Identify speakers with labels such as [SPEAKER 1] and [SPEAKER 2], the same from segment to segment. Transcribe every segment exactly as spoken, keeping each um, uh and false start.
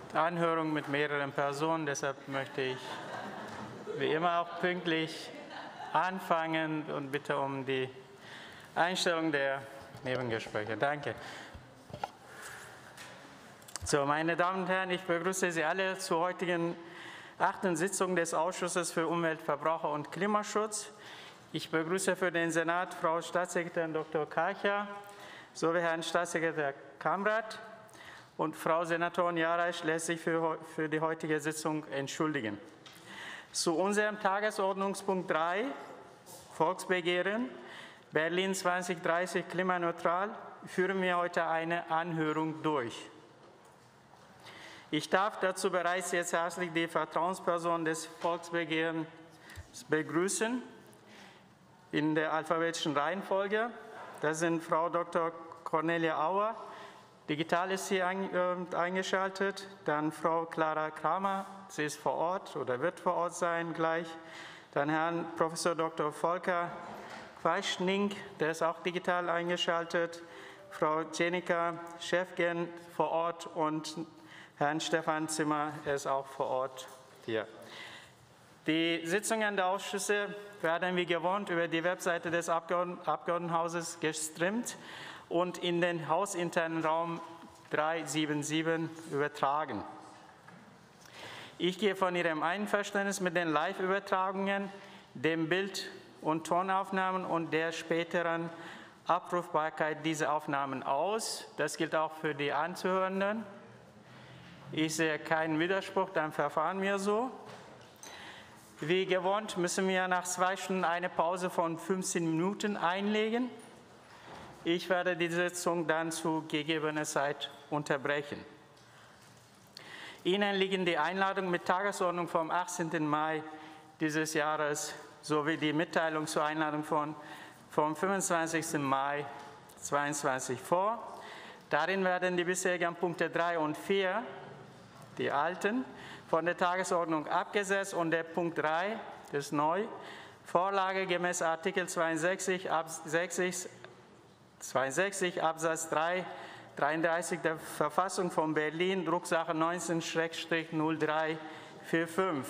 [SPEAKER 1] Anhörung mit mehreren Personen, deshalb möchte ich wie immer auch pünktlich anfangen und bitte um die Einstellung der Nebengespräche. Danke. So, meine Damen und Herren, ich begrüße Sie alle zur heutigen achten Sitzung des Ausschusses für Umwelt, Verbraucher und Klimaschutz. Ich begrüße für den Senat Frau Staatssekretärin Doktor Karcher sowie Herrn Staatssekretär Kamrat, und Frau Senatorin Jarasch lässt sich für, für die heutige Sitzung entschuldigen. Zu unserem Tagesordnungspunkt drei, Volksbegehren, Berlin zwanzig dreißig klimaneutral, führen wir heute eine Anhörung durch. Ich darf dazu bereits jetzt herzlich die Vertrauensperson des Volksbegehrens begrüßen, in der alphabetischen Reihenfolge. Das sind Frau Doktor Cornelia Auer, digital ist sie eingeschaltet, dann Frau Clara Kramer, sie ist vor Ort oder wird vor Ort sein gleich, dann Herrn Professor Doktor Volker Quaschning, der ist auch digital eingeschaltet, Frau Jenica Schäfgen vor Ort und Herrn Stefan Zimmer, er ist auch vor Ort hier. Die Sitzungen der Ausschüsse werden wie gewohnt über die Webseite des Abgeordnetenhauses gestreamt und in den hausinternen Raum dreihundertsiebenundsiebzig übertragen. Ich gehe von Ihrem Einverständnis mit den Live-Übertragungen, den Bild- und Tonaufnahmen und der späteren Abrufbarkeit dieser Aufnahmen aus. Das gilt auch für die Anzuhörenden. Ich sehe keinen Widerspruch, dann verfahren wir so. Wie gewohnt müssen wir nach zwei Stunden eine Pause von fünfzehn Minuten einlegen. Ich werde die Sitzung dann zu gegebener Zeit unterbrechen. Ihnen liegen die Einladung mit Tagesordnung vom achtzehnten Mai dieses Jahres sowie die Mitteilung zur Einladung von, vom fünfundzwanzigsten Mai zweitausendzweiundzwanzig vor. Darin werden die bisherigen Punkte drei und vier, die alten, von der Tagesordnung abgesetzt und der Punkt drei, das ist neu, Vorlage gemäß Artikel zweiundsechzig, zweiundsechzig Absatz drei, dreiunddreißig der Verfassung von Berlin, Drucksache neunzehn null drei fünfundvierzig.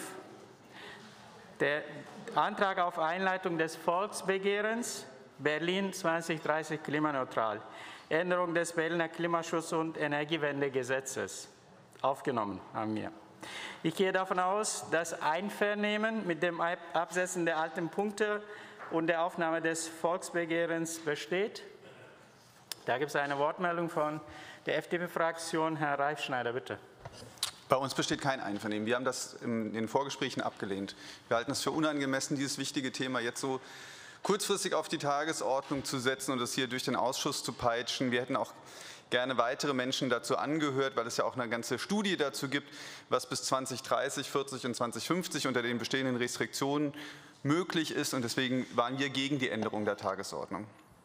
[SPEAKER 1] Der Antrag auf Einleitung des Volksbegehrens Berlin zwanzig dreißig klimaneutral, Änderung des Berliner Klimaschutz- und Energiewendegesetzes, aufgenommen haben wir. Ich gehe davon aus, dass Einvernehmen mit dem Absetzen der alten Punkte und der Aufnahme des Volksbegehrens besteht. Da gibt es eine Wortmeldung von der F D P-Fraktion. Herr Reifschneider, bitte.
[SPEAKER 2] Bei uns besteht kein Einvernehmen. Wir haben das in den Vorgesprächen abgelehnt. Wir halten es für unangemessen, dieses wichtige Thema jetzt so kurzfristig auf die Tagesordnung zu setzen und es hier durch den Ausschuss zu peitschen. Wir hätten auch gerne weitere Menschen dazu angehört, weil es ja auch eine ganze Studie dazu gibt, was bis zwanzig dreißig, vierzig und zwanzig fünfzig unter den bestehenden Restriktionen möglich ist. Und deswegen waren wir gegen die Änderung der Tagesordnung.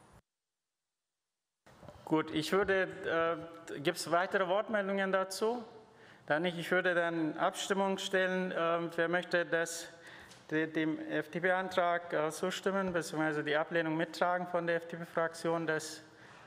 [SPEAKER 1] Gut, ich würde, äh, gibt es weitere Wortmeldungen dazu? Dann nicht. Ich würde dann Abstimmung stellen. Äh, wer möchte das, de, dem F D P-Antrag äh, zustimmen, beziehungsweise die Ablehnung mittragen von der F D P-Fraktion? Das,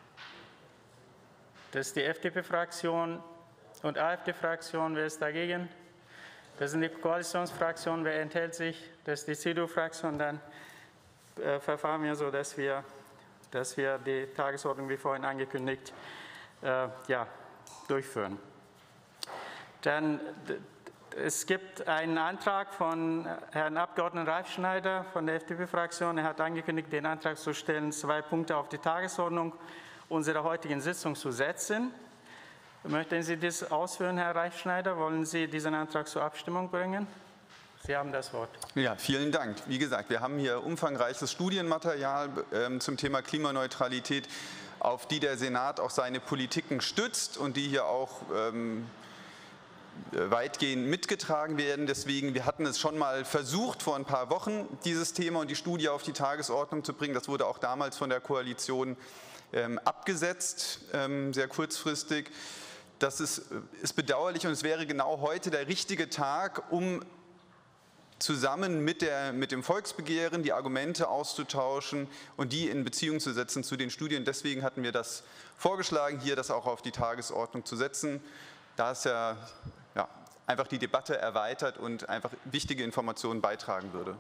[SPEAKER 1] das ist die F D P-Fraktion und A f D-Fraktion. Wer ist dagegen? Das sind die Koalitionsfraktionen. Wer enthält sich? Das ist die C D U-Fraktion. Dann äh, verfahren wir so, dass wir dass wir die Tagesordnung, wie vorhin angekündigt, äh, ja, durchführen. Dann, es gibt einen Antrag von Herrn Abgeordneten Reifschneider von der F D P-Fraktion. Er hat angekündigt, den Antrag zu stellen, zwei Punkte auf die Tagesordnung unserer heutigen Sitzung zu setzen. Möchten Sie das ausführen, Herr Reifschneider? Wollen Sie diesen Antrag zur Abstimmung bringen? Sie haben das Wort.
[SPEAKER 2] Ja, vielen Dank. Wie gesagt, wir haben hier umfangreiches Studienmaterial äh, zum Thema Klimaneutralität, auf die der Senat auch seine Politiken stützt und die hier auch ähm, weitgehend mitgetragen werden. Deswegen, wir hatten es schon mal versucht, vor ein paar Wochen dieses Thema und die Studie auf die Tagesordnung zu bringen. Das wurde auch damals von der Koalition ähm, abgesetzt, ähm, sehr kurzfristig. Das ist, ist bedauerlich und es wäre genau heute der richtige Tag, um zusammen mit, der, mit dem Volksbegehren die Argumente auszutauschen und die in Beziehung zu setzen zu den Studien. Deswegen hatten wir das vorgeschlagen, hier das auch auf die Tagesordnung zu setzen. Da es ja, ja einfach die Debatte erweitert und einfach wichtige Informationen beitragen würde.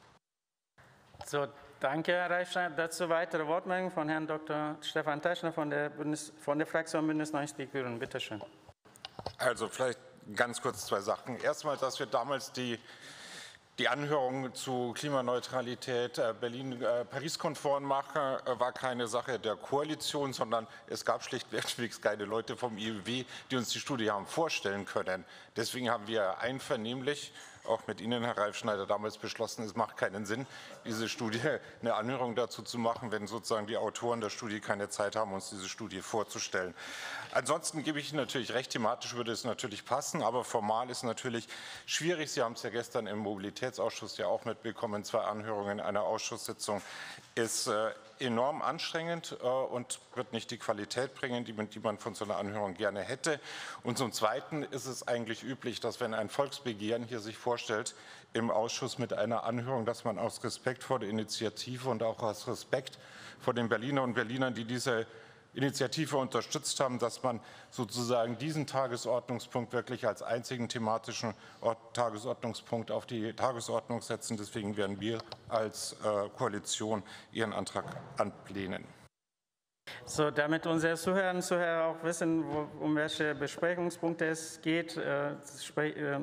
[SPEAKER 1] So, danke, Herr Reifschneider. Dazu weitere Wortmeldungen von Herrn Doktor Stefan Teschner von der, Bundes, von der Fraktion Bündnis neunzig Die Grünen. Bitte schön.
[SPEAKER 3] Also vielleicht ganz kurz zwei Sachen. Erstmal, dass wir damals die, die Anhörung zu Klimaneutralität äh, Berlin äh, Paris-konform machen, äh, war keine Sache der Koalition, sondern es gab schlichtweg keine Leute vom I U W, die uns die Studie haben vorstellen können. Deswegen haben wir einvernehmlich auch mit Ihnen, Herr Reifschneider, damals beschlossen, es macht keinen Sinn, diese Studie, eine Anhörung dazu zu machen, wenn sozusagen die Autoren der Studie keine Zeit haben, uns diese Studie vorzustellen. Ansonsten gebe ich Ihnen natürlich recht, thematisch würde es natürlich passen, aber formal ist natürlich schwierig. Sie haben es ja gestern im Mobilitätsausschuss ja auch mitbekommen, zwei Anhörungen einer Ausschusssitzung ist äh, enorm anstrengend äh, und wird nicht die Qualität bringen, die man, die man von so einer Anhörung gerne hätte. Und zum Zweiten ist es eigentlich üblich, dass wenn ein Volksbegehren hier sich vorstellt im Ausschuss mit einer Anhörung, dass man aus Respekt vor der Initiative und auch aus Respekt vor den Berliner und Berlinern, die diese Initiative unterstützt haben, dass man sozusagen diesen Tagesordnungspunkt wirklich als einzigen thematischen Tagesordnungspunkt auf die Tagesordnung setzen. Deswegen werden wir als äh, Koalition Ihren Antrag ablehnen.
[SPEAKER 1] So, damit unsere Zuhörer und Zuhörer auch wissen, wo, um welche Besprechungspunkte es geht, äh, äh,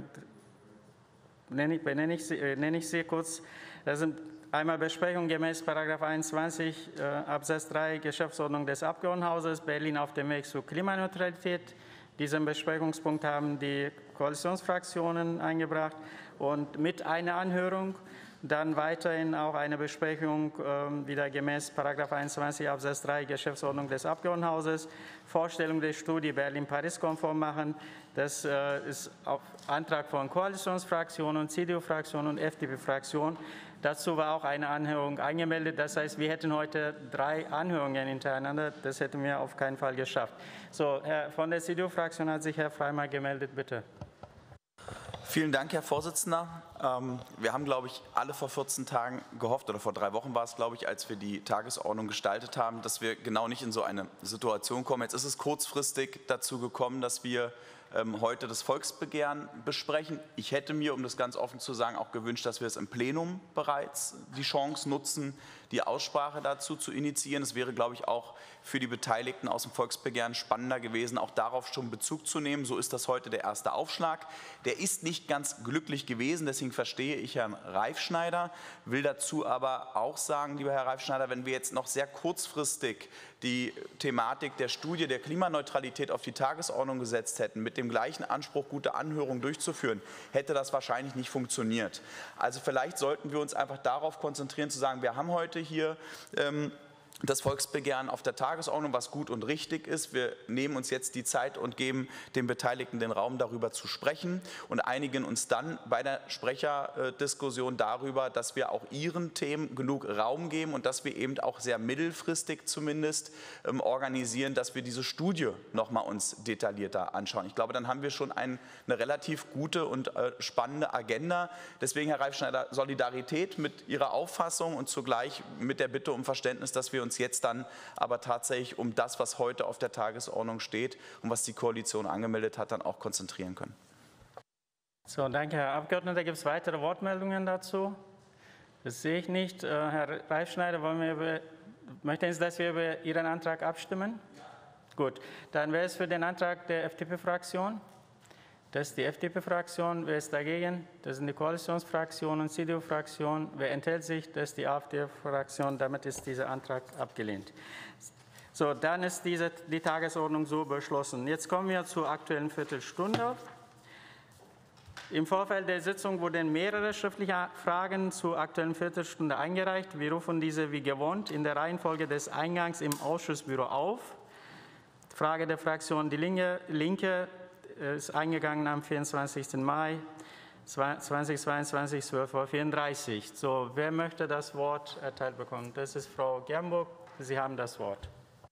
[SPEAKER 1] nenne, ich, benenne ich, äh, nenne ich sie kurz. Das sind einmal Besprechung gemäß Paragraph einundzwanzig äh, Absatz drei Geschäftsordnung des Abgeordnetenhauses Berlin auf dem Weg zur Klimaneutralität. Diesen Besprechungspunkt haben die Koalitionsfraktionen eingebracht und mit einer Anhörung dann weiterhin auch eine Besprechung äh, wieder gemäß Paragraph einundzwanzig Absatz drei Geschäftsordnung des Abgeordnetenhauses, Vorstellung der Studie Berlin-Paris-konform machen. Das äh, ist auf Antrag von Koalitionsfraktionen, C D U-Fraktion und F D P-Fraktion. Dazu war auch eine Anhörung angemeldet. Das heißt, wir hätten heute drei Anhörungen hintereinander. Das hätten wir auf keinen Fall geschafft. So, Herr, von der C D U-Fraktion hat sich Herr Freimann gemeldet. Bitte.
[SPEAKER 4] Vielen Dank, Herr Vorsitzender. Wir haben, glaube ich, alle vor vierzehn Tagen gehofft, oder vor drei Wochen war es, glaube ich, als wir die Tagesordnung gestaltet haben, dass wir genau nicht in so eine Situation kommen. Jetzt ist es kurzfristig dazu gekommen, dass wir heute das Volksbegehren besprechen. Ich hätte mir, um das ganz offen zu sagen, auch gewünscht, dass wir es im Plenum bereits die Chance nutzen, die Aussprache dazu zu initiieren. Es wäre, glaube ich, auch für die Beteiligten aus dem Volksbegehren spannender gewesen, auch darauf schon Bezug zu nehmen. So ist das heute der erste Aufschlag. Der ist nicht ganz glücklich gewesen, deswegen verstehe ich Herrn Reifschneider, will dazu aber auch sagen, lieber Herr Reifschneider, wenn wir jetzt noch sehr kurzfristig die Thematik der Studie der Klimaneutralität auf die Tagesordnung gesetzt hätten, mit dem gleichen Anspruch, gute Anhörungen durchzuführen, hätte das wahrscheinlich nicht funktioniert. Also vielleicht sollten wir uns einfach darauf konzentrieren, zu sagen, wir haben heute hier ähm, das Volksbegehren auf der Tagesordnung, was gut und richtig ist. Wir nehmen uns jetzt die Zeit und geben den Beteiligten den Raum, darüber zu sprechen und einigen uns dann bei der Sprecherdiskussion darüber, dass wir auch Ihren Themen genug Raum geben und dass wir eben auch sehr mittelfristig zumindest ähm, organisieren, dass wir diese Studie noch mal uns detaillierter anschauen. Ich glaube, dann haben wir schon ein, eine relativ gute und äh, spannende Agenda. Deswegen, Herr Reifschneider, Solidarität mit Ihrer Auffassung und zugleich mit der Bitte um Verständnis, dass wir uns jetzt dann aber tatsächlich um das, was heute auf der Tagesordnung steht und was die Koalition angemeldet hat, dann auch konzentrieren können.
[SPEAKER 1] So, danke, Herr Abgeordneter. Gibt es weitere Wortmeldungen dazu? Das sehe ich nicht. Äh, Herr Reifschneider, wollen wir über, möchten Sie, dass wir über Ihren Antrag abstimmen? Ja. Gut, dann wäre es für den Antrag der F D P-Fraktion. Das ist die F D P-Fraktion. Wer ist dagegen? Das sind die Koalitionsfraktion und C D U-Fraktion. Wer enthält sich? Das ist die AfD-Fraktion. Damit ist dieser Antrag abgelehnt. So, dann ist diese, die Tagesordnung so beschlossen. Jetzt kommen wir zur Aktuellen Viertelstunde. Im Vorfeld der Sitzung wurden mehrere schriftliche Fragen zur Aktuellen Viertelstunde eingereicht. Wir rufen diese wie gewohnt in der Reihenfolge des Eingangs im Ausschussbüro auf. Frage der Fraktion Die Linke ist eingegangen am vierundzwanzigsten Mai zweitausendzweiundzwanzig, zwölf Uhr vierunddreißig. So, wer möchte das Wort erteilt bekommen? Das ist Frau Gernburg. Sie haben das Wort.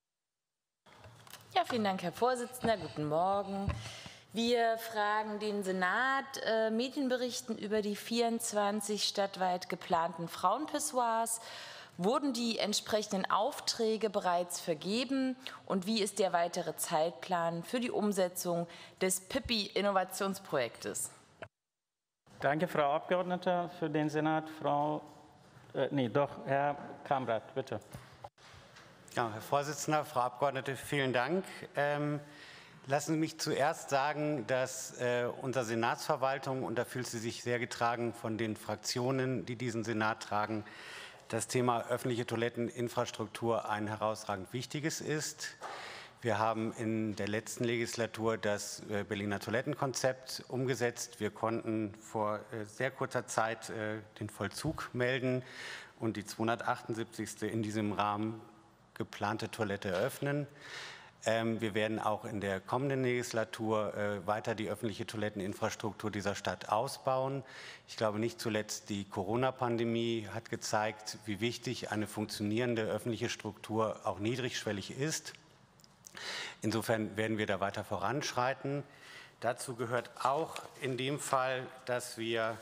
[SPEAKER 5] Ja, vielen Dank, Herr Vorsitzender. Guten Morgen. Wir fragen den Senat, äh, Medienberichten über die vierundzwanzig stadtweit geplanten Frauenpissoirs Wurden die entsprechenden Aufträge bereits vergeben und wie ist der weitere Zeitplan für die Umsetzung des P I P I-Innovationsprojektes?
[SPEAKER 1] Danke, Frau Abgeordnete. Für den Senat, Frau, äh, nee, doch, Herr Kamrat, bitte.
[SPEAKER 6] Ja, Herr Vorsitzender, Frau Abgeordnete, vielen Dank. Ähm, lassen Sie mich zuerst sagen, dass äh, unsere Senatsverwaltung, und da fühlt sie sich sehr getragen von den Fraktionen, die diesen Senat tragen, das Thema öffentliche Toiletteninfrastruktur ein herausragend wichtiges ist. Wir haben in der letzten Legislatur das äh, Berliner Toilettenkonzept umgesetzt. Wir konnten vor äh, sehr kurzer Zeit äh, den Vollzug melden und die zweihundertachtundsiebzigste in diesem Rahmen geplante Toilette eröffnen. Ähm, wir werden auch in der kommenden Legislatur äh, weiter die öffentliche Toiletteninfrastruktur dieser Stadt ausbauen. Ich glaube, nicht zuletzt die Corona-Pandemie hat gezeigt, wie wichtig eine funktionierende öffentliche Struktur auch niedrigschwellig ist. Insofern werden wir da weiter voranschreiten. Dazu gehört auch in dem Fall, dass wir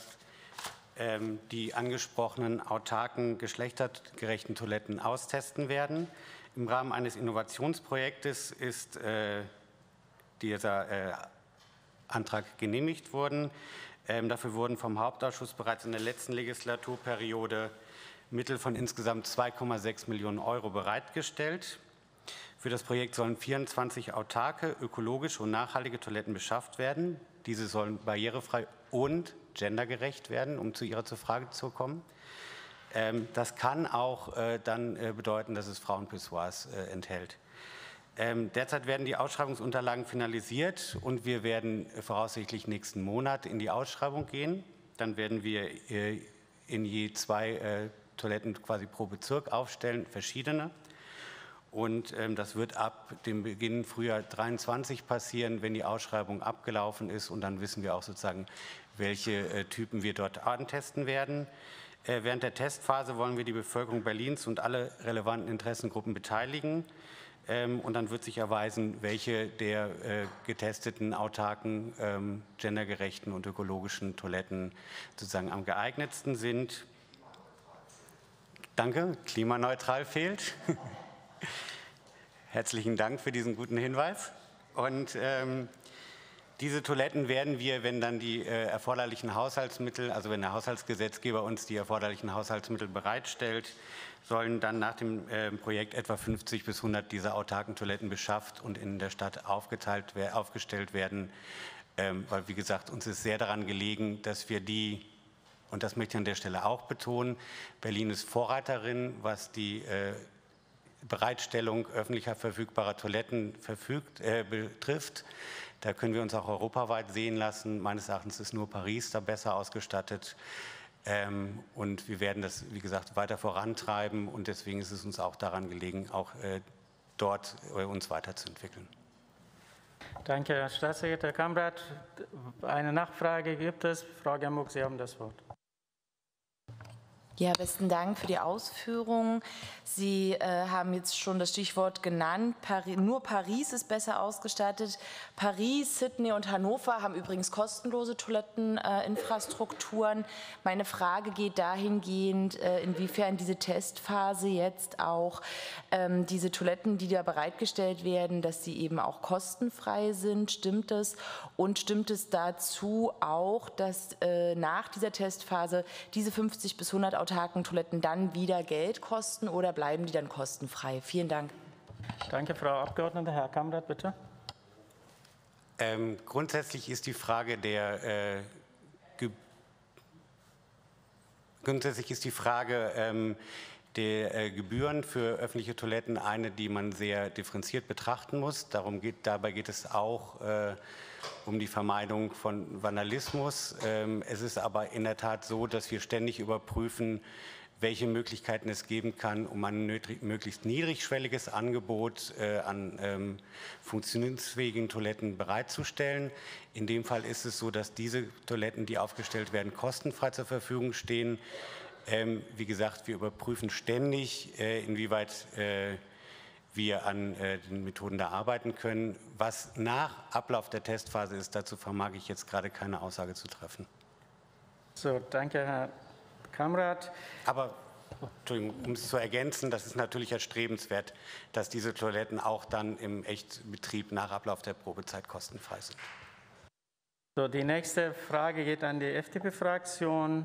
[SPEAKER 6] ähm, die angesprochenen autarken, geschlechtergerechten Toiletten austesten werden. Im Rahmen eines Innovationsprojektes ist äh, dieser äh, Antrag genehmigt worden. Ähm, dafür wurden vom Hauptausschuss bereits in der letzten Legislaturperiode Mittel von insgesamt zwei Komma sechs Millionen Euro bereitgestellt. Für das Projekt sollen vierundzwanzig autarke, ökologische und nachhaltige Toiletten beschafft werden. Diese sollen barrierefrei und gendergerecht werden, um zu Ihrer zur Frage zu kommen. Ähm, das kann auch äh, dann äh, bedeuten, dass es Frauenpissoirs äh, enthält. Ähm, derzeit werden die Ausschreibungsunterlagen finalisiert und wir werden äh, voraussichtlich nächsten Monat in die Ausschreibung gehen. Dann werden wir äh, in je zwei äh, Toiletten quasi pro Bezirk aufstellen, verschiedene. Und ähm, das wird ab dem Beginn Frühjahr dreiundzwanzig passieren, wenn die Ausschreibung abgelaufen ist. Und dann wissen wir auch sozusagen, welche äh, Typen wir dort antesten werden. Äh, während der Testphase wollen wir die Bevölkerung Berlins und alle relevanten Interessengruppen beteiligen. Ähm, und dann wird sich erweisen, welche der äh, getesteten, autarken, ähm, gendergerechten und ökologischen Toiletten sozusagen am geeignetsten sind. Danke, klimaneutral fehlt. Herzlichen Dank für diesen guten Hinweis. Und ähm, diese Toiletten werden wir, wenn dann die äh, erforderlichen Haushaltsmittel, also wenn der Haushaltsgesetzgeber uns die erforderlichen Haushaltsmittel bereitstellt, sollen dann nach dem äh, Projekt etwa fünfzig bis hundert dieser autarken Toiletten beschafft und in der Stadt aufgeteilt, aufgestellt werden. Ähm, weil, wie gesagt, uns ist sehr daran gelegen, dass wir die, und das möchte ich an der Stelle auch betonen, Berlin ist Vorreiterin, was die äh, Bereitstellung öffentlicher verfügbarer Toiletten verfügt, äh, betrifft. Da können wir uns auch europaweit sehen lassen. Meines Erachtens ist nur Paris da besser ausgestattet. Ähm, und wir werden das, wie gesagt, weiter vorantreiben. Und deswegen ist es uns auch daran gelegen, auch äh, dort äh, uns weiterzuentwickeln.
[SPEAKER 1] Danke, Herr Staatssekretär Kamrat. Eine Nachfrage gibt es. Frau Gemmuck, Sie haben das Wort.
[SPEAKER 5] Ja, besten Dank für die Ausführungen. Sie äh, haben jetzt schon das Stichwort genannt. Paris, nur Paris ist besser ausgestattet. Paris, Sydney und Hannover haben übrigens kostenlose Toiletteninfrastrukturen. Äh, Meine Frage geht dahingehend, äh, inwiefern diese Testphase jetzt auch ähm, diese Toiletten, die da bereitgestellt werden, dass sie eben auch kostenfrei sind. Stimmt es? Und stimmt es dazu auch, dass äh, nach dieser Testphase diese fünfzig bis hundert autarken Toiletten dann wieder Geld kosten oder bleiben die dann kostenfrei? Vielen Dank.
[SPEAKER 1] Danke, Frau Abgeordnete. Herr Kamrat, bitte.
[SPEAKER 6] Ähm, grundsätzlich ist die Frage der äh, Ge grundsätzlich ist die Frage ähm, der äh, Gebühren für öffentliche Toiletten eine, die man sehr differenziert betrachten muss. Darum geht, dabei geht es auch äh, um die Vermeidung von Vandalismus. Ähm, es ist aber in der Tat so, dass wir ständig überprüfen, welche Möglichkeiten es geben kann, um ein möglichst niedrigschwelliges Angebot äh, an ähm, funktionsfähigen Toiletten bereitzustellen. In dem Fall ist es so, dass diese Toiletten, die aufgestellt werden, kostenfrei zur Verfügung stehen. Ähm, wie gesagt, wir überprüfen ständig, äh, inwieweit äh, wir an äh, den Methoden da arbeiten können. Was nach Ablauf der Testphase ist, dazu vermag ich jetzt gerade keine Aussage zu treffen.
[SPEAKER 1] So, danke, Herr Kamrat.
[SPEAKER 6] Aber um es zu ergänzen, das ist natürlich erstrebenswert, dass diese Toiletten auch dann im Echtbetrieb nach Ablauf der Probezeit kostenfrei sind.
[SPEAKER 1] So, die nächste Frage geht an die F D P-Fraktion.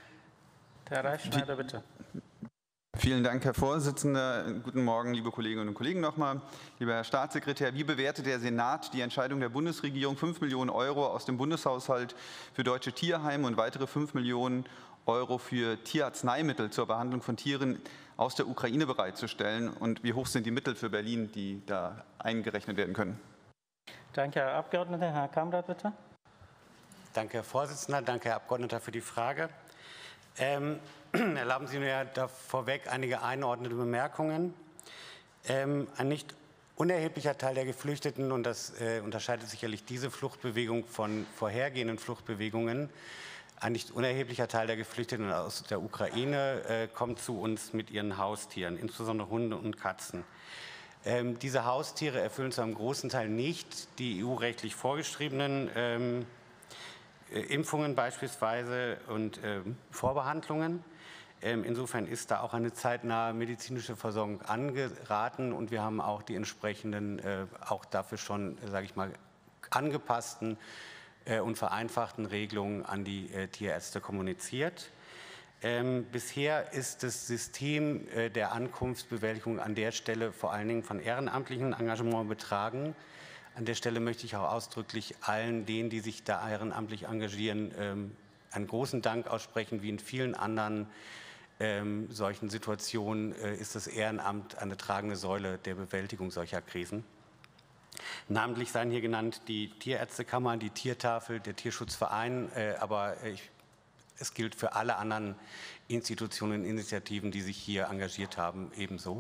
[SPEAKER 1] Herr Reifschneider, bitte.
[SPEAKER 2] Vielen Dank, Herr Vorsitzender. Guten Morgen, liebe Kolleginnen und Kollegen nochmal. Lieber Herr Staatssekretär, wie bewertet der Senat die Entscheidung der Bundesregierung, fünf Millionen Euro aus dem Bundeshaushalt für deutsche Tierheime und weitere fünf Millionen Euro für Tierarzneimittel zur Behandlung von Tieren aus der Ukraine bereitzustellen? Und wie hoch sind die Mittel für Berlin, die da eingerechnet werden können?
[SPEAKER 1] Danke, Herr Abgeordneter. Herr Kamrat, bitte.
[SPEAKER 6] Danke, Herr Vorsitzender. Danke, Herr Abgeordneter, für die Frage. Ähm, erlauben Sie mir da vorweg einige einordnende Bemerkungen. Ähm, ein nicht unerheblicher Teil der Geflüchteten, und das äh, unterscheidet sicherlich diese Fluchtbewegung von vorhergehenden Fluchtbewegungen, ein nicht unerheblicher Teil der Geflüchteten aus der Ukraine äh, kommt zu uns mit ihren Haustieren, insbesondere Hunde und Katzen. Ähm, diese Haustiere erfüllen zu einem großen Teil nicht die E U-rechtlich vorgeschriebenen ähm, äh, Impfungen beispielsweise und äh, Vorbehandlungen. Ähm, insofern ist da auch eine zeitnahe medizinische Versorgung angeraten, und wir haben auch die entsprechenden, äh, auch dafür schon, äh, sage ich mal, angepassten und vereinfachten Regelungen an die äh, Tierärzte kommuniziert. Ähm, bisher ist das System äh, der Ankunftsbewältigung an der Stelle vor allen Dingen von ehrenamtlichem Engagement betragen. An der Stelle möchte ich auch ausdrücklich allen denen, die sich da ehrenamtlich engagieren, ähm, einen großen Dank aussprechen. Wie in vielen anderen ähm, solchen Situationen äh, ist das Ehrenamt eine tragende Säule der Bewältigung solcher Krisen. Namentlich seien hier genannt die Tierärztekammer, die Tiertafel, der Tierschutzverein, äh, aber ich, es gilt für alle anderen Institutionen und Initiativen, die sich hier engagiert haben, ebenso.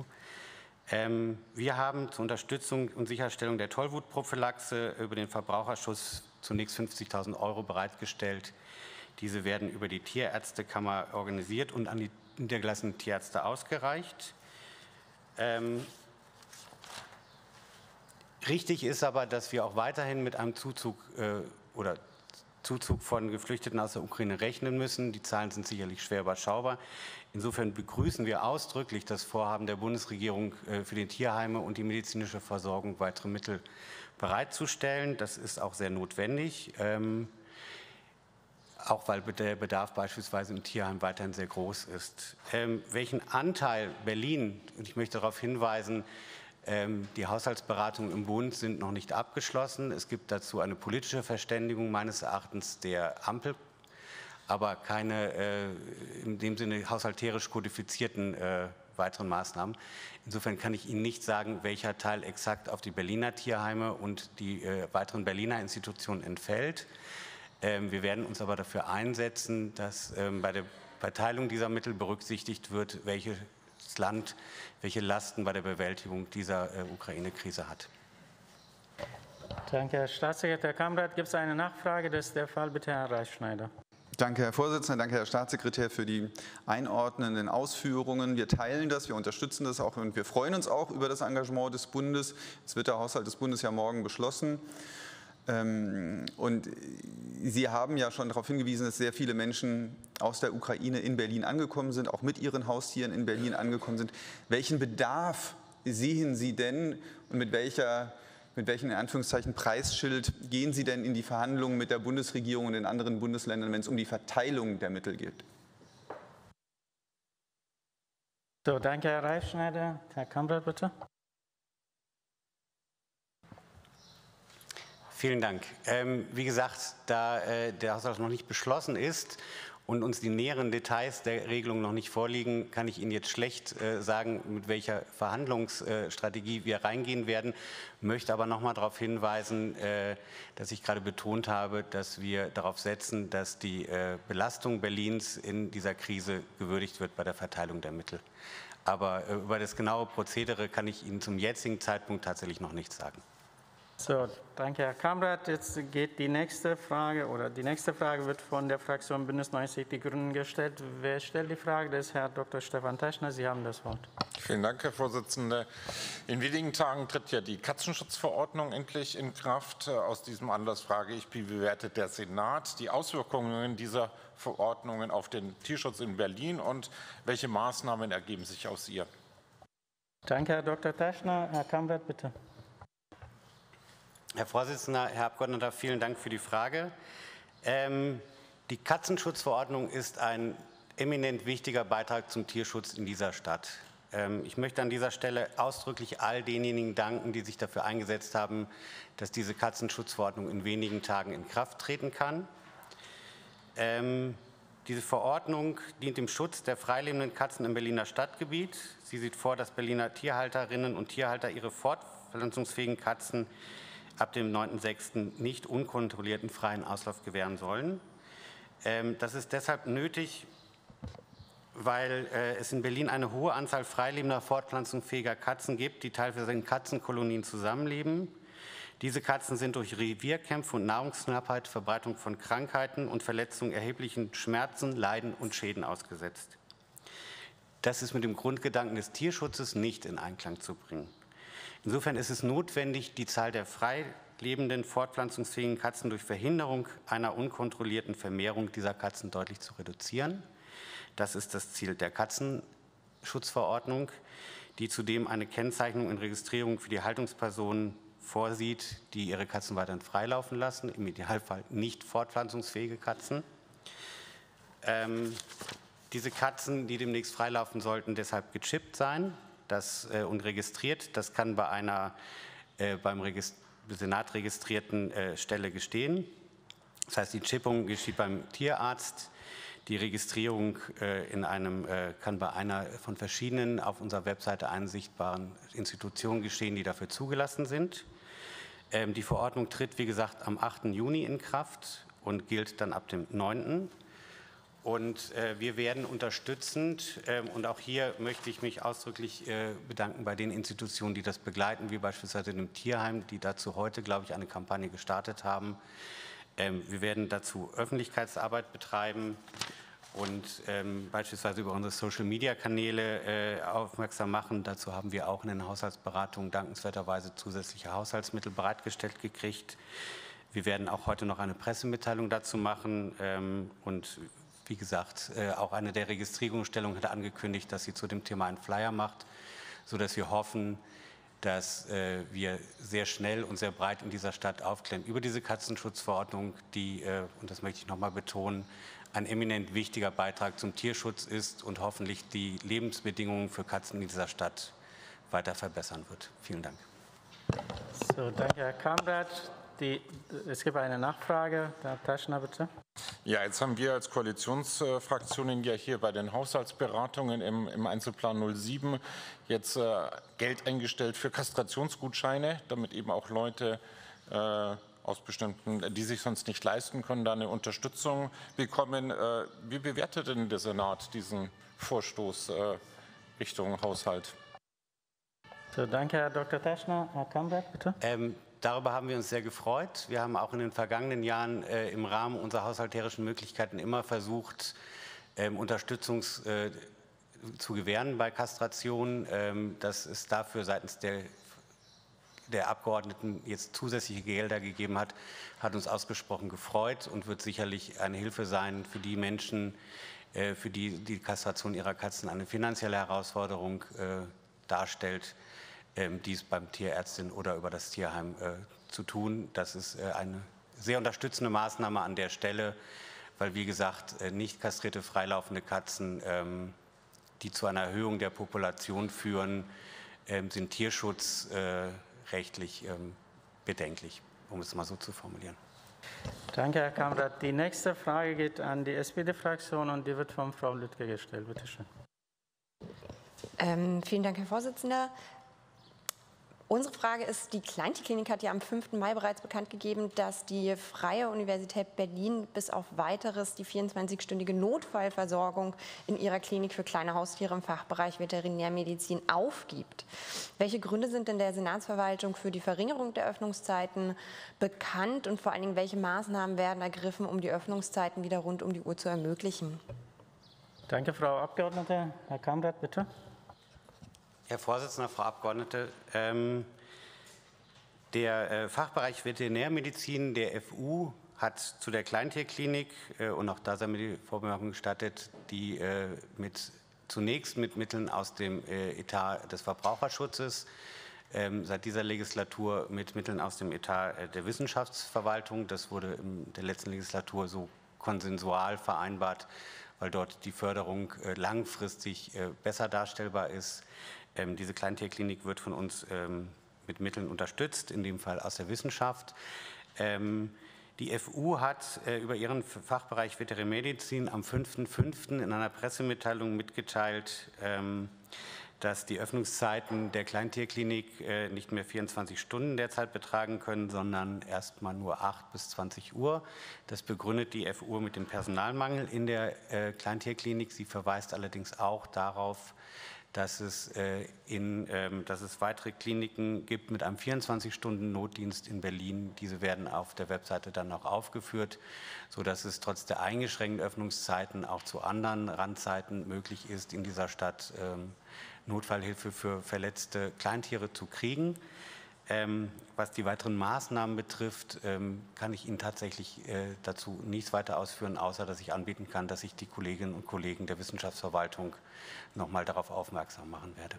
[SPEAKER 6] Ähm, wir haben zur Unterstützung und Sicherstellung der Tollwutprophylaxe über den Verbraucherschutz zunächst fünfzigtausend Euro bereitgestellt. Diese werden über die Tierärztekammer organisiert und an die niedergelassenen Tierärzte ausgereicht. Ähm, Richtig ist aber, dass wir auch weiterhin mit einem Zuzug äh, oder Zuzug von Geflüchteten aus der Ukraine rechnen müssen. Die Zahlen sind sicherlich schwer überschaubar. Insofern begrüßen wir ausdrücklich das Vorhaben der Bundesregierung, äh, für die Tierheime und die medizinische Versorgung weitere Mittel bereitzustellen. Das ist auch sehr notwendig, ähm, auch weil der Bedarf beispielsweise im Tierheim weiterhin sehr groß ist. Ähm, welchen Anteil Berlin, und ich möchte darauf hinweisen, die Haushaltsberatungen im Bund sind noch nicht abgeschlossen. Es gibt dazu eine politische Verständigung meines Erachtens der Ampel, aber keine äh, in dem Sinne haushalterisch kodifizierten äh, weiteren Maßnahmen. Insofern kann ich Ihnen nicht sagen, welcher Teil exakt auf die Berliner Tierheime und die äh, weiteren Berliner Institutionen entfällt. Ähm, wir werden uns aber dafür einsetzen, dass ähm, bei der Verteilung dieser Mittel berücksichtigt wird, welche Land, welche Lasten bei der Bewältigung dieser äh, Ukraine-Krise hat.
[SPEAKER 1] Danke, Herr Staatssekretär Kamrat. Gibt es eine Nachfrage? Das ist der Fall. Bitte, Herr Reifschneider.
[SPEAKER 2] Danke, Herr Vorsitzender. Danke, Herr Staatssekretär, für die einordnenden Ausführungen. Wir teilen das, wir unterstützen das auch und wir freuen uns auch über das Engagement des Bundes. Es wird der Haushalt des Bundes ja morgen beschlossen. Und Sie haben ja schon darauf hingewiesen, dass sehr viele Menschen aus der Ukraine in Berlin angekommen sind, auch mit ihren Haustieren in Berlin angekommen sind. Welchen Bedarf sehen Sie denn und mit welcher, mit welchem in Anführungszeichen Preisschild gehen Sie denn in die Verhandlungen mit der Bundesregierung und den anderen Bundesländern, wenn es um die Verteilung der Mittel geht?
[SPEAKER 1] So, danke, Herr Reifschneider. Herr Kamrat, bitte.
[SPEAKER 6] Vielen Dank. Ähm, wie gesagt, da äh, der Haushalt noch nicht beschlossen ist und uns die näheren Details der Regelung noch nicht vorliegen, kann ich Ihnen jetzt schlecht äh, sagen, mit welcher Verhandlungsstrategie äh, wir reingehen werden. Möchte aber noch mal darauf hinweisen, äh, dass ich gerade betont habe, dass wir darauf setzen, dass die äh, Belastung Berlins in dieser Krise gewürdigt wird bei der Verteilung der Mittel. Aber äh, über das genaue Prozedere kann ich Ihnen zum jetzigen Zeitpunkt tatsächlich noch nichts sagen.
[SPEAKER 1] So, danke, Herr Kamrat. Jetzt geht die nächste Frage, oder die nächste Frage wird von der Fraktion Bündnis neunzig Die Grünen gestellt. Wer stellt die Frage? Das ist Herr Doktor Stefan Teschner. Sie haben das Wort.
[SPEAKER 3] Vielen Dank, Herr Vorsitzender. In wenigen Tagen tritt ja die Katzenschutzverordnung endlich in Kraft. Aus diesem Anlass frage ich, wie bewertet der Senat die Auswirkungen dieser Verordnungen auf den Tierschutz in Berlin und welche Maßnahmen ergeben sich aus ihr?
[SPEAKER 1] Danke, Herr Doktor Teschner. Herr Kamrat, bitte.
[SPEAKER 6] Herr Vorsitzender, Herr Abgeordneter, vielen Dank für die Frage. Ähm, die Katzenschutzverordnung ist ein eminent wichtiger Beitrag zum Tierschutz in dieser Stadt. Ähm, ich möchte an dieser Stelle ausdrücklich all denjenigen danken, die sich dafür eingesetzt haben, dass diese Katzenschutzverordnung in wenigen Tagen in Kraft treten kann. Ähm, diese Verordnung dient dem Schutz der freilebenden Katzen im Berliner Stadtgebiet. Sie sieht vor, dass Berliner Tierhalterinnen und Tierhalter ihre fortpflanzungsfähigen Katzen ab dem neunten sechsten nicht unkontrollierten freien Auslauf gewähren sollen. Ähm, das ist deshalb nötig, weil äh, es in Berlin eine hohe Anzahl freilebender, fortpflanzungsfähiger Katzen gibt, die teilweise in Katzenkolonien zusammenleben. Diese Katzen sind durch Revierkämpfe und Nahrungsknappheit, Verbreitung von Krankheiten und Verletzungen erheblichen Schmerzen, Leiden und Schäden ausgesetzt. Das ist mit dem Grundgedanken des Tierschutzes nicht in Einklang zu bringen. Insofern ist es notwendig, die Zahl der frei lebenden, fortpflanzungsfähigen Katzen durch Verhinderung einer unkontrollierten Vermehrung dieser Katzen deutlich zu reduzieren. Das ist das Ziel der Katzenschutzverordnung, die zudem eine Kennzeichnung und Registrierung für die Haltungspersonen vorsieht, die ihre Katzen weiterhin freilaufen lassen, im Idealfall nicht fortpflanzungsfähige Katzen. Ähm, diese Katzen, die demnächst freilaufen, sollten deshalb gechippt sein. Das, äh, und registriert. Das kann bei einer äh, beim Regist- Senat registrierten äh, Stelle geschehen. Das heißt, die Chippung geschieht beim Tierarzt. Die Registrierung äh, in einem, äh, kann bei einer von verschiedenen auf unserer Webseite einsichtbaren Institutionen geschehen, die dafür zugelassen sind. Ähm, die Verordnung tritt, wie gesagt, am achten Juni in Kraft und gilt dann ab dem neunten Und äh, wir werden unterstützend, äh, und auch hier möchte ich mich ausdrücklich äh, bedanken bei den Institutionen, die das begleiten, wie beispielsweise dem Tierheim, die dazu heute, glaube ich, eine Kampagne gestartet haben. Ähm, wir werden dazu Öffentlichkeitsarbeit betreiben und ähm, beispielsweise über unsere Social-Media-Kanäle äh, aufmerksam machen. Dazu haben wir auch in den Haushaltsberatungen dankenswerterweise zusätzliche Haushaltsmittel bereitgestellt gekriegt. Wir werden auch heute noch eine Pressemitteilung dazu machen ähm, und wie gesagt, auch eine der Registrierungsstellungen hat angekündigt, dass sie zu dem Thema einen Flyer macht, sodass wir hoffen, dass wir sehr schnell und sehr breit in dieser Stadt aufklären über diese Katzenschutzverordnung, die, und das möchte ich noch mal betonen, ein eminent wichtiger Beitrag zum Tierschutz ist und hoffentlich die Lebensbedingungen für Katzen in dieser Stadt weiter verbessern wird. Vielen Dank.
[SPEAKER 1] So, danke, Herr Kamrat. Die, es gibt eine Nachfrage. Herr Teschner, bitte.
[SPEAKER 3] Ja, jetzt haben wir als Koalitionsfraktionen ja hier bei den Haushaltsberatungen im, im Einzelplan null sieben jetzt äh, Geld eingestellt für Kastrationsgutscheine, damit eben auch Leute äh, aus bestimmten, die sich sonst nicht leisten können, da eine Unterstützung bekommen. Äh, wie bewertet denn der Senat diesen Vorstoß äh, Richtung Haushalt?
[SPEAKER 1] So, danke, Herr Doktor Teschner. Herr Kamrat, bitte.
[SPEAKER 6] Ähm, Darüber haben wir uns sehr gefreut. Wir haben auch in den vergangenen Jahren äh, im Rahmen unserer haushalterischen Möglichkeiten immer versucht, ähm, Unterstützung äh, zu gewähren bei Kastration. Ähm, dass es dafür seitens der, der Abgeordneten jetzt zusätzliche Gelder gegeben hat, hat uns ausgesprochen gefreut und wird sicherlich eine Hilfe sein für die Menschen, äh, für die die Kastration ihrer Katzen eine finanzielle Herausforderung äh, darstellt, dies beim Tierärztin oder über das Tierheim äh, zu tun. Das ist äh, eine sehr unterstützende Maßnahme an der Stelle, weil, wie gesagt, äh, nicht kastrierte freilaufende Katzen, ähm, die zu einer Erhöhung der Population führen, ähm, sind tierschutzrechtlich ähm, bedenklich, um es mal so zu formulieren.
[SPEAKER 1] Danke, Herr Kamrat. Die nächste Frage geht an die S P D-Fraktion und die wird von Frau Lüttke gestellt. Bitte schön.
[SPEAKER 7] Ähm, vielen Dank, Herr Vorsitzender. Unsere Frage ist, die Kleintierklinik hat ja am fünften Mai bereits bekannt gegeben, dass die Freie Universität Berlin bis auf Weiteres die vierundzwanzigstündige Notfallversorgung in ihrer Klinik für kleine Haustiere im Fachbereich Veterinärmedizin aufgibt. Welche Gründe sind denn der Senatsverwaltung für die Verringerung der Öffnungszeiten bekannt und vor allen Dingen, welche Maßnahmen werden ergriffen, um die Öffnungszeiten wieder rund um die Uhr zu ermöglichen?
[SPEAKER 1] Danke, Frau Abgeordnete. Herr Kamrat, bitte.
[SPEAKER 6] Herr Vorsitzender, Frau Abgeordnete, ähm, der äh, Fachbereich Veterinärmedizin der F U hat zu der Kleintierklinik, äh, und auch da sei mir die Vorbemerkung gestattet, die äh, mit, zunächst mit Mitteln aus dem äh, Etat des Verbraucherschutzes, ähm, seit dieser Legislatur mit Mitteln aus dem Etat äh, der Wissenschaftsverwaltung, das wurde in der letzten Legislatur so konsensual vereinbart, weil dort die Förderung äh, langfristig äh, besser darstellbar ist. Ähm, diese Kleintierklinik wird von uns ähm, mit Mitteln unterstützt, in dem Fall aus der Wissenschaft. Ähm, die F U hat äh, über ihren Fachbereich Veterinärmedizin am fünften fünften in einer Pressemitteilung mitgeteilt, ähm, dass die Öffnungszeiten der Kleintierklinik äh, nicht mehr vierundzwanzig Stunden derzeit betragen können, sondern erst mal nur acht bis zwanzig Uhr. Das begründet die F U mit dem Personalmangel in der äh, Kleintierklinik. Sie verweist allerdings auch darauf, dass es, äh, in, ähm, dass es weitere Kliniken gibt mit einem vierundzwanzig-Stunden-Notdienst in Berlin. Diese werden auf der Webseite dann auch aufgeführt, sodass es trotz der eingeschränkten Öffnungszeiten auch zu anderen Randzeiten möglich ist, in dieser Stadt ähm, Notfallhilfe für verletzte Kleintiere zu kriegen. Ähm, was die weiteren Maßnahmen betrifft, ähm, kann ich Ihnen tatsächlich äh, dazu nichts weiter ausführen, außer dass ich anbieten kann, dass ich die Kolleginnen und Kollegen der Wissenschaftsverwaltung noch mal darauf aufmerksam machen werde.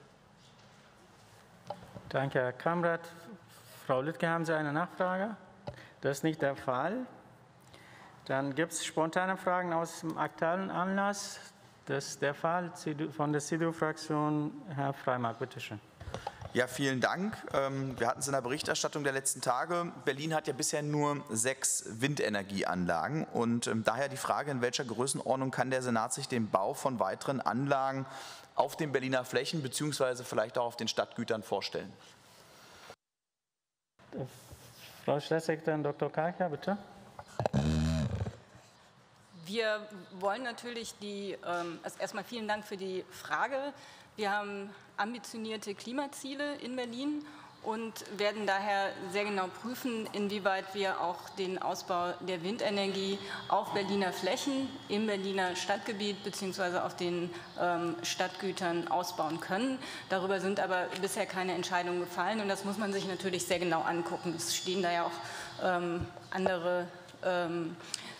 [SPEAKER 1] Danke, Herr Kamrat. Frau Lüttke, haben Sie eine Nachfrage? Das ist nicht der Fall. Dann gibt es spontane Fragen aus dem aktuellen Anlass. Das ist der Fall. Von der C D U-Fraktion, Herr Freimark, bitte schön.
[SPEAKER 4] Ja, vielen Dank. Wir hatten es in der Berichterstattung der letzten Tage. Berlin hat ja bisher nur sechs Windenergieanlagen. Und daher die Frage, in welcher Größenordnung kann der Senat sich den Bau von weiteren Anlagen auf den Berliner Flächen beziehungsweise vielleicht auch auf den Stadtgütern vorstellen?
[SPEAKER 1] Frau Staatssekretärin Doktor Karcher, bitte.
[SPEAKER 8] Wir wollen natürlich die, ähm, also erstmal vielen Dank für die Frage. Wir haben ambitionierte Klimaziele in Berlin und werden daher sehr genau prüfen, inwieweit wir auch den Ausbau der Windenergie auf Berliner Flächen, im Berliner Stadtgebiet bzw. auf den ähm, Stadtgütern ausbauen können. Darüber sind aber bisher keine Entscheidungen gefallen und das muss man sich natürlich sehr genau angucken. Es stehen da ja auch ähm, andere ähm,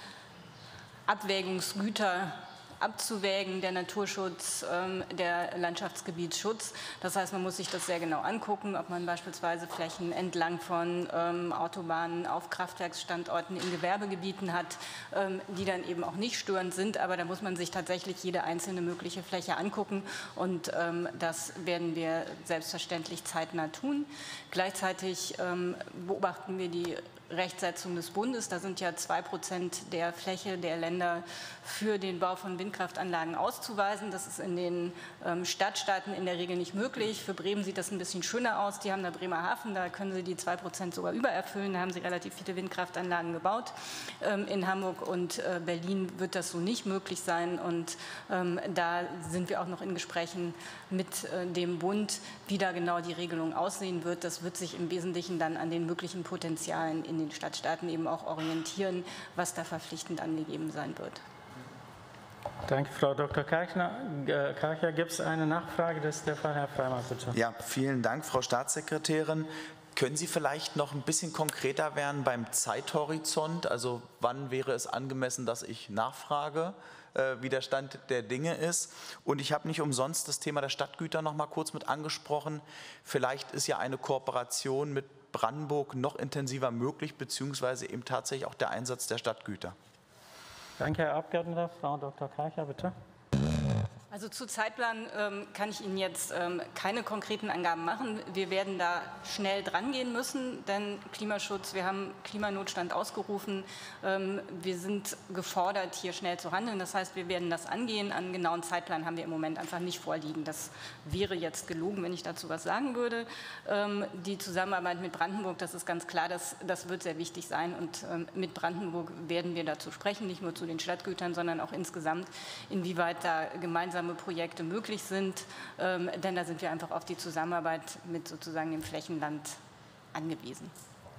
[SPEAKER 8] Abwägungsgüter abzuwägen, der Naturschutz, ähm, der Landschaftsgebietsschutz. Das heißt, man muss sich das sehr genau angucken, ob man beispielsweise Flächen entlang von ähm, Autobahnen auf Kraftwerksstandorten in Gewerbegebieten hat, ähm, die dann eben auch nicht störend sind. Aber da muss man sich tatsächlich jede einzelne mögliche Fläche angucken und ähm, das werden wir selbstverständlich zeitnah tun. Gleichzeitig ähm, beobachten wir die Rechtsetzung des Bundes. Da sind ja zwei Prozent der Fläche der Länder für den Bau von Windkraftanlagen auszuweisen. Das ist in den ähm, Stadtstaaten in der Regel nicht möglich. Für Bremen sieht das ein bisschen schöner aus. Die haben da Bremerhaven, da können sie die zwei Prozent sogar übererfüllen. Da haben sie relativ viele Windkraftanlagen gebaut. Ähm, in Hamburg und äh, Berlin wird das so nicht möglich sein. Und ähm, da sind wir auch noch in Gesprächen mit äh, dem Bund, wie da genau die Regelung aussehen wird. Das wird sich im Wesentlichen dann an den möglichen Potenzialen in den Stadtstaaten eben auch orientieren, was da verpflichtend angegeben sein wird.
[SPEAKER 1] Danke, Frau Doktor Karcher. Karcher, gibt es eine Nachfrage? Das ist der Fall, Herr Freimark, bitte.
[SPEAKER 4] Ja, vielen Dank, Frau Staatssekretärin. Können Sie vielleicht noch ein bisschen konkreter werden beim Zeithorizont? Also wann wäre es angemessen, dass ich nachfrage, äh, wie der Stand der Dinge ist? Und ich habe nicht umsonst das Thema der Stadtgüter noch mal kurz mit angesprochen. Vielleicht ist ja eine Kooperation mit Brandenburg noch intensiver möglich, beziehungsweise eben tatsächlich auch der Einsatz der Stadtgüter.
[SPEAKER 1] Danke, Herr Abgeordneter. Frau Doktor Karcher, bitte.
[SPEAKER 8] Also zu Zeitplan ähm, kann ich Ihnen jetzt ähm, keine konkreten Angaben machen. Wir werden da schnell dran gehen müssen, denn Klimaschutz, wir haben Klimanotstand ausgerufen. Ähm, wir sind gefordert, hier schnell zu handeln. Das heißt, wir werden das angehen. Einen genauen Zeitplan haben wir im Moment einfach nicht vorliegen. Das wäre jetzt gelogen, wenn ich dazu was sagen würde. Ähm, die Zusammenarbeit mit Brandenburg, das ist ganz klar, das, das wird sehr wichtig sein. Und ähm, mit Brandenburg werden wir dazu sprechen, nicht nur zu den Stadtgütern, sondern auch insgesamt, inwieweit da gemeinsam Projekte möglich sind, ähm, denn da sind wir einfach auf die Zusammenarbeit mit sozusagen dem Flächenland angewiesen.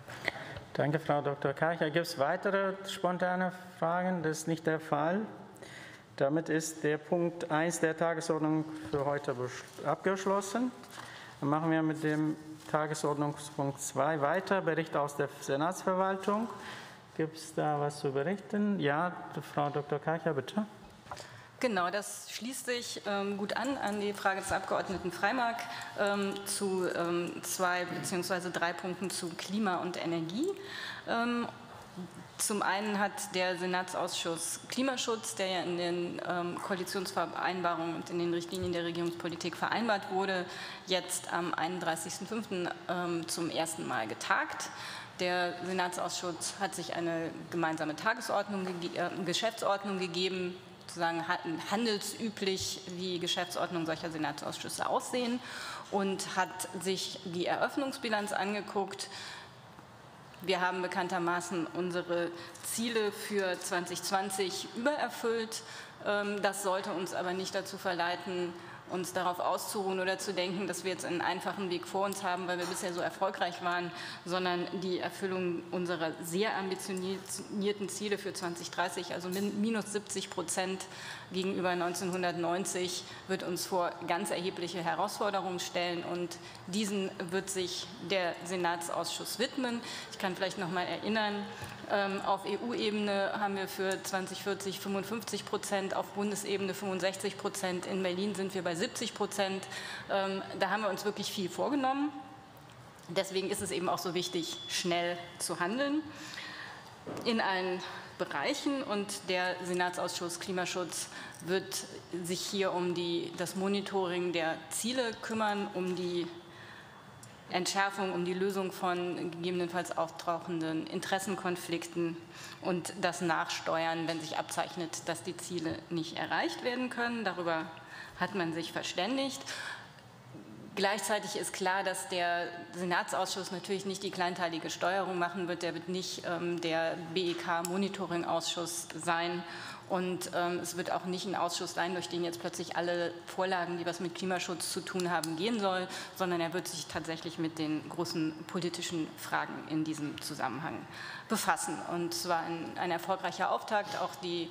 [SPEAKER 1] Danke, Frau Doktor Karcher. Gibt es weitere spontane Fragen? Das ist nicht der Fall. Damit ist der Punkt eins der Tagesordnung für heute abgeschlossen. Dann machen wir mit dem Tagesordnungspunkt zwei weiter, Bericht aus der Senatsverwaltung. Gibt es da was zu berichten? Ja, Frau Doktor Karcher, bitte.
[SPEAKER 8] Genau, das schließt sich ähm, gut an an die Frage des Abgeordneten Freimark ähm, zu ähm, zwei bzw. drei Punkten zu Klima und Energie. Ähm, zum einen hat der Senatsausschuss Klimaschutz, der ja in den ähm, Koalitionsvereinbarungen und in den Richtlinien der Regierungspolitik vereinbart wurde, jetzt am einunddreißigsten fünften Ähm, zum ersten Mal getagt. Der Senatsausschuss hat sich eine gemeinsame Tagesordnung, äh, Geschäftsordnung gegeben, sozusagen handelsüblich, wie Geschäftsordnung solcher Senatsausschüsse aussehen, und hat sich die Eröffnungsbilanz angeguckt. Wir haben bekanntermaßen unsere Ziele für zwanzig zwanzig übererfüllt. Das sollte uns aber nicht dazu verleiten, uns darauf auszuruhen oder zu denken, dass wir jetzt einen einfachen Weg vor uns haben, weil wir bisher so erfolgreich waren, sondern die Erfüllung unserer sehr ambitionierten Ziele für zwanzig dreißig, also minus siebzig Prozent gegenüber neunzehnhundertneunzig, wird uns vor ganz erhebliche Herausforderungen stellen, und diesen wird sich der Senatsausschuss widmen. Ich kann vielleicht noch mal erinnern, auf E U-Ebene haben wir für zwanzig vierzig fünfundfünfzig Prozent, auf Bundesebene fünfundsechzig Prozent, in Berlin sind wir bei siebzig Prozent. Da haben wir uns wirklich viel vorgenommen. Deswegen ist es eben auch so wichtig, schnell zu handeln in allen Bereichen. Und der Senatsausschuss Klimaschutz wird sich hier um die, das Monitoring der Ziele kümmern, um die Entschärfung, um die Lösung von gegebenenfalls auftauchenden Interessenkonflikten und das Nachsteuern, wenn sich abzeichnet, dass die Ziele nicht erreicht werden können. Darüber hat man sich verständigt. Gleichzeitig ist klar, dass der Senatsausschuss natürlich nicht die kleinteilige Steuerung machen wird. Der wird nicht ähm, der B E K-Monitoring-Ausschuss sein. Und ähm, es wird auch nicht ein Ausschuss sein, durch den jetzt plötzlich alle Vorlagen, die was mit Klimaschutz zu tun haben, gehen soll, sondern er wird sich tatsächlich mit den großen politischen Fragen in diesem Zusammenhang befassen. Und es war ein, ein erfolgreicher Auftakt. Auch die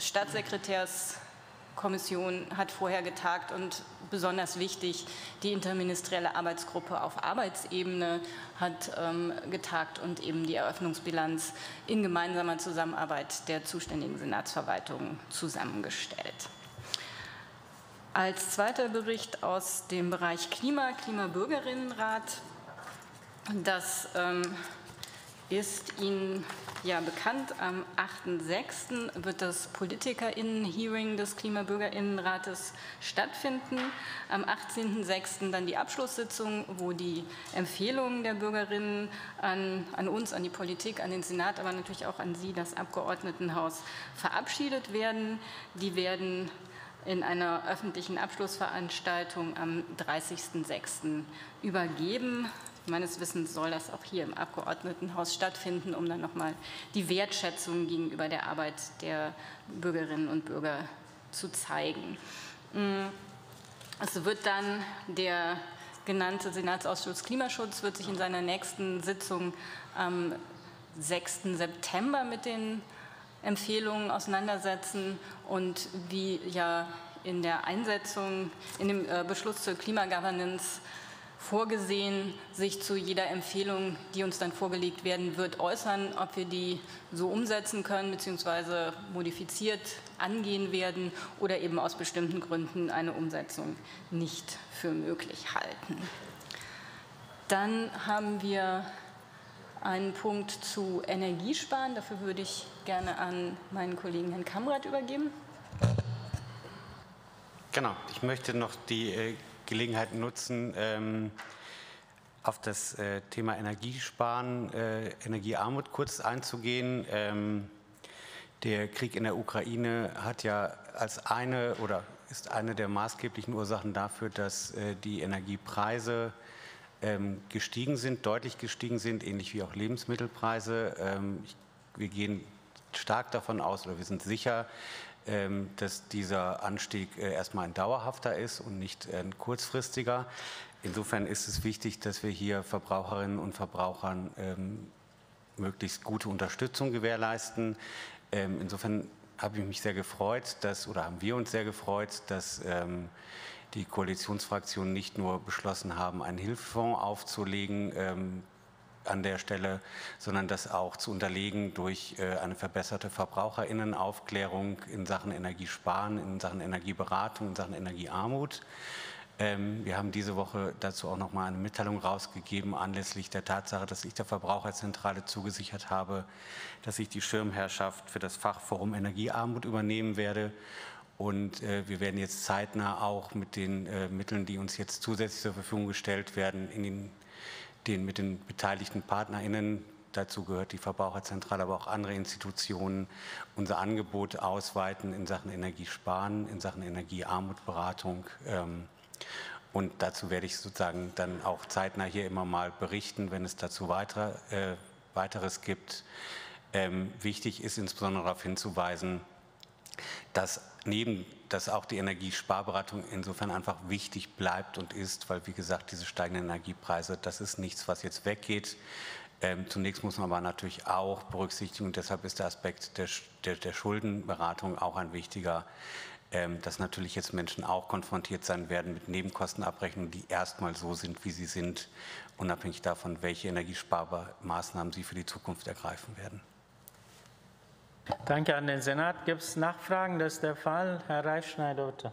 [SPEAKER 8] Staatssekretärskommission hat vorher getagt, und besonders wichtig, die interministerielle Arbeitsgruppe auf Arbeitsebene hat ähm, getagt und eben die Eröffnungsbilanz in gemeinsamer Zusammenarbeit der zuständigen Senatsverwaltung zusammengestellt. Als zweiter Bericht aus dem Bereich Klima, Klimabürgerinnenrat, das ähm, ist Ihnen ja bekannt. Am achten sechsten wird das PolitikerInnen-Hearing des Klimabürgerinnenrates stattfinden. Am achtzehnten sechsten dann die Abschlusssitzung, wo die Empfehlungen der Bürgerinnen an, an uns, an die Politik, an den Senat, aber natürlich auch an Sie, das Abgeordnetenhaus, verabschiedet werden. Die werden in einer öffentlichen Abschlussveranstaltung am dreißigsten sechsten übergeben. Meines Wissens soll das auch hier im Abgeordnetenhaus stattfinden, um dann nochmal die Wertschätzung gegenüber der Arbeit der Bürgerinnen und Bürger zu zeigen. Es wird dann der genannte Senatsausschuss Klimaschutz wird sich in seiner nächsten Sitzung am sechsten September mit den Empfehlungen auseinandersetzen und wie ja in der Einsetzung, in dem Beschluss zur Klimagovernance vorgesehen, sich zu jeder Empfehlung, die uns dann vorgelegt werden wird, äußern, ob wir die so umsetzen können bzw. modifiziert angehen werden oder eben aus bestimmten Gründen eine Umsetzung nicht für möglich halten. Dann haben wir einen Punkt zu Energiesparen. Dafür würde ich gerne an meinen Kollegen Herrn Kamrat übergeben.
[SPEAKER 6] Genau, ich möchte noch die äh, Gelegenheit nutzen, ähm, auf das äh, Thema Energiesparen, äh, Energiearmut kurz einzugehen. Ähm, der Krieg in der Ukraine hat ja als eine oder ist eine der maßgeblichen Ursachen dafür, dass äh, die Energiepreise ähm, gestiegen sind, deutlich gestiegen sind, ähnlich wie auch Lebensmittelpreise. Ähm, ich, wir gehen stark davon aus oder wir sind sicher, ähm, dass dieser Anstieg äh, erstmal ein dauerhafter ist und nicht äh, ein kurzfristiger. Insofern ist es wichtig, dass wir hier Verbraucherinnen und Verbrauchern ähm, möglichst gute Unterstützung gewährleisten. Ähm, insofern habe ich mich sehr gefreut, dass, oder haben wir uns sehr gefreut, dass ähm, die Koalitionsfraktionen nicht nur beschlossen haben, einen Hilfefonds aufzulegen ähm, an der Stelle, sondern das auch zu unterlegen durch äh, eine verbesserte VerbraucherInnenaufklärung in Sachen Energiesparen, in Sachen Energieberatung, in Sachen Energiearmut. Ähm, wir haben diese Woche dazu auch noch mal eine Mitteilung rausgegeben, anlässlich der Tatsache, dass ich der Verbraucherzentrale zugesichert habe, dass ich die Schirmherrschaft für das Fachforum Energiearmut übernehmen werde. Und äh, wir werden jetzt zeitnah auch mit den äh, Mitteln, die uns jetzt zusätzlich zur Verfügung gestellt werden, in den, den, mit den beteiligten PartnerInnen, dazu gehört die Verbraucherzentrale, aber auch andere Institutionen, unser Angebot ausweiten in Sachen Energiesparen, in Sachen Energiearmutberatung. Ähm, Und dazu werde ich sozusagen dann auch zeitnah hier immer mal berichten, wenn es dazu weitere, äh, weiteres gibt. Ähm, wichtig ist insbesondere darauf hinzuweisen, dass neben, dass auch die Energiesparberatung insofern einfach wichtig bleibt und ist, weil wie gesagt, diese steigenden Energiepreise, das ist nichts, was jetzt weggeht. Ähm, zunächst muss man aber natürlich auch berücksichtigen, und deshalb ist der Aspekt der, der, der Schuldenberatung auch ein wichtiger, dass natürlich jetzt Menschen auch konfrontiert sein werden mit Nebenkostenabrechnungen, die erstmal so sind, wie sie sind, unabhängig davon, welche Energiesparmaßnahmen sie für die Zukunft ergreifen werden.
[SPEAKER 1] Danke an den Senat. Gibt es Nachfragen? Das ist der Fall. Herr Reifschneider, bitte.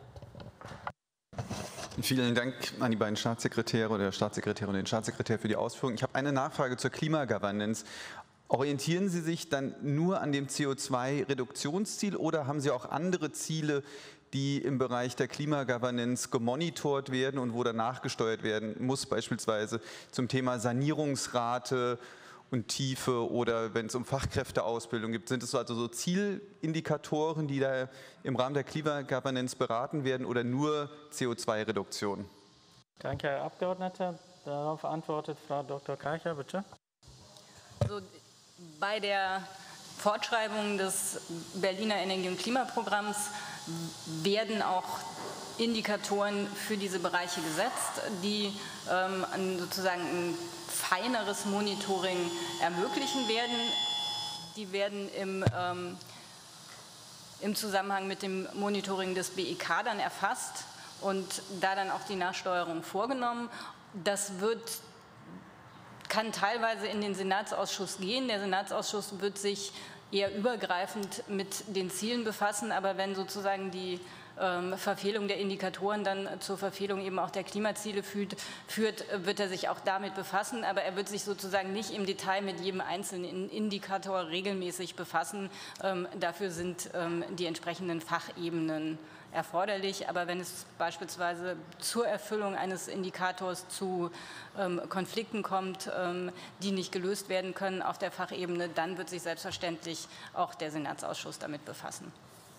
[SPEAKER 2] Vielen Dank an die beiden Staatssekretäre oder der Staatssekretär und den Staatssekretär für die Ausführungen. Ich habe eine Nachfrage zur Klimagovernance. Orientieren Sie sich dann nur an dem C O zwei Reduktionsziel oder haben Sie auch andere Ziele, die im Bereich der Klimagovernance gemonitort werden und wo danach gesteuert werden muss, beispielsweise zum Thema Sanierungsrate und Tiefe oder wenn es um Fachkräfteausbildung geht? Sind es also so Zielindikatoren, die da im Rahmen der Klimagovernance beraten werden oder nur C O zwei Reduktion?
[SPEAKER 1] Danke, Herr Abgeordneter. Darauf antwortet Frau Doktor Karcher, bitte.
[SPEAKER 8] Also, bei der Fortschreibung des Berliner Energie- und Klimaprogramms werden auch Indikatoren für diese Bereiche gesetzt, die ähm, sozusagen ein feineres Monitoring ermöglichen werden. Die werden im, ähm, im Zusammenhang mit dem Monitoring des B E K dann erfasst und da dann auch die Nachsteuerung vorgenommen. Das wird kann teilweise in den Senatsausschuss gehen. Der Senatsausschuss wird sich eher übergreifend mit den Zielen befassen, aber wenn sozusagen die ähm, Verfehlung der Indikatoren dann zur Verfehlung eben auch der Klimaziele führt, führt, wird er sich auch damit befassen, aber er wird sich sozusagen nicht im Detail mit jedem einzelnen Indikator regelmäßig befassen. Ähm, dafür sind ähm, die entsprechenden Fachebenen erforderlich, aber wenn es beispielsweise zur Erfüllung eines Indikators zu ähm, Konflikten kommt, ähm, die nicht gelöst werden können auf der Fachebene, dann wird sich selbstverständlich auch der Senatsausschuss damit befassen.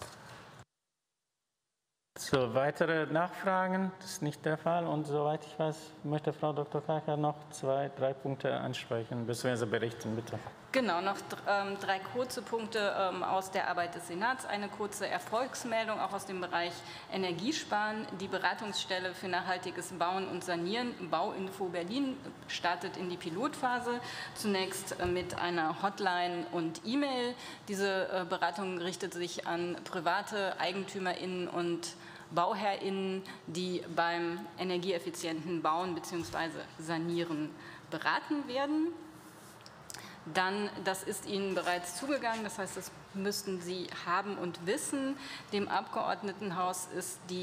[SPEAKER 1] So, weitere Nachfragen? Das ist nicht der Fall. Und soweit ich weiß, möchte Frau Doktor Karcher noch zwei, drei Punkte ansprechen, bzw. berichten, bitte.
[SPEAKER 8] Genau, noch ähm, drei kurze Punkte ähm, aus der Arbeit des Senats. Eine kurze Erfolgsmeldung auch aus dem Bereich Energiesparen. Die Beratungsstelle für nachhaltiges Bauen und Sanieren, Bauinfo Berlin, startet in die Pilotphase. Zunächst äh, mit einer Hotline und E-Mail. Diese äh, Beratung richtet sich an private EigentümerInnen und BauherrInnen, die beim energieeffizienten Bauen bzw. Sanieren beraten werden. Dann, das ist Ihnen bereits zugegangen, das heißt, das müssten Sie haben und wissen. Dem Abgeordnetenhaus ist die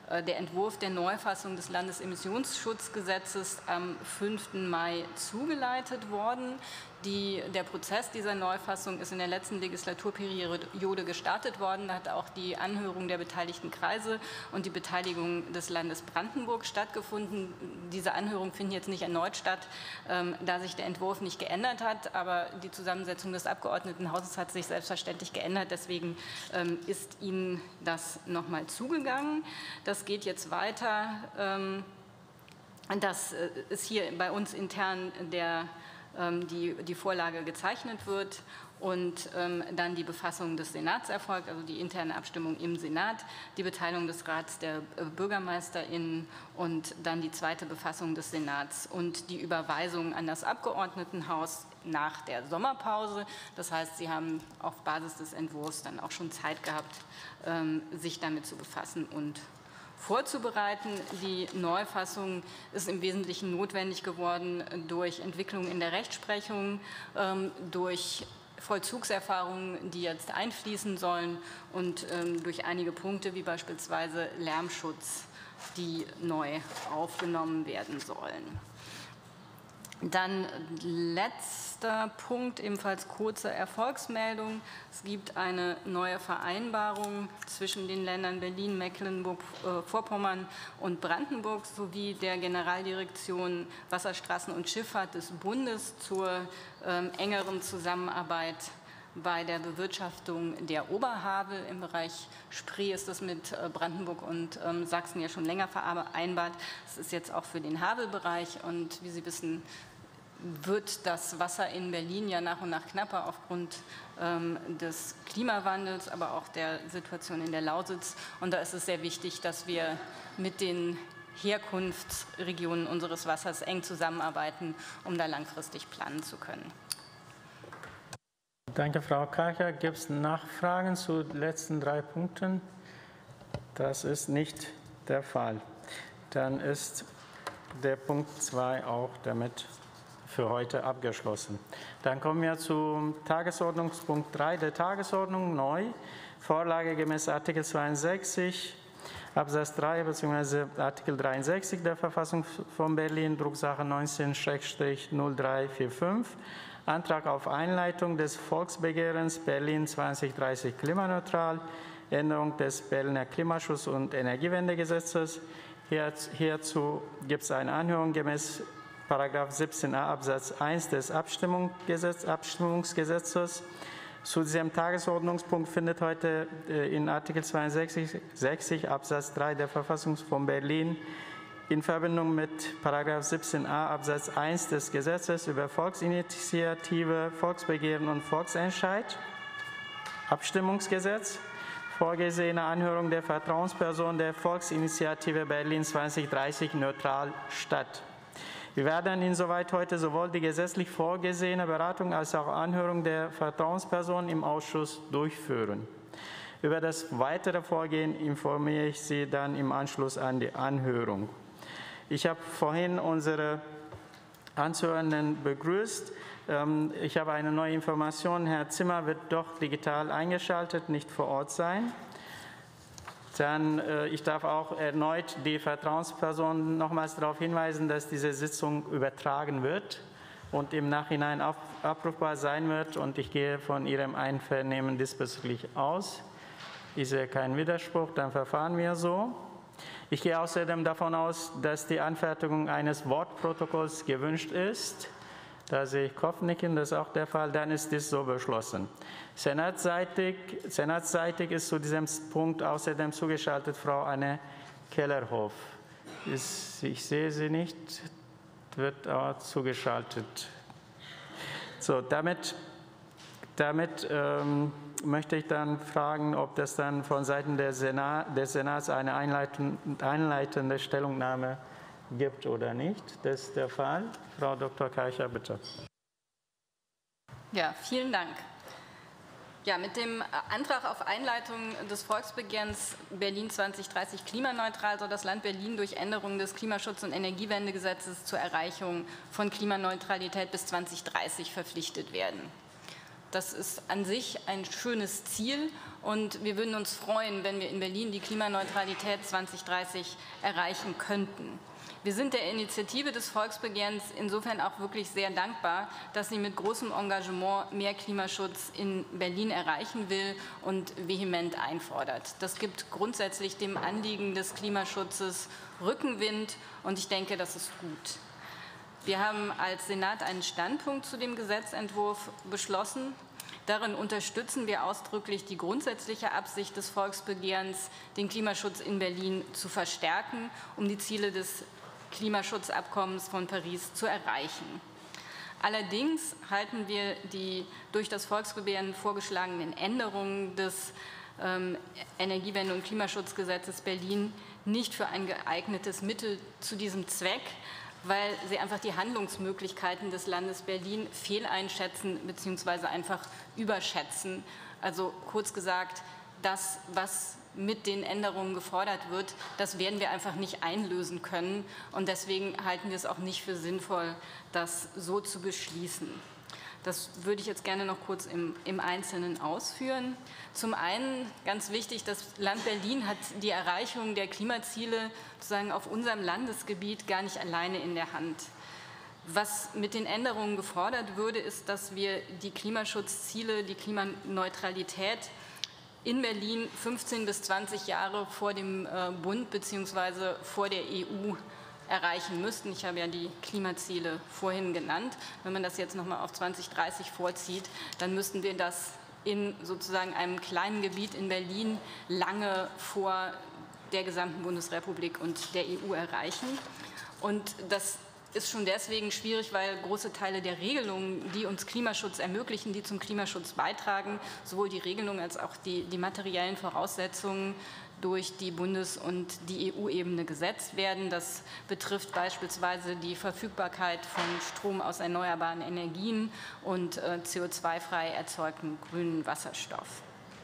[SPEAKER 8] der Entwurf der Neufassung des Landesemissionsschutzgesetzes am fünften Mai zugeleitet worden. Die, der Prozess dieser Neufassung ist in der letzten Legislaturperiode gestartet worden. Da hat auch die Anhörung der beteiligten Kreise und die Beteiligung des Landes Brandenburg stattgefunden. Diese Anhörungen finden jetzt nicht erneut statt, ähm, da sich der Entwurf nicht geändert hat. Aber die Zusammensetzung des Abgeordnetenhauses hat sich selbstverständlich geändert. Deswegen ähm, ist Ihnen das nochmal zugegangen. Das geht jetzt weiter. Ähm, das ist hier bei uns intern der Die, die Vorlage gezeichnet wird und ähm, dann die Befassung des Senats erfolgt, also die interne Abstimmung im Senat, die Beteiligung des Rats der äh, BürgermeisterInnen und dann die zweite Befassung des Senats und die Überweisung an das Abgeordnetenhaus nach der Sommerpause. Das heißt, Sie haben auf Basis des Entwurfs dann auch schon Zeit gehabt, ähm, sich damit zu befassen und vorzubereiten. Die Neufassung ist im Wesentlichen notwendig geworden durch Entwicklungen in der Rechtsprechung, durch Vollzugserfahrungen, die jetzt einfließen sollen und durch einige Punkte wie beispielsweise Lärmschutz, die neu aufgenommen werden sollen. Dann letzter Punkt, ebenfalls kurze Erfolgsmeldung. Es gibt eine neue Vereinbarung zwischen den Ländern Berlin, Mecklenburg-Vorpommern und Brandenburg sowie der Generaldirektion Wasserstraßen und Schifffahrt des Bundes zur ähm, engeren Zusammenarbeit bei der Bewirtschaftung der Oberhavel. Im Bereich Spree ist das mit Brandenburg und ähm, Sachsen ja schon länger vereinbart. Das ist jetzt auch für den Havelbereich und wie Sie wissen, wird das Wasser in Berlin ja nach und nach knapper aufgrund ähm, des Klimawandels, aber auch der Situation in der Lausitz. Und da ist es sehr wichtig, dass wir mit den Herkunftsregionen unseres Wassers eng zusammenarbeiten, um da langfristig planen zu können.
[SPEAKER 1] Danke, Frau Karcher. Gibt es Nachfragen zu den letzten drei Punkten? Das ist nicht der Fall. Dann ist der Punkt zwei auch damit für heute abgeschlossen. Dann kommen wir zum Tagesordnungspunkt drei der Tagesordnung, neu. Vorlage gemäß Artikel zweiundsechzig Absatz drei bzw. Artikel dreiundsechzig der Verfassung von Berlin, Drucksache neunzehn null drei vier fünf. Antrag auf Einleitung des Volksbegehrens Berlin zwanzig dreißig klimaneutral, Änderung des Berliner Klimaschutz- und Energiewendegesetzes. Hierzu gibt es eine Anhörung gemäß Paragraph siebzehn a Absatz eins des Abstimmungsgesetzes. Zu diesem Tagesordnungspunkt findet heute in Artikel zweiundsechzig Absatz drei der Verfassung von Berlin in Verbindung mit Paragraph siebzehn a Absatz eins des Gesetzes über Volksinitiative, Volksbegehren und Volksentscheid, Abstimmungsgesetz, vorgesehene Anhörung der Vertrauensperson der Volksinitiative Berlin zwanzig dreißig neutral statt. Wir werden insoweit heute sowohl die gesetzlich vorgesehene Beratung als auch Anhörung der Vertrauensperson im Ausschuss durchführen. Über das weitere Vorgehen informiere ich Sie dann im Anschluss an die Anhörung. Ich habe vorhin unsere Anzuhörenden begrüßt. Ich habe eine neue Information. Herr Zimmer wird doch digital eingeschaltet, nicht vor Ort sein. Dann, äh, ich darf auch erneut die Vertrauensperson nochmals darauf hinweisen, dass diese Sitzung übertragen wird und im Nachhinein auf, abrufbar sein wird. Und ich gehe von Ihrem Einvernehmen diesbezüglich aus. Ich sehe keinen Widerspruch, dann verfahren wir so. Ich gehe außerdem davon aus, dass die Anfertigung eines Wortprotokolls gewünscht ist. Da sehe ich Kopfnicken, das ist auch der Fall, dann ist dies so beschlossen. Senatsseitig, senatsseitig ist zu diesem Punkt außerdem zugeschaltet Frau Anne Kellerhoff. Ist, ich sehe sie nicht, wird auch zugeschaltet. So, damit, damit ähm, möchte ich dann fragen, ob das dann von Seiten der Senat, des Senats eine einleitende Stellungnahme gibt oder nicht. Das ist der Fall. Frau Doktor Karcher, bitte.
[SPEAKER 8] Ja, vielen Dank. Ja, mit dem Antrag auf Einleitung des Volksbegehrens Berlin zwanzig dreißig klimaneutral soll das Land Berlin durch Änderung des Klimaschutz- und Energiewendegesetzes zur Erreichung von Klimaneutralität bis zwanzig dreißig verpflichtet werden. Das ist an sich ein schönes Ziel und wir würden uns freuen, wenn wir in Berlin die Klimaneutralität zweitausenddreißig erreichen könnten. Wir sind der Initiative des Volksbegehrens insofern auch wirklich sehr dankbar, dass sie mit großem Engagement mehr Klimaschutz in Berlin erreichen will und vehement einfordert. Das gibt grundsätzlich dem Anliegen des Klimaschutzes Rückenwind und ich denke, das ist gut. Wir haben als Senat einen Standpunkt zu dem Gesetzentwurf beschlossen. Darin unterstützen wir ausdrücklich die grundsätzliche Absicht des Volksbegehrens, den Klimaschutz in Berlin zu verstärken, um die Ziele des Klimaschutzabkommens von Paris zu erreichen. Allerdings halten wir die durch das Volksbegehren vorgeschlagenen Änderungen des ähm, Energiewende- und Klimaschutzgesetzes Berlin nicht für ein geeignetes Mittel zu diesem Zweck, weil sie einfach die Handlungsmöglichkeiten des Landes Berlin fehleinschätzen bzw. einfach überschätzen. Also kurz gesagt, das, was mit den Änderungen gefordert wird, das werden wir einfach nicht einlösen können. Und deswegen halten wir es auch nicht für sinnvoll, das so zu beschließen. Das würde ich jetzt gerne noch kurz im, im Einzelnen ausführen. Zum einen ganz wichtig, das Land Berlin hat die Erreichung der Klimaziele sozusagen auf unserem Landesgebiet gar nicht alleine in der Hand. Was mit den Änderungen gefordert würde, ist, dass wir die Klimaschutzziele, die Klimaneutralität in Berlin fünfzehn bis zwanzig Jahre vor dem Bund bzw. vor der E U erreichen müssten. Ich habe ja die Klimaziele vorhin genannt. Wenn man das jetzt noch mal auf zwanzig dreißig vorzieht, dann müssten wir das in sozusagen einem kleinen Gebiet in Berlin lange vor der gesamten Bundesrepublik und der E U erreichen. Und das ist schon deswegen schwierig, weil große Teile der Regelungen, die uns Klimaschutz ermöglichen, die zum Klimaschutz beitragen, sowohl die Regelungen als auch die, die materiellen Voraussetzungen durch die Bundes- und die E U-Ebene gesetzt werden. Das betrifft beispielsweise die Verfügbarkeit von Strom aus erneuerbaren Energien und äh, C O zwei frei erzeugten grünen Wasserstoff.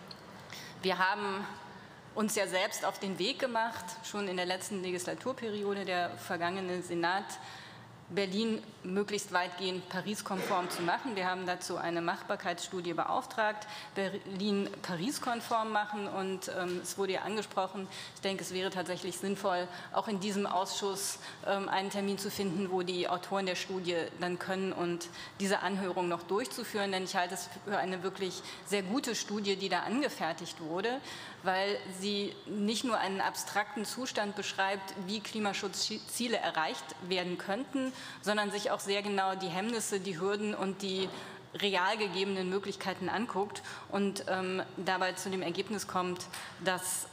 [SPEAKER 8] Wir haben uns ja selbst auf den Weg gemacht, schon in der letzten Legislaturperiode, der vergangene Senat, Berlin möglichst weitgehend Paris-konform zu machen. Wir haben dazu eine Machbarkeitsstudie beauftragt, Berlin Paris-konform machen und ähm, es wurde ja angesprochen, ich denke, es wäre tatsächlich sinnvoll, auch in diesem Ausschuss ähm, einen Termin zu finden, wo die Autoren der Studie dann können und diese Anhörung noch durchzuführen, denn ich halte es für eine wirklich sehr gute Studie, die da angefertigt wurde, weil sie nicht nur einen abstrakten Zustand beschreibt, wie Klimaschutzziele erreicht werden könnten, sondern sich auch sehr genau die Hemmnisse, die Hürden und die real gegebenen Möglichkeiten anguckt und ähm, dabei zu dem Ergebnis kommt, dass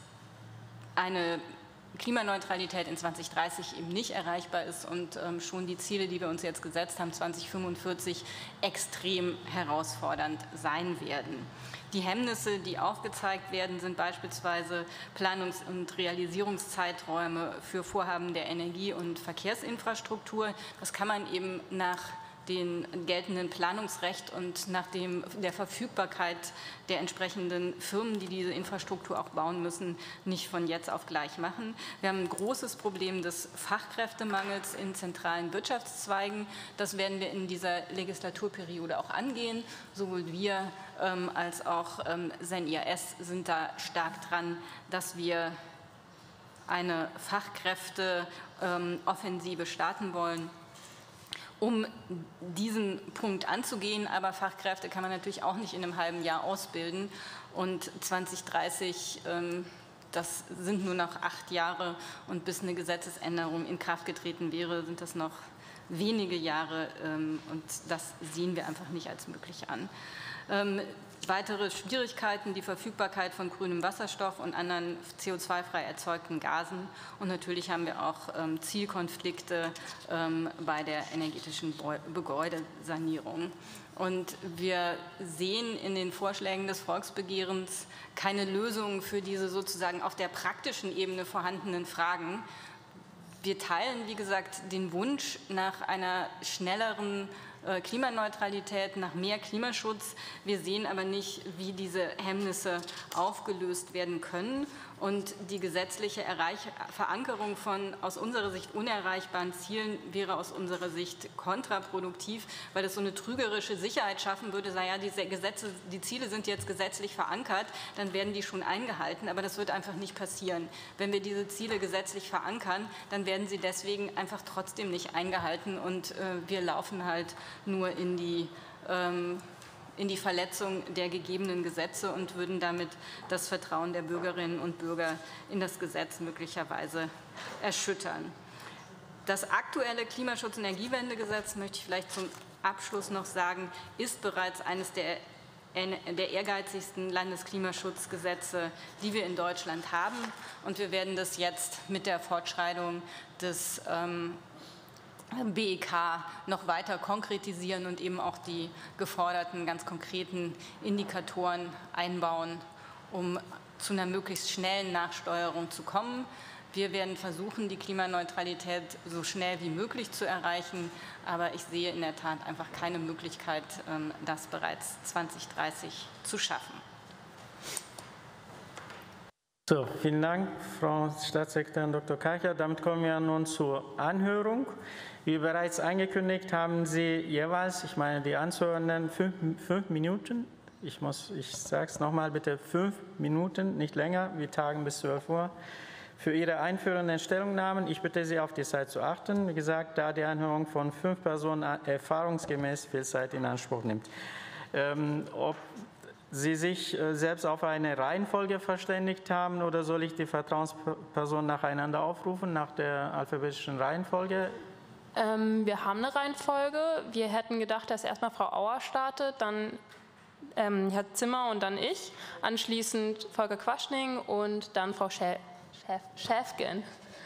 [SPEAKER 8] eine Klimaneutralität in zwanzig dreißig eben nicht erreichbar ist und ähm, schon die Ziele, die wir uns jetzt gesetzt haben, zwanzig fünfundvierzig, extrem herausfordernd sein werden. Die Hemmnisse, die aufgezeigt werden, sind beispielsweise Planungs- und Realisierungszeiträume für Vorhaben der Energie- und Verkehrsinfrastruktur. Das kann man eben nach dem geltenden Planungsrecht und nach dem, der Verfügbarkeit der entsprechenden Firmen, die diese Infrastruktur auch bauen müssen, nicht von jetzt auf gleich machen. Wir haben ein großes Problem des Fachkräftemangels in zentralen Wirtschaftszweigen. Das werden wir in dieser Legislaturperiode auch angehen. Sowohl wir ähm, als auch ähm, S E N I A S sind da stark dran, dass wir eine Fachkräfteoffensive starten wollen, um diesen Punkt anzugehen. Aber Fachkräfte kann man natürlich auch nicht in einem halben Jahr ausbilden. Und zwanzig dreißig, ähm, das sind nur noch acht Jahre. Und bis eine Gesetzesänderung in Kraft getreten wäre, sind das noch wenige Jahre. Ähm, und das sehen wir einfach nicht als möglich an. Ähm, weitere Schwierigkeiten, die Verfügbarkeit von grünem Wasserstoff und anderen C O zwei frei erzeugten Gasen. Und natürlich haben wir auch ähm, Zielkonflikte ähm, bei der energetischen Gebäudesanierung. Und wir sehen in den Vorschlägen des Volksbegehrens keine Lösung für diese sozusagen auf der praktischen Ebene vorhandenen Fragen. Wir teilen, wie gesagt, den Wunsch nach einer schnelleren äh, Klimaneutralität, nach mehr Klimaschutz. Wir sehen aber nicht, wie diese Hemmnisse aufgelöst werden können. Und die gesetzliche Erreich Verankerung von aus unserer Sicht unerreichbaren Zielen wäre aus unserer Sicht kontraproduktiv, weil es so eine trügerische Sicherheit schaffen würde, sei ja, diese Gesetze, die Ziele sind jetzt gesetzlich verankert, dann werden die schon eingehalten, aber das wird einfach nicht passieren. Wenn wir diese Ziele gesetzlich verankern, dann werden sie deswegen einfach trotzdem nicht eingehalten und äh, wir laufen halt nur in die ähm, in die Verletzung der gegebenen Gesetze und würden damit das Vertrauen der Bürgerinnen und Bürger in das Gesetz möglicherweise erschüttern. Das aktuelle Klimaschutz- und Energiewendegesetz, möchte ich vielleicht zum Abschluss noch sagen, ist bereits eines der, der ehrgeizigsten Landesklimaschutzgesetze, die wir in Deutschland haben. Und wir werden das jetzt mit der Fortschreibung des ähm, B E K noch weiter konkretisieren und eben auch die geforderten ganz konkreten Indikatoren einbauen, um zu einer möglichst schnellen Nachsteuerung zu kommen. Wir werden versuchen, die Klimaneutralität so schnell wie möglich zu erreichen, aber ich sehe in der Tat einfach keine Möglichkeit, das bereits zwanzig dreißig zu schaffen.
[SPEAKER 1] So, vielen Dank, Frau Staatssekretärin Doktor Karcher. Damit kommen wir nun zur Anhörung. Wie bereits angekündigt, haben Sie jeweils, ich meine die Anzuhörenden, fünf, fünf Minuten. Ich, muss, ich sage es nochmal bitte, fünf Minuten, nicht länger. Wir tagen bis zwölf Uhr. Für Ihre einführenden Stellungnahmen, ich bitte Sie, auf die Zeit zu achten. Wie gesagt, da die Anhörung von fünf Personen erfahrungsgemäß viel Zeit in Anspruch nimmt. Ähm, ob Sie sich selbst auf eine Reihenfolge verständigt haben oder soll ich die Vertrauenspersonen nacheinander aufrufen, nach der alphabetischen Reihenfolge?
[SPEAKER 9] Ähm, wir haben eine Reihenfolge. Wir hätten gedacht, dass erstmal Frau Auer startet, dann ähm, Herr Zimmer und dann ich, anschließend Volker Quaschning und dann Frau Schä Schäf Schäfgen.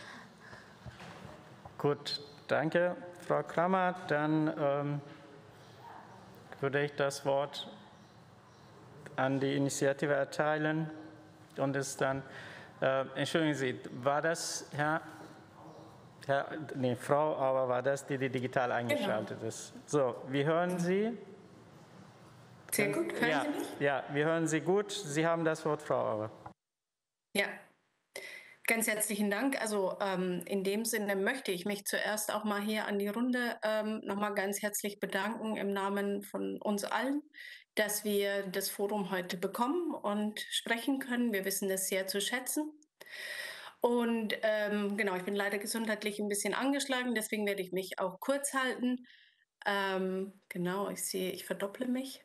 [SPEAKER 1] Gut, danke, Frau Krammer. Dann ähm, würde ich das Wort an die Initiative erteilen und es dann, äh, entschuldigen Sie, war das Herr, Herr nee, Frau Auer war das, die, die digital eingeschaltet genau. ist. So, wir hören Sie.
[SPEAKER 10] Sehr gut, hören
[SPEAKER 1] ja,
[SPEAKER 10] Sie mich?
[SPEAKER 1] Ja, wir hören Sie gut. Sie haben das Wort, Frau Auer.
[SPEAKER 10] Ja, ganz herzlichen Dank. Also ähm, in dem Sinne möchte ich mich zuerst auch mal hier an die Runde ähm, nochmal ganz herzlich bedanken im Namen von uns allen, dass wir das Forum heute bekommen und sprechen können. Wir wissen das sehr zu schätzen. Und ähm, genau, ich bin leider gesundheitlich ein bisschen angeschlagen, deswegen werde ich mich auch kurz halten. Ähm, genau, ich sehe, ich verdopple mich.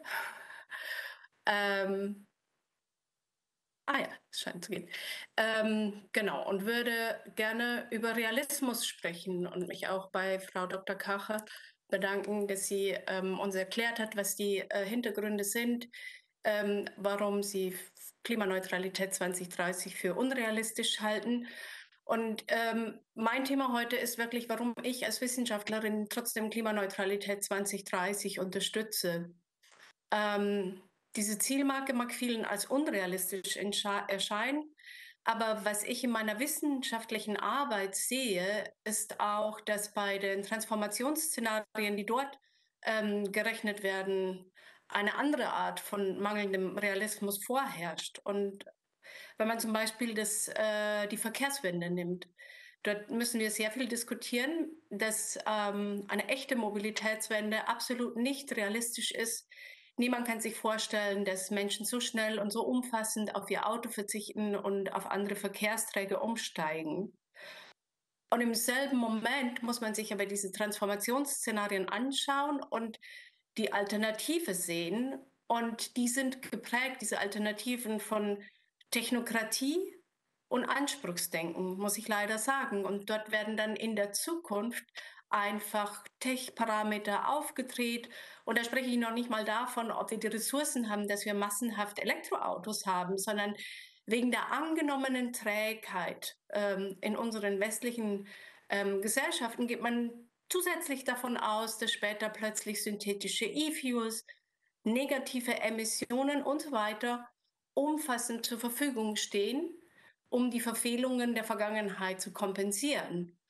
[SPEAKER 10] ähm, ah ja, es scheint zu gehen. Ähm, genau, und würde gerne über Realismus sprechen und mich auch bei Frau Doktor Karcher bedanken, dass sie ähm, uns erklärt hat, was die äh, Hintergründe sind, ähm, warum sie Klimaneutralität zwanzig dreißig für unrealistisch halten. Und ähm, mein Thema heute ist wirklich, warum ich als Wissenschaftlerin trotzdem Klimaneutralität zwanzig dreißig unterstütze. Ähm, diese Zielmarke mag vielen als unrealistisch erscheinen, aber was ich in meiner wissenschaftlichen Arbeit sehe, ist auch, dass bei den Transformationsszenarien, die dort ähm, gerechnet werden, eine andere Art von mangelndem Realismus vorherrscht. Und wenn man zum Beispiel das, äh, die Verkehrswende nimmt, dort müssen wir sehr viel diskutieren, dass ähm, eine echte Mobilitätswende absolut nicht realistisch ist. Niemand kann sich vorstellen, dass Menschen so schnell und so umfassend auf ihr Auto verzichten und auf andere Verkehrsträger umsteigen. Und im selben Moment muss man sich aber diese Transformationsszenarien anschauen und die Alternative sehen. Und die sind geprägt, diese Alternativen, von Technokratie und Anspruchsdenken, muss ich leider sagen. Und dort werden dann in der Zukunft einfach Tech-Parameter aufgedreht. Und da spreche ich noch nicht mal davon, ob wir die Ressourcen haben, dass wir massenhaft Elektroautos haben, sondern wegen der angenommenen Trägheit ähm, in unseren westlichen ähm, Gesellschaften geht man zusätzlich davon aus, dass später plötzlich synthetische E-Fuels, negative Emissionen und so weiter umfassend zur Verfügung stehen, um die Verfehlungen der Vergangenheit zu kompensieren.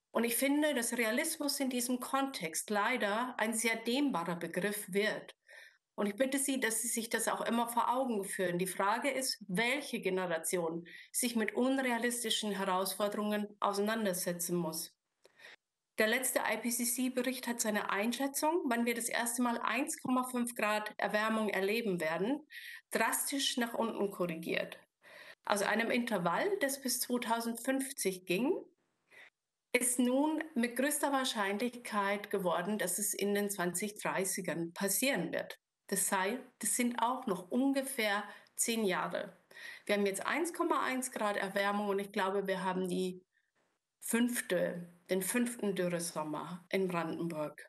[SPEAKER 10] Und ich finde, dass Realismus in diesem Kontext leider ein sehr dehnbarer Begriff wird. Und ich bitte Sie, dass Sie sich das auch immer vor Augen führen. Die Frage ist, welche Generation sich mit unrealistischen Herausforderungen auseinandersetzen muss. Der letzte I P C C-Bericht hat seine Einschätzung, wann wir das erste Mal eins Komma fünf Grad Erwärmung erleben werden, drastisch nach unten korrigiert. Aus einem Intervall, das bis zweitausendfünfzig ging, ist nun mit größter Wahrscheinlichkeit geworden, dass es in den zwanzig-dreißigern passieren wird. Das heißt, das sind auch noch ungefähr zehn Jahre. Wir haben jetzt eins Komma eins Grad Erwärmung und ich glaube, wir haben die fünfte, den fünften Dürresommer in Brandenburg.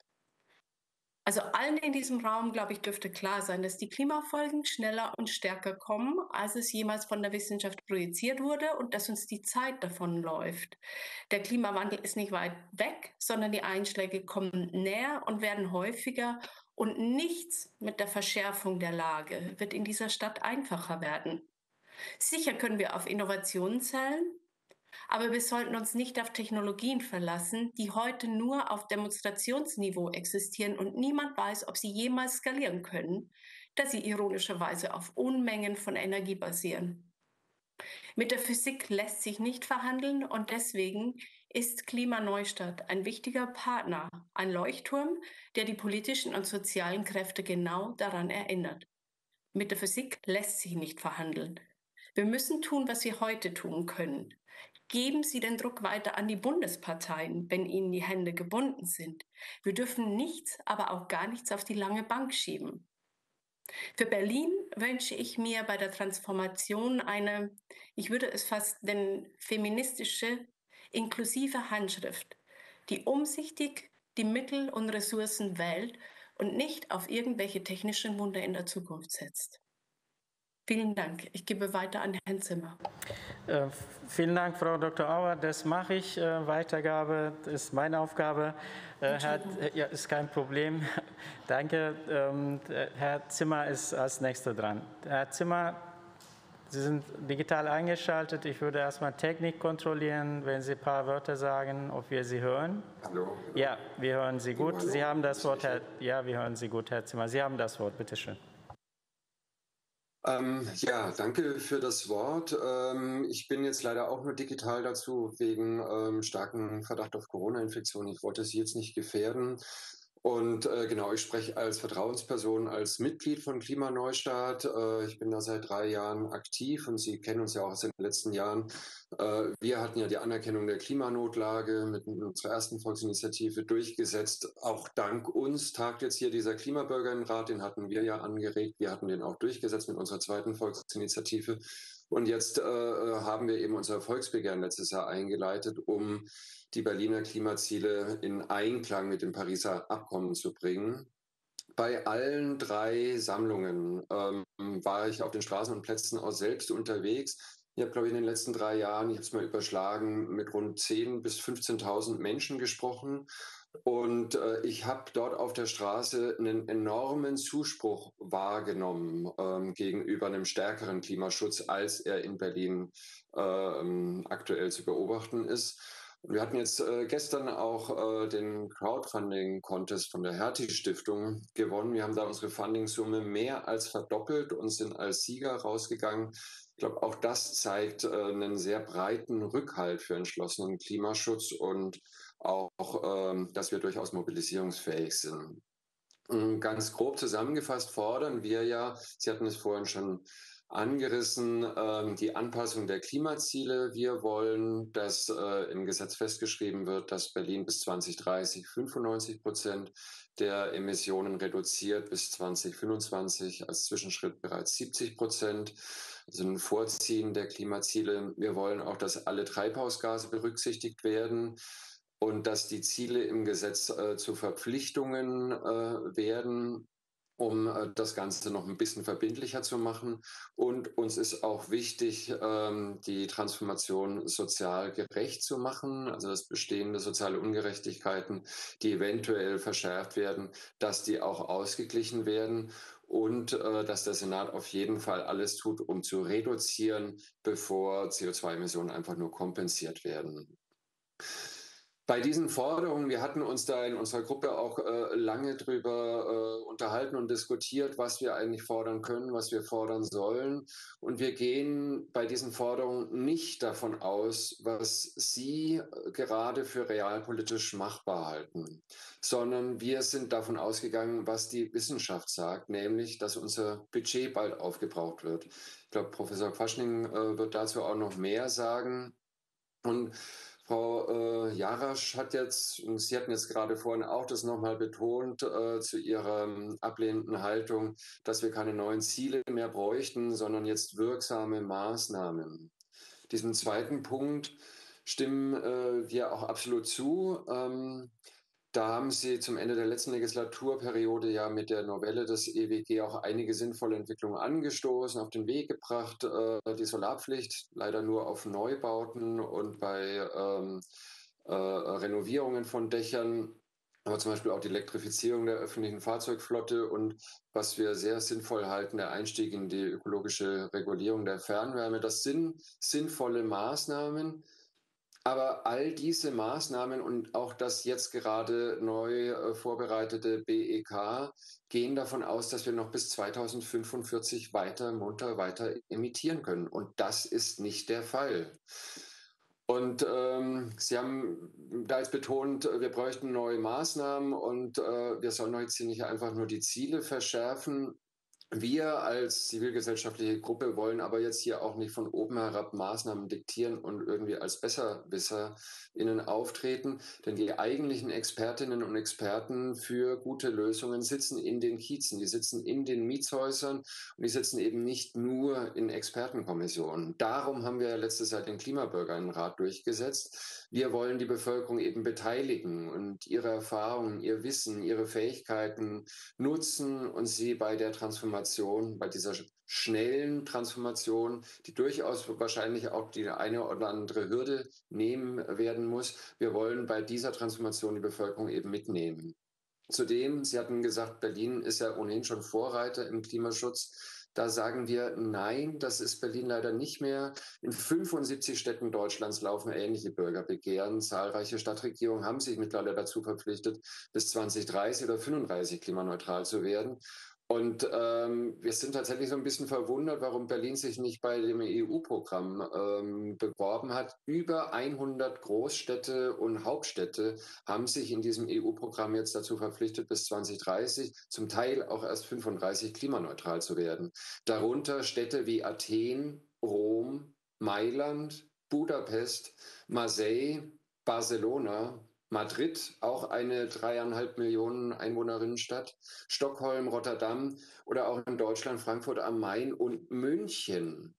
[SPEAKER 10] Also allen in diesem Raum, glaube ich, dürfte klar sein, dass die Klimafolgen schneller und stärker kommen, als es jemals von der Wissenschaft projiziert wurde und dass uns die Zeit davonläuft. Der Klimawandel ist nicht weit weg, sondern die Einschläge kommen näher und werden häufiger und nichts mit der Verschärfung der Lage wird in dieser Stadt einfacher werden. Sicher können wir auf Innovationen zählen, aber wir sollten uns nicht auf Technologien verlassen, die heute nur auf Demonstrationsniveau existieren und niemand weiß, ob sie jemals skalieren können, da sie ironischerweise auf Unmengen von Energie basieren. Mit der Physik lässt sich nicht verhandeln und deswegen ist Klimaneustadt ein wichtiger Partner, ein Leuchtturm, der die politischen und sozialen Kräfte genau daran erinnert. Mit der Physik lässt sich nicht verhandeln. Wir müssen tun, was wir heute tun können. Geben Sie den Druck weiter an die Bundesparteien, wenn ihnen die Hände gebunden sind. Wir dürfen nichts, aber auch gar nichts auf die lange Bank schieben. Für Berlin wünsche ich mir bei der Transformation eine, ich würde es fast nennen, feministische, inklusive Handschrift, die umsichtig die Mittel und Ressourcen wählt und nicht auf irgendwelche technischen Wunder in der Zukunft setzt. Vielen Dank. Ich gebe weiter an Herrn Zimmer.
[SPEAKER 1] Äh, vielen Dank, Frau Doktor Auer. Das mache ich. Äh, Weitergabe ist meine Aufgabe. Äh, Herr, ja, ist kein Problem. Danke. Ähm, Herr Zimmer ist als Nächster dran. Herr Zimmer, Sie sind digital eingeschaltet. Ich würde erstmal Technik kontrollieren, wenn Sie ein paar Wörter sagen, ob wir Sie hören.
[SPEAKER 11] Hallo.
[SPEAKER 1] Ja, wir hören Sie gut. Sie haben das Wort, Herr. Ja, wir hören Sie gut, Herr Zimmer. Sie haben das Wort. Bitte schön.
[SPEAKER 11] Ähm, ja, danke für das Wort. Ähm, ich bin jetzt leider auch nur digital dazu wegen ähm, starken Verdacht auf Corona-Infektion. Ich wollte Sie jetzt nicht gefährden. Und äh, genau, ich spreche als Vertrauensperson, als Mitglied von Klimaneustart. Äh, ich bin da seit drei Jahren aktiv und Sie kennen uns ja auch aus den letzten Jahren. Äh, wir hatten ja die Anerkennung der Klimanotlage mit unserer ersten Volksinitiative durchgesetzt. Auch dank uns tagt jetzt hier dieser Klimabürgerinnenrat, den hatten wir ja angeregt. Wir hatten den auch durchgesetzt mit unserer zweiten Volksinitiative. Und jetzt äh, haben wir eben unser Volksbegehren letztes Jahr eingeleitet, um die Berliner Klimaziele in Einklang mit dem Pariser Abkommen zu bringen. Bei allen drei Sammlungen ähm, war ich auf den Straßen und Plätzen auch selbst unterwegs. Ich habe, glaube ich, in den letzten drei Jahren, ich habe es mal überschlagen, mit rund zehntausend bis fünfzehntausend Menschen gesprochen. Und äh, ich habe dort auf der Straße einen enormen Zuspruch wahrgenommen ähm, gegenüber einem stärkeren Klimaschutz, als er in Berlin äh, aktuell zu beobachten ist. Wir hatten jetzt äh, gestern auch äh, den Crowdfunding-Contest von der Hertie-Stiftung gewonnen. Wir haben da unsere Fundingsumme mehr als verdoppelt und sind als Sieger rausgegangen. Ich glaube, auch das zeigt äh, einen sehr breiten Rückhalt für entschlossenen Klimaschutz und auch, ähm, dass wir durchaus mobilisierungsfähig sind. Ganz grob zusammengefasst fordern wir ja, Sie hatten es vorhin schon angerissen, ähm, die Anpassung der Klimaziele. Wir wollen, dass äh, im Gesetz festgeschrieben wird, dass Berlin bis zwanzig dreißig fünfundneunzig Prozent der Emissionen reduziert, bis zwanzig fünfundzwanzig als Zwischenschritt bereits siebzig Prozent. Also ein Vorziehen der Klimaziele. Wir wollen auch, dass alle Treibhausgase berücksichtigt werden und dass die Ziele im Gesetz äh, zu Verpflichtungen äh, werden, um äh, das Ganze noch ein bisschen verbindlicher zu machen. Und uns ist auch wichtig, ähm, die Transformation sozial gerecht zu machen, also dass bestehende soziale Ungerechtigkeiten, die eventuell verschärft werden, dass die auch ausgeglichen werden. Und äh, dass der Senat auf jeden Fall alles tut, um zu reduzieren, bevor C O zwei Emissionen einfach nur kompensiert werden. Bei diesen Forderungen, wir hatten uns da in unserer Gruppe auch äh, lange drüber äh, unterhalten und diskutiert, was wir eigentlich fordern können, was wir fordern sollen. Und wir gehen bei diesen Forderungen nicht davon aus, was Sie gerade für realpolitisch machbar halten, sondern wir sind davon ausgegangen, was die Wissenschaft sagt, nämlich, dass unser Budget bald aufgebraucht wird. Ich glaube, Professor Quaschning äh, wird dazu auch noch mehr sagen. Und Frau äh, Jarasch hat jetzt, und Sie hatten jetzt gerade vorhin auch das nochmal betont, äh, zu Ihrer ähm, ablehnenden Haltung, dass wir keine neuen Ziele mehr bräuchten, sondern jetzt wirksame Maßnahmen. Diesem zweiten Punkt stimmen äh, wir auch absolut zu. Ähm, Da haben Sie zum Ende der letzten Legislaturperiode ja mit der Novelle des E W G auch einige sinnvolle Entwicklungen angestoßen, auf den Weg gebracht. Äh, die Solarpflicht leider nur auf Neubauten und bei ähm, äh, Renovierungen von Dächern, aber zum Beispiel auch die Elektrifizierung der öffentlichen Fahrzeugflotte und was wir sehr sinnvoll halten, der Einstieg in die ökologische Regulierung der Fernwärme. Das sind sinnvolle Maßnahmen. Aber all diese Maßnahmen und auch das jetzt gerade neu äh, vorbereitete B E K gehen davon aus, dass wir noch bis zweitausendfünfundvierzig weiter munter weiter emittieren können. Und das ist nicht der Fall. Und ähm, Sie haben da jetzt betont, wir bräuchten neue Maßnahmen und äh, wir sollen jetzt hier nicht einfach nur die Ziele verschärfen. Wir als zivilgesellschaftliche Gruppe wollen aber jetzt hier auch nicht von oben herab Maßnahmen diktieren und irgendwie als BesserwisserInnen auftreten, denn die eigentlichen Expertinnen und Experten für gute Lösungen sitzen in den Kiezen, die sitzen in den Mietshäusern und die sitzen eben nicht nur in Expertenkommissionen. Darum haben wir letztes Jahr den Klimabürgerinnenrat durchgesetzt. Wir wollen die Bevölkerung eben beteiligen und ihre Erfahrungen, ihr Wissen, ihre Fähigkeiten nutzen und sie bei der Transformation bei dieser schnellen Transformation, die durchaus wahrscheinlich auch die eine oder andere Hürde nehmen werden muss. Wir wollen bei dieser Transformation die Bevölkerung eben mitnehmen. Zudem, Sie hatten gesagt, Berlin ist ja ohnehin schon Vorreiter im Klimaschutz. Da sagen wir, nein, das ist Berlin leider nicht mehr. In fünfundsiebzig Städten Deutschlands laufen ähnliche Bürgerbegehren. Zahlreiche Stadtregierungen haben sich mittlerweile dazu verpflichtet, bis zweitausenddreißig oder fünfunddreißig klimaneutral zu werden. Und ähm, wir sind tatsächlich so ein bisschen verwundert, warum Berlin sich nicht bei dem E U-Programm ähm, beworben hat. Über hundert Großstädte und Hauptstädte haben sich in diesem E U-Programm jetzt dazu verpflichtet, bis zweitausenddreißig, zum Teil auch erst fünfunddreißig klimaneutral zu werden. Darunter Städte wie Athen, Rom, Mailand, Budapest, Marseille, Barcelona, Madrid, auch eine dreieinhalb Millionen Einwohnerinnenstadt, Stockholm, Rotterdam oder auch in Deutschland Frankfurt am Main und München.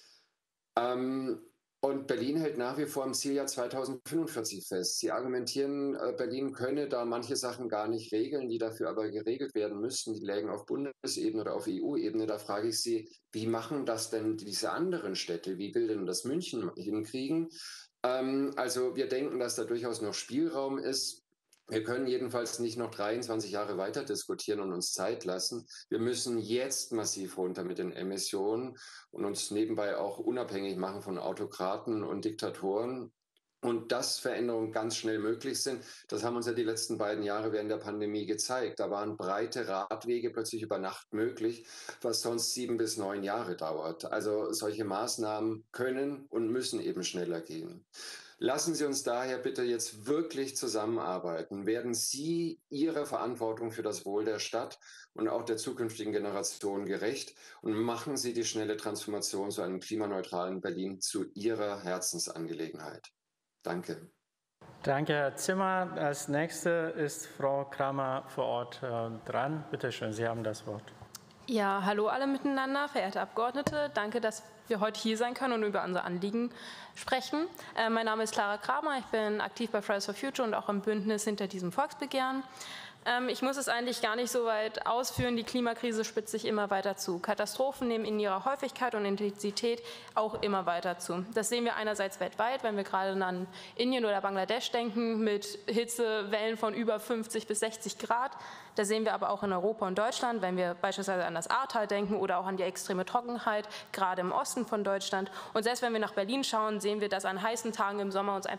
[SPEAKER 11] Ähm, und Berlin hält nach wie vor am Zieljahr zweitausendfünfundvierzig fest. Sie argumentieren, äh, Berlin könne da manche Sachen gar nicht regeln, die dafür aber geregelt werden müssten. Die lägen auf Bundesebene oder auf E U-Ebene. Da frage ich Sie, wie machen das denn diese anderen Städte? Wie will denn das München hinkriegen? Also wir denken, dass da durchaus noch Spielraum ist. Wir können jedenfalls nicht noch dreiundzwanzig Jahre weiter diskutieren und uns Zeit lassen. Wir müssen jetzt massiv runter mit den Emissionen und uns nebenbei auch unabhängig machen von Autokraten und Diktatoren. Und dass Veränderungen ganz schnell möglich sind, das haben uns ja die letzten beiden Jahre während der Pandemie gezeigt. Da waren breite Radwege plötzlich über Nacht möglich, was sonst sieben bis neun Jahre dauert. Also solche Maßnahmen können und müssen eben schneller gehen. Lassen Sie uns daher bitte jetzt wirklich zusammenarbeiten. Werden Sie Ihrer Verantwortung für das Wohl der Stadt und auch der zukünftigen Generation gerecht und machen Sie die schnelle Transformation zu einem klimaneutralen Berlin zu Ihrer Herzensangelegenheit. Danke.
[SPEAKER 1] Danke, Herr Zimmer. Als nächste ist Frau Kramer vor Ort äh, dran. Bitte schön, Sie haben das Wort.
[SPEAKER 9] Ja, hallo alle miteinander, verehrte Abgeordnete. Danke, dass wir heute hier sein können und über unser Anliegen sprechen. Äh, mein Name ist Clara Kramer. Ich bin aktiv bei Fridays for Future und auch im Bündnis hinter diesem Volksbegehren. Ich muss es eigentlich gar nicht so weit ausführen. Die Klimakrise spitzt sich immer weiter zu. Katastrophen nehmen in ihrer Häufigkeit und Intensität auch immer weiter zu. Das sehen wir einerseits weltweit, wenn wir gerade an Indien oder Bangladesch denken, mit Hitzewellen von über fünfzig bis sechzig Grad. Da sehen wir aber auch in Europa und Deutschland, wenn wir beispielsweise an das Ahrtal denken oder auch an die extreme Trockenheit, gerade im Osten von Deutschland. Und selbst wenn wir nach Berlin schauen, sehen wir, dass an heißen Tagen im Sommer uns einfach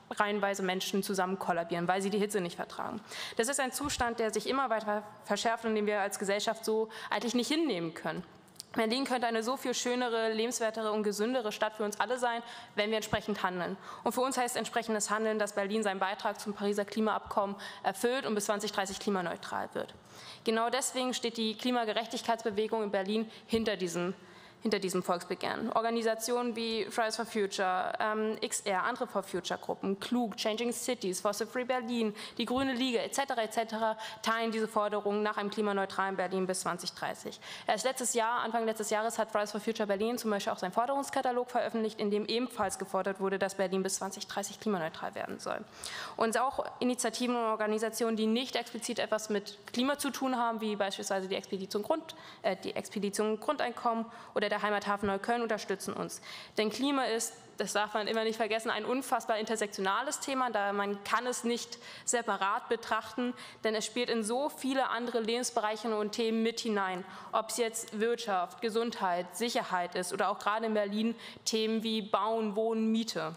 [SPEAKER 9] reihenweise Menschen zusammen kollabieren, weil sie die Hitze nicht vertragen. Das ist ein Zustand, der sich immer weiter verschärft und den wir als Gesellschaft so eigentlich nicht hinnehmen können. Berlin könnte eine so viel schönere, lebenswertere und gesündere Stadt für uns alle sein, wenn wir entsprechend handeln. Und für uns heißt entsprechendes Handeln, dass Berlin seinen Beitrag zum Pariser Klimaabkommen erfüllt und bis zwanzig dreißig klimaneutral wird. Genau deswegen steht die Klimagerechtigkeitsbewegung in Berlin hinter diesem hinter diesem Volksbegehren. Organisationen wie Fridays for Future, ähm, X R, andere For Future Gruppen, Klug, Changing Cities, Fossil Free Berlin, die Grüne Liga et cetera et cetera teilen diese Forderungen nach einem klimaneutralen Berlin bis zwanzig dreißig. Erst letztes Jahr, Anfang letztes Jahres hat Fridays for Future Berlin zum Beispiel auch seinen Forderungskatalog veröffentlicht, in dem ebenfalls gefordert wurde, dass Berlin bis zwanzig dreißig klimaneutral werden soll. Und auch Initiativen und Organisationen, die nicht explizit etwas mit Klima zu tun haben, wie beispielsweise die Expedition, Grund, äh, die Expedition Grundeinkommen oder der Heimathafen Neukölln, unterstützen uns. Denn Klima ist, das darf man immer nicht vergessen, ein unfassbar intersektionales Thema, da man kann es nicht separat betrachten, denn es spielt in so viele andere Lebensbereiche und Themen mit hinein. Ob es jetzt Wirtschaft, Gesundheit, Sicherheit ist oder auch gerade in Berlin Themen wie Bauen, Wohnen, Miete.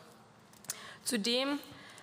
[SPEAKER 9] Zudem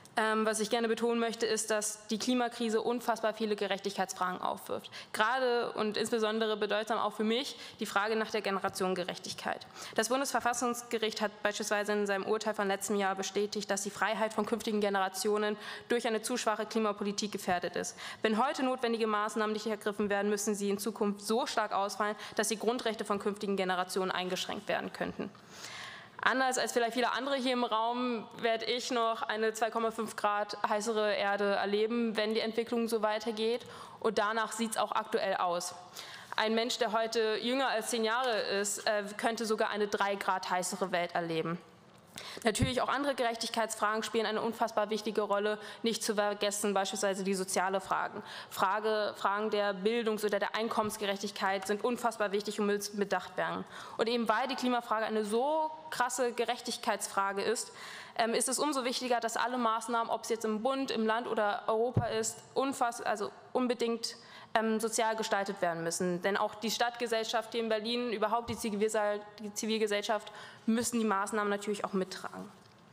[SPEAKER 9] was ich gerne betonen möchte, ist, dass die Klimakrise unfassbar viele Gerechtigkeitsfragen aufwirft. Gerade und insbesondere bedeutsam auch für mich die Frage nach der Generationengerechtigkeit. Das Bundesverfassungsgericht hat beispielsweise in seinem Urteil von letztem Jahr bestätigt, dass die Freiheit von künftigen Generationen durch eine zu schwache Klimapolitik gefährdet ist. Wenn heute notwendige Maßnahmen nicht ergriffen werden, müssen sie in Zukunft so stark ausfallen, dass die Grundrechte von künftigen Generationen eingeschränkt werden könnten. Anders als vielleicht viele andere hier im Raum werde ich noch eine zwei Komma fünf Grad heißere Erde erleben, wenn die Entwicklung so weitergeht. Und danach sieht es auch aktuell aus. Ein Mensch, der heute jünger als zehn Jahre ist, könnte sogar eine drei Grad heißere Welt erleben. Natürlich auch andere Gerechtigkeitsfragen spielen eine unfassbar wichtige Rolle, nicht zu vergessen beispielsweise die soziale Fragen. Frage, Fragen der Bildungs- oder der Einkommensgerechtigkeit sind unfassbar wichtig und müssen bedacht werden. Und eben weil die Klimafrage eine so krasse Gerechtigkeitsfrage ist, ähm, ist es umso wichtiger, dass alle Maßnahmen, ob es jetzt im Bund, im Land oder Europa ist, unfass, also unbedingt Ähm, sozial gestaltet werden müssen. Denn auch die Stadtgesellschaft hier in Berlin, überhaupt die Zivilgesellschaft, müssen die Maßnahmen natürlich auch mittragen.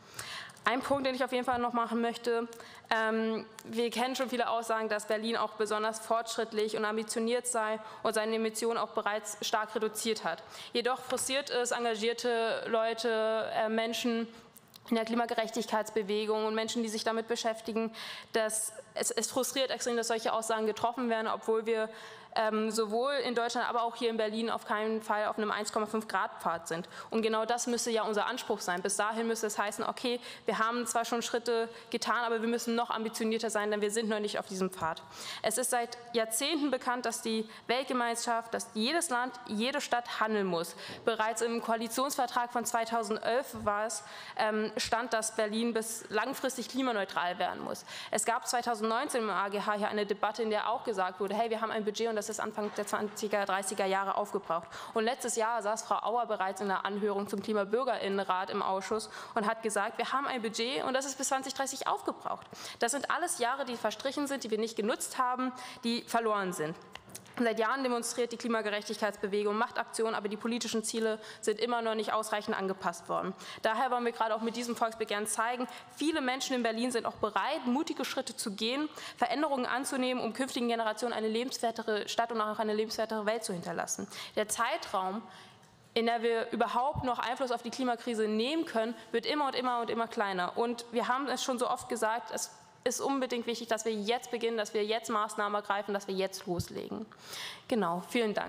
[SPEAKER 9] Ein Punkt, den ich auf jeden Fall noch machen möchte, ähm, wir kennen schon viele Aussagen, dass Berlin auch besonders fortschrittlich und ambitioniert sei und seine Emissionen auch bereits stark reduziert hat. Jedoch frustriert es engagierte Leute, äh, Menschen, in der Klimagerechtigkeitsbewegung und Menschen, die sich damit beschäftigen, dass es, es frustriert extrem, dass solche Aussagen getroffen werden, obwohl wir ähm, sowohl in Deutschland, aber auch hier in Berlin auf keinen Fall auf einem eins Komma fünf Grad Pfad sind. Und genau das müsste ja unser Anspruch sein. Bis dahin müsste es heißen, okay, wir haben zwar schon Schritte getan, aber wir müssen noch ambitionierter sein, denn wir sind noch nicht auf diesem Pfad. Es ist seit Jahrzehnten bekannt, dass die Weltgemeinschaft, dass jedes Land, jede Stadt handeln muss. Bereits im Koalitionsvertrag von zweitausendelf war es, ähm, stand, dass Berlin bis langfristig klimaneutral werden muss. Es gab zweitausendneunzehn im A G H hier eine Debatte, in der auch gesagt wurde, hey, wir haben ein Budget und das ist Anfang der zwanziger, dreißiger Jahre aufgebraucht. Und letztes Jahr saß Frau Auer bereits in der Anhörung zum Klimabürgerinnenrat im Ausschuss und hat gesagt, wir haben ein Budget und das ist bis zwanzig dreißig aufgebraucht. Das sind alles Jahre, die verstrichen sind, die wir nicht genutzt haben, die verloren sind. Seit Jahren demonstriert die Klimagerechtigkeitsbewegung, macht Aktionen, aber die politischen Ziele sind immer noch nicht ausreichend angepasst worden. Daher wollen wir gerade auch mit diesem Volksbegehren zeigen, viele Menschen in Berlin sind auch bereit, mutige Schritte zu gehen, Veränderungen anzunehmen, um künftigen Generationen eine lebenswertere Stadt und auch eine lebenswertere Welt zu hinterlassen. Der Zeitraum, in der wir überhaupt noch Einfluss auf die Klimakrise nehmen können, wird immer und immer und immer kleiner. Und wir haben es schon so oft gesagt, es ist unbedingt wichtig, dass wir jetzt beginnen, dass wir jetzt Maßnahmen ergreifen, dass wir jetzt loslegen. Genau, vielen Dank.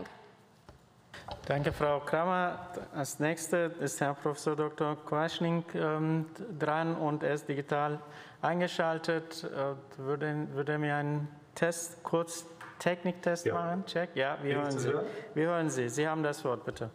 [SPEAKER 1] Danke, Frau Kramer. Als nächster ist Herr Professor Doktor Quaschning ähm, dran und er ist digital eingeschaltet. Äh, würde, würde mir einen Test, kurz Techniktest ja. machen? Check. Ja, wir hören Sie. Wir hören Sie. Sie haben das Wort, bitte.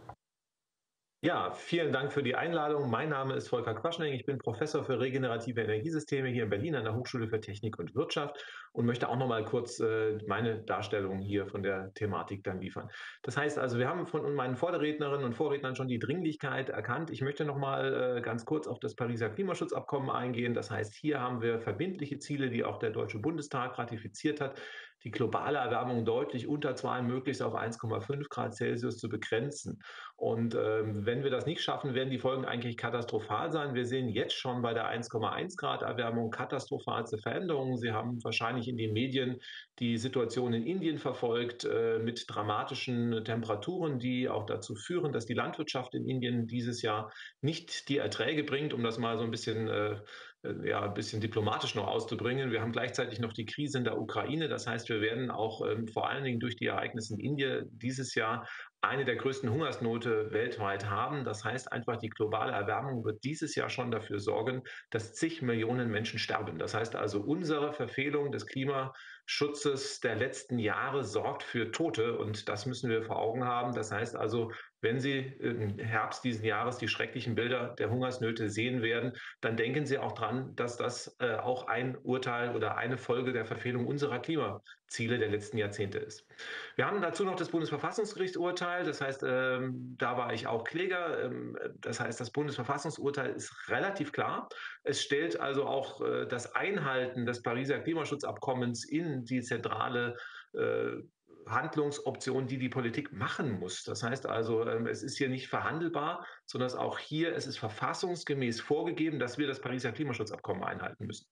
[SPEAKER 12] Ja, vielen Dank für die Einladung. Mein Name ist Volker Quaschning. Ich bin Professor für regenerative Energiesysteme hier in Berlin an der Hochschule für Technik und Wirtschaft und möchte auch noch mal kurz äh, meine Darstellung hier von der Thematik dann liefern. Das heißt also, wir haben von meinen Vorrednerinnen und Vorrednern schon die Dringlichkeit erkannt. Ich möchte noch mal äh, ganz kurz auf das Pariser Klimaschutzabkommen eingehen. Das heißt, hier haben wir verbindliche Ziele, die auch der Deutsche Bundestag ratifiziert hat, die globale Erwärmung deutlich unter zwei, möglichst auf eins Komma fünf Grad Celsius zu begrenzen. Und ähm, wenn wenn wir das nicht schaffen, werden die Folgen eigentlich katastrophal sein. Wir sehen jetzt schon bei der eins Komma eins Grad Erwärmung katastrophalste Veränderungen. Sie haben wahrscheinlich in den Medien die Situation in Indien verfolgt äh, mit dramatischen Temperaturen, die auch dazu führen, dass die Landwirtschaft in Indien dieses Jahr nicht die Erträge bringt, um das mal so ein bisschen äh, ja, ein bisschen diplomatisch noch auszubringen. Wir haben gleichzeitig noch die Krise in der Ukraine. Das heißt, wir werden auch ähm, vor allen Dingen durch die Ereignisse in Indien dieses Jahr eine der größten Hungersnote weltweit haben. Das heißt einfach, die globale Erwärmung wird dieses Jahr schon dafür sorgen, dass zig Millionen Menschen sterben. Das heißt also, unsere Verfehlung des Klimaschutzes der letzten Jahre sorgt für Tote und das müssen wir vor Augen haben. Das heißt also, wenn Sie im Herbst diesen Jahres die schrecklichen Bilder der Hungersnöte sehen werden, dann denken Sie auch dran, dass das äh, auch ein Urteil oder eine Folge der Verfehlung unserer Klimaziele der letzten Jahrzehnte ist. Wir haben dazu noch das Bundesverfassungsgerichtsurteil. Das heißt, ähm, da war ich auch Kläger. Ähm, das heißt, das Bundesverfassungsurteil ist relativ klar. Es stellt also auch äh, das Einhalten des Pariser Klimaschutzabkommens in die zentrale äh, Handlungsoption, die die Politik machen muss. Das heißt also, es ist hier nicht verhandelbar, sondern auch hier, es ist verfassungsgemäß vorgegeben, dass wir das Pariser Klimaschutzabkommen einhalten müssen.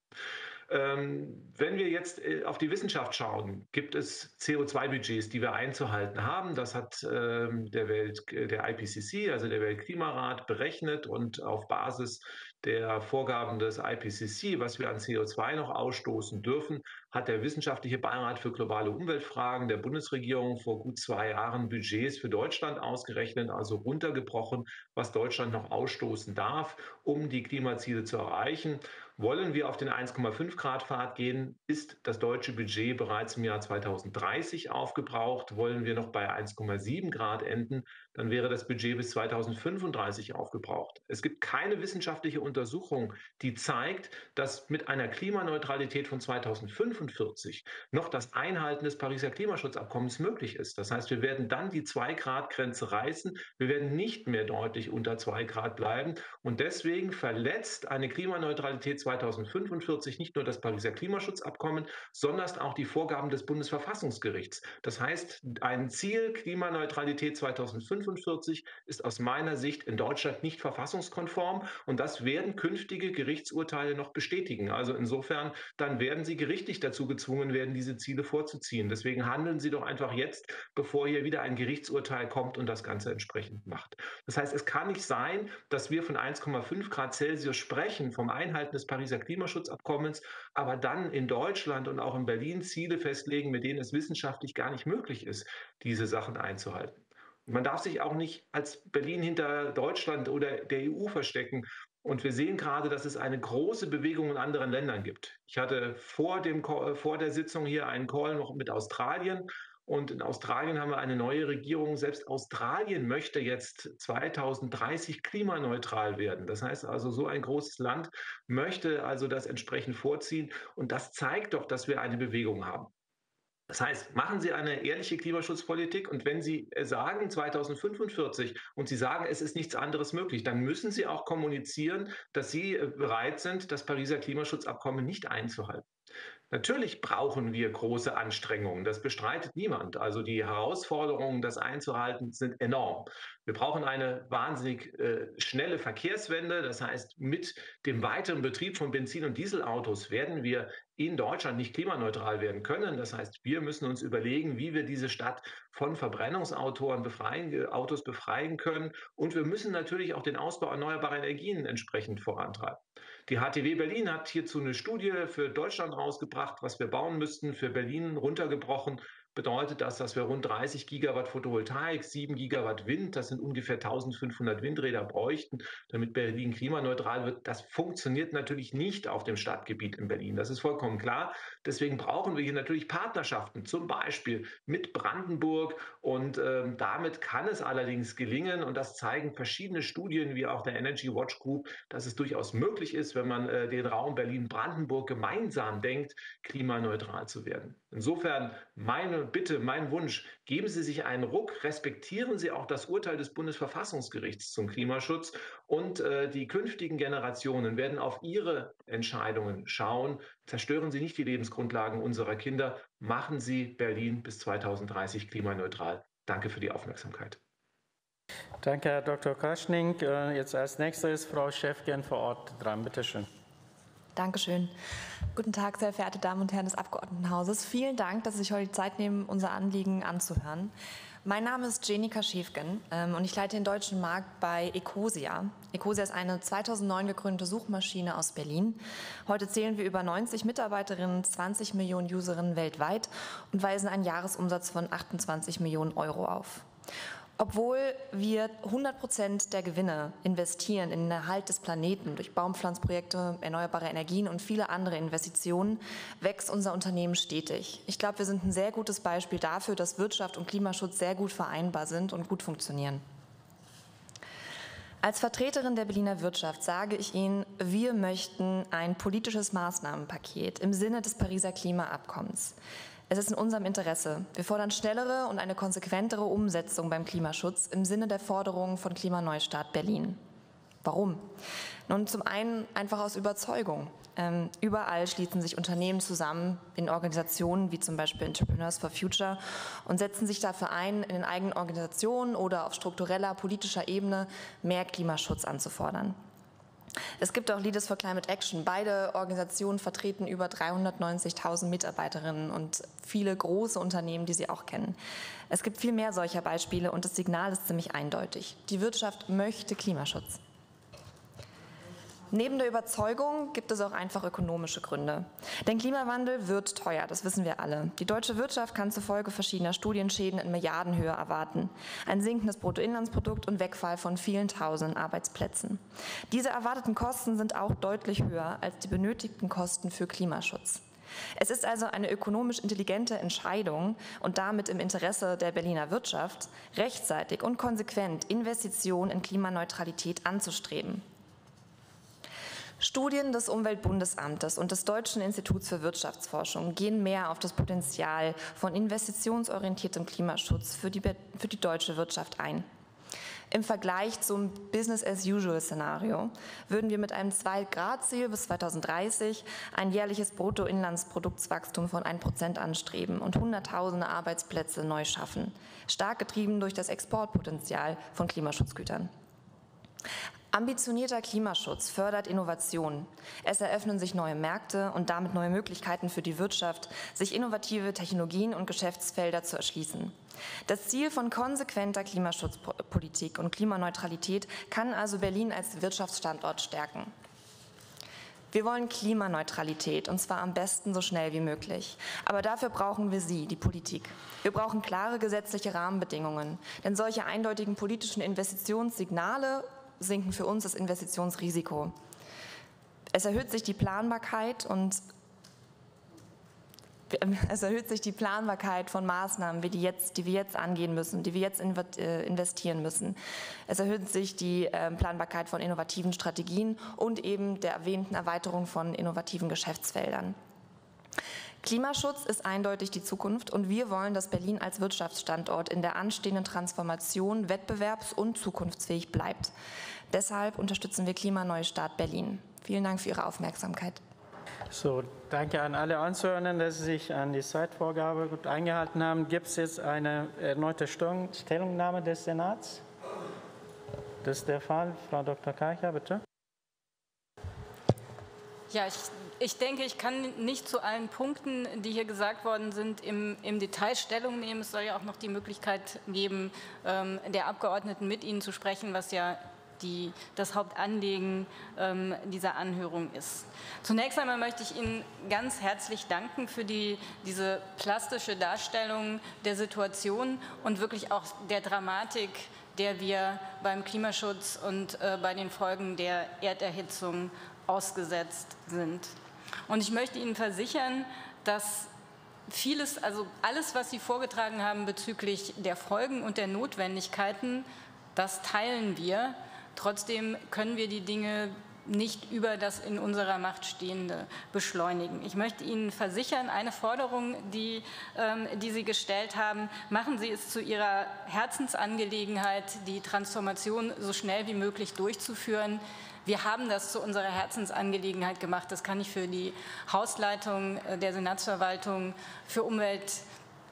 [SPEAKER 12] Ähm, wenn wir jetzt auf die Wissenschaft schauen, gibt es C O zwei Budgets, die wir einzuhalten haben. Das hat ähm, der, Welt, der I P C C, also der Weltklimarat, berechnet und auf Basis der Vorgaben des I P C C, was wir an C O zwei noch ausstoßen dürfen, hat der Wissenschaftliche Beirat für globale Umweltfragen der Bundesregierung vor gut zwei Jahren Budgets für Deutschland ausgerechnet, also runtergebrochen, was Deutschland noch ausstoßen darf, um die Klimaziele zu erreichen. Wollen wir auf den eins Komma fünf Grad Pfad gehen, ist das deutsche Budget bereits im Jahr zweitausenddreißig aufgebraucht. Wollen wir noch bei eins Komma sieben Grad enden, dann wäre das Budget bis zweitausendfünfunddreißig aufgebraucht. Es gibt keine wissenschaftliche Untersuchung, die zeigt, dass mit einer Klimaneutralität von zweitausendfünfundvierzig noch das Einhalten des Pariser Klimaschutzabkommens möglich ist. Das heißt, wir werden dann die zwei Grad Grenze reißen. Wir werden nicht mehr deutlich unter zwei Grad bleiben. Und deswegen verletzt eine Klimaneutralität zweitausendfünfundvierzig nicht nur das Pariser Klimaschutzabkommen, sondern auch die Vorgaben des Bundesverfassungsgerichts. Das heißt, ein Ziel Klimaneutralität zweitausendfünfundvierzig ist aus meiner Sicht in Deutschland nicht verfassungskonform und das werden künftige Gerichtsurteile noch bestätigen. Also insofern, dann werden Sie gerichtlich dazu gezwungen werden, diese Ziele vorzuziehen. Deswegen handeln Sie doch einfach jetzt, bevor hier wieder ein Gerichtsurteil kommt und das Ganze entsprechend macht. Das heißt, es kann nicht sein, dass wir von eins Komma fünf Grad Celsius sprechen, vom Einhalten des Pariser Klimaschutzabkommens, aber dann in Deutschland und auch in Berlin Ziele festlegen, mit denen es wissenschaftlich gar nicht möglich ist, diese Sachen einzuhalten. Man darf sich auch nicht als Berlin hinter Deutschland oder der E U verstecken. Und wir sehen gerade, dass es eine große Bewegung in anderen Ländern gibt. Ich hatte vor, dem, vor der Sitzung hier einen Call noch mit Australien. Und in Australien haben wir eine neue Regierung. Selbst Australien möchte jetzt zweitausenddreißig klimaneutral werden. Das heißt also, so ein großes Land möchte also das entsprechend vorziehen. Und das zeigt doch, dass wir eine Bewegung haben. Das heißt, machen Sie eine ehrliche Klimaschutzpolitik und wenn Sie sagen zweitausendfünfundvierzig und Sie sagen, es ist nichts anderes möglich, dann müssen Sie auch kommunizieren, dass Sie bereit sind, das Pariser Klimaschutzabkommen nicht einzuhalten. Natürlich brauchen wir große Anstrengungen, das bestreitet niemand. Also die Herausforderungen, das einzuhalten, sind enorm. Wir brauchen eine wahnsinnig äh, schnelle Verkehrswende. Das heißt, mit dem weiteren Betrieb von Benzin- und Dieselautos werden wir in Deutschland nicht klimaneutral werden können. Das heißt, wir müssen uns überlegen, wie wir diese Stadt von Verbrennungsautos befreien, Autos befreien können. Und wir müssen natürlich auch den Ausbau erneuerbarer Energien entsprechend vorantreiben. Die H T W Berlin hat hierzu eine Studie für Deutschland rausgebracht, was wir bauen müssten. Für Berlin runtergebrochen bedeutet das, dass wir rund dreißig Gigawatt Photovoltaik, sieben Gigawatt Wind, das sind ungefähr eintausendfünfhundert Windräder bräuchten, damit Berlin klimaneutral wird. Das funktioniert natürlich nicht auf dem Stadtgebiet in Berlin. Das ist vollkommen klar. Deswegen brauchen wir hier natürlich Partnerschaften, zum Beispiel mit Brandenburg. Und ähm, damit kann es allerdings gelingen, und das zeigen verschiedene Studien, wie auch der Energy Watch Group, dass es durchaus möglich ist, wenn man äh, den Raum Berlin-Brandenburg gemeinsam denkt, klimaneutral zu werden. Insofern meine Bitte, mein Wunsch, geben Sie sich einen Ruck, respektieren Sie auch das Urteil des Bundesverfassungsgerichts zum Klimaschutz und äh, die künftigen Generationen werden auf ihre Entscheidungen schauen. Zerstören Sie nicht die Lebensgrundlagen unserer Kinder, machen Sie Berlin bis zweitausenddreißig klimaneutral. Danke für die Aufmerksamkeit.
[SPEAKER 1] Danke, Herr Doktor Quaschning. Jetzt als nächstes Frau Schäfgen vor Ort dran. Bitte schön.
[SPEAKER 13] Dankeschön. Guten Tag, sehr verehrte Damen und Herren des Abgeordnetenhauses. Vielen Dank, dass Sie sich heute die Zeit nehmen, unser Anliegen anzuhören. Mein Name ist Jenica Schäfgen ähm, und ich leite den deutschen Markt bei Ecosia. Ecosia ist eine zweitausendneun gegründete Suchmaschine aus Berlin. Heute zählen wir über neunzig Mitarbeiterinnen, zwanzig Millionen Userinnen weltweit und weisen einen Jahresumsatz von achtundzwanzig Millionen Euro auf. Obwohl wir hundert Prozent der Gewinne investieren in den Erhalt des Planeten durch Baumpflanzprojekte, erneuerbare Energien und viele andere Investitionen, wächst unser Unternehmen stetig. Ich glaube, wir sind ein sehr gutes Beispiel dafür, dass Wirtschaft und Klimaschutz sehr gut vereinbar sind und gut funktionieren. Als Vertreterin der Berliner Wirtschaft sage ich Ihnen, wir möchten ein politisches Maßnahmenpaket im Sinne des Pariser Klimaabkommens. Es ist in unserem Interesse. Wir fordern schnellere und eine konsequentere Umsetzung beim Klimaschutz im Sinne der Forderungen von Klimaneustart Berlin. Warum? Nun, zum einen einfach aus Überzeugung. Ähm, überall schließen sich Unternehmen zusammen in Organisationen wie zum Beispiel Entrepreneurs for Future und setzen sich dafür ein, in den eigenen Organisationen oder auf struktureller, politischer Ebene mehr Klimaschutz anzufordern. Es gibt auch Leaders for Climate Action. Beide Organisationen vertreten über dreihundertneunzigtausend Mitarbeiterinnen und viele große Unternehmen, die Sie auch kennen. Es gibt viel mehr solcher Beispiele und das Signal ist ziemlich eindeutig. Die Wirtschaft möchte Klimaschutz. Neben der Überzeugung gibt es auch einfach ökonomische Gründe. Denn Klimawandel wird teuer, das wissen wir alle. Die deutsche Wirtschaft kann zufolge verschiedener Studienschäden in Milliardenhöhe erwarten. Ein sinkendes Bruttoinlandsprodukt und Wegfall von vielen tausenden Arbeitsplätzen. Diese erwarteten Kosten sind auch deutlich höher als die benötigten Kosten für Klimaschutz. Es ist also eine ökonomisch intelligente Entscheidung und damit im Interesse der Berliner Wirtschaft, rechtzeitig und konsequent Investitionen in Klimaneutralität anzustreben. Studien des Umweltbundesamtes und des Deutschen Instituts für Wirtschaftsforschung gehen mehr auf das Potenzial von investitionsorientiertem Klimaschutz für die, für die deutsche Wirtschaft ein. Im Vergleich zum Business-as-usual-Szenario würden wir mit einem zwei Grad Ziel bis zweitausenddreißig ein jährliches Bruttoinlandsproduktswachstum von ein Prozent anstreben und Hunderttausende Arbeitsplätze neu schaffen, stark getrieben durch das Exportpotenzial von Klimaschutzgütern. Ambitionierter Klimaschutz fördert Innovation. Es eröffnen sich neue Märkte und damit neue Möglichkeiten für die Wirtschaft, sich innovative Technologien und Geschäftsfelder zu erschließen. Das Ziel von konsequenter Klimaschutzpolitik und Klimaneutralität kann also Berlin als Wirtschaftsstandort stärken. Wir wollen Klimaneutralität, und zwar am besten so schnell wie möglich. Aber dafür brauchen wir Sie, die Politik. Wir brauchen klare gesetzliche Rahmenbedingungen, denn solche eindeutigen politischen Investitionssignale sinken für uns das Investitionsrisiko. Es erhöht sich die Planbarkeit und es erhöht sich die Planbarkeit von Maßnahmen, wie die, jetzt, die wir jetzt angehen müssen, die wir jetzt investieren müssen. Es erhöht sich die Planbarkeit von innovativen Strategien und eben der erwähnten Erweiterung von innovativen Geschäftsfeldern. Klimaschutz ist eindeutig die Zukunft und wir wollen, dass Berlin als Wirtschaftsstandort in der anstehenden Transformation wettbewerbs- und zukunftsfähig bleibt. Deshalb unterstützen wir Klimaneustart Berlin. Vielen Dank für Ihre Aufmerksamkeit.
[SPEAKER 1] So, danke an alle Anzuhörenden, dass Sie sich an die Zeitvorgabe gut eingehalten haben. Gibt es jetzt eine erneute Stellungnahme des Senats? Das ist der Fall. Frau Doktor Karcher, bitte.
[SPEAKER 8] Ja, ich, ich denke, ich kann nicht zu allen Punkten, die hier gesagt worden sind, im, im Detail Stellung nehmen. Es soll ja auch noch die Möglichkeit geben, ähm, der Abgeordneten mit Ihnen zu sprechen, was ja die, das Hauptanliegen ähm, dieser Anhörung ist. Zunächst einmal möchte ich Ihnen ganz herzlich danken für die, diese plastische Darstellung der Situation und wirklich auch der Dramatik, der wir beim Klimaschutz und äh, bei den Folgen der Erderhitzung ausgesetzt sind. Und ich möchte Ihnen versichern, dass vieles, also alles, was Sie vorgetragen haben bezüglich der Folgen und der Notwendigkeiten, das teilen wir. Trotzdem können wir die Dinge nicht über das in unserer Macht Stehende beschleunigen. Ich möchte Ihnen versichern, eine Forderung, die, ähm, die Sie gestellt haben, machen Sie es zu Ihrer Herzensangelegenheit, die Transformation so schnell wie möglich durchzuführen. Wir haben das zu unserer Herzensangelegenheit gemacht. Das kann ich für die Hausleitung der Senatsverwaltung für Umwelt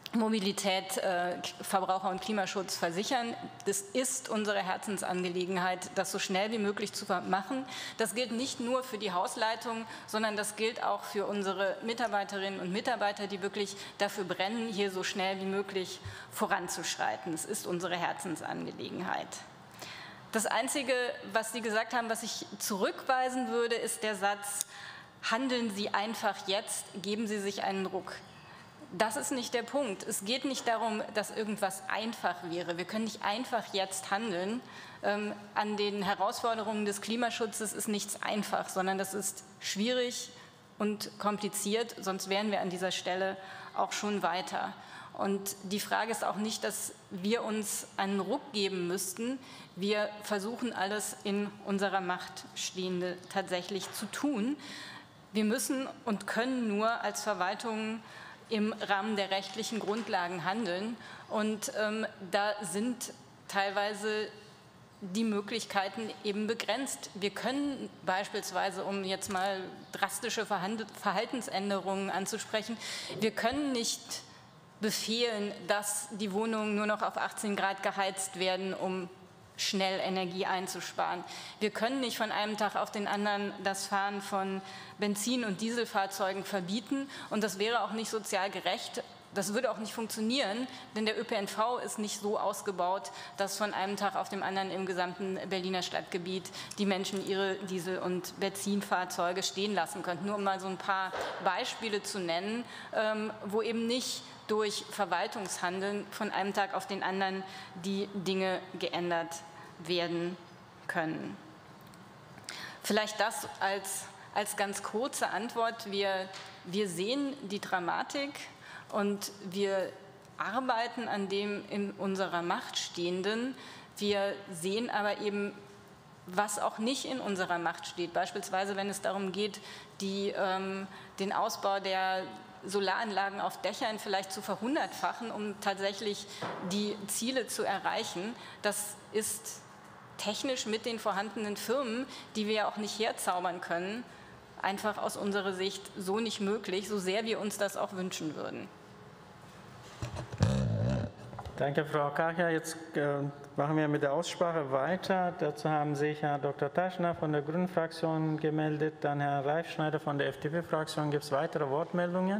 [SPEAKER 8] Mobilität, äh, Verbraucher- und Klimaschutz versichern. Das ist unsere Herzensangelegenheit, das so schnell wie möglich zu machen. Das gilt nicht nur für die Hausleitung, sondern das gilt auch für unsere Mitarbeiterinnen und Mitarbeiter, die wirklich dafür brennen, hier so schnell wie möglich voranzuschreiten. Es ist unsere Herzensangelegenheit. Das Einzige, was Sie gesagt haben, was ich zurückweisen würde, ist der Satz: Handeln Sie einfach jetzt, geben Sie sich einen Ruck. Das ist nicht der Punkt. Es geht nicht darum, dass irgendwas einfach wäre. Wir können nicht einfach jetzt handeln. Ähm, an den Herausforderungen des Klimaschutzes ist nichts einfach, sondern das ist schwierig und kompliziert, sonst wären wir an dieser Stelle auch schon weiter. Und die Frage ist auch nicht, dass wir uns einen Ruck geben müssten. Wir versuchen alles in unserer Macht Stehende tatsächlich zu tun. Wir müssen und können nur als Verwaltung im Rahmen der rechtlichen Grundlagen handeln. Und ähm, da sind teilweise die Möglichkeiten eben begrenzt. Wir können beispielsweise, um jetzt mal drastische Verhaltensänderungen anzusprechen, wir können nicht befehlen, dass die Wohnungen nur noch auf achtzehn Grad geheizt werden, um schnell Energie einzusparen. Wir können nicht von einem Tag auf den anderen das Fahren von Benzin- und Dieselfahrzeugen verbieten, und das wäre auch nicht sozial gerecht. Das würde auch nicht funktionieren, denn der Ö P N V ist nicht so ausgebaut, dass von einem Tag auf den anderen im gesamten Berliner Stadtgebiet die Menschen ihre Diesel- und Benzinfahrzeuge stehen lassen könnten. Nur um mal so ein paar Beispiele zu nennen, wo eben nicht durch Verwaltungshandeln von einem Tag auf den anderen die Dinge geändert werden können. Vielleicht das als, als ganz kurze Antwort. Wir, wir sehen die Dramatik und wir arbeiten an dem in unserer Macht Stehenden. Wir sehen aber eben, was auch nicht in unserer Macht steht. Beispielsweise, wenn es darum geht, die, ähm, den Ausbau der Solaranlagen auf Dächern vielleicht zu verhundertfachen, um tatsächlich die Ziele zu erreichen. Das ist technisch mit den vorhandenen Firmen, die wir ja auch nicht herzaubern können, einfach aus unserer Sicht so nicht möglich, so sehr wir uns das auch wünschen würden.
[SPEAKER 1] Danke, Frau Kacher. Jetzt äh, machen wir mit der Aussprache weiter. Dazu haben sich Herr Doktor Taschner von der Grünen-Fraktion gemeldet, dann Herr Reifschneider von der F D P-Fraktion. Gibt es weitere Wortmeldungen?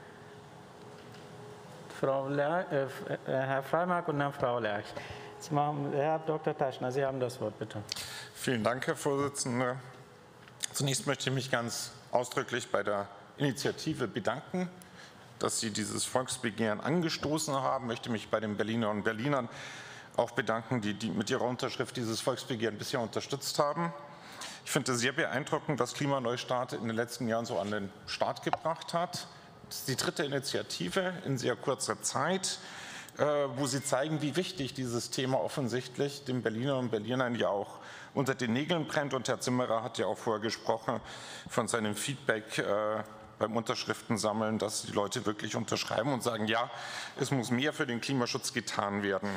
[SPEAKER 1] Frau Lerch, äh, Herr Freimark und dann Frau Lerch. Jetzt machen Herr Doktor Taschner, Sie haben das Wort, bitte.
[SPEAKER 3] Vielen Dank, Herr Vorsitzender. Zunächst möchte ich mich ganz ausdrücklich bei der Initiative bedanken, dass Sie dieses Volksbegehren angestoßen haben. Ich möchte mich bei den Berlinerinnen und Berlinern auch bedanken, die, die mit ihrer Unterschrift dieses Volksbegehren bisher unterstützt haben. Ich finde es sehr beeindruckend, was Klimaneustart in den letzten Jahren so an den Start gebracht hat. Das ist die dritte Initiative in sehr kurzer Zeit, äh, wo Sie zeigen, wie wichtig dieses Thema offensichtlich den Berlinerinnen und Berlinern ja auch unter den Nägeln brennt. Und Herr Zimmerer hat ja auch vorher gesprochen von seinem Feedback äh, beim Unterschriftensammeln, dass die Leute wirklich unterschreiben und sagen, ja, es muss mehr für den Klimaschutz getan werden.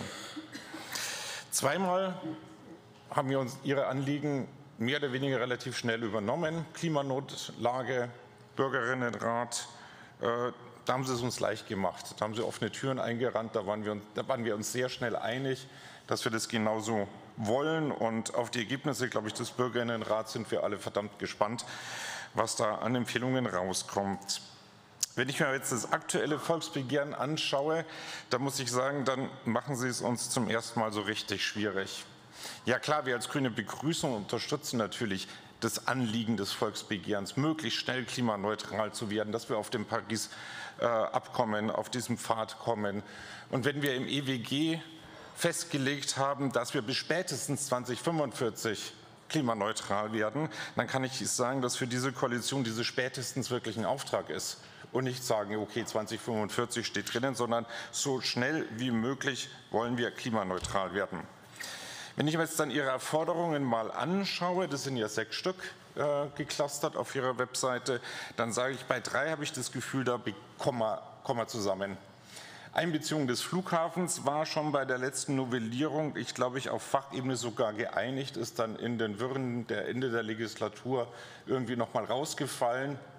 [SPEAKER 3] Zweimal haben wir uns Ihre Anliegen mehr oder weniger relativ schnell übernommen. Klimanotlage, Bürgerinnenrat, äh, da haben Sie es uns leicht gemacht. Da haben Sie offene Türen eingerannt, da waren wir uns, da waren wir uns sehr schnell einig, dass wir das genauso wollen. Und auf die Ergebnisse, glaube ich, des Bürgerinnenrats sind wir alle verdammt gespannt, was da an Empfehlungen rauskommt. Wenn ich mir jetzt das aktuelle Volksbegehren anschaue, da muss ich sagen, dann machen Sie es uns zum ersten Mal so richtig schwierig. Ja klar, wir als Grüne begrüßen und unterstützen natürlich das Anliegen des Volksbegehrens, möglichst schnell klimaneutral zu werden, dass wir auf dem Paris-Abkommen, äh, auf diesem Pfad kommen. Und wenn wir im E W G festgelegt haben, dass wir bis spätestens zweitausendfünfundvierzig klimaneutral werden, dann kann ich sagen, dass für diese Koalition diese spätestens wirklich ein Auftrag ist und nicht sagen, okay, zweitausendfünfundvierzig steht drinnen, sondern so schnell wie möglich wollen wir klimaneutral werden. Wenn ich mir jetzt dann Ihre Erforderungen mal anschaue, das sind ja sechs Stück äh, geclustert auf Ihrer Webseite, dann sage ich, bei drei habe ich das Gefühl, da kommen wir zusammen. Einbeziehung des Flughafens war schon bei der letzten Novellierung, ich glaube, ich auf Fachebene sogar geeinigt, ist dann in den Wirren der Ende der Legislatur irgendwie noch mal rausgefallen.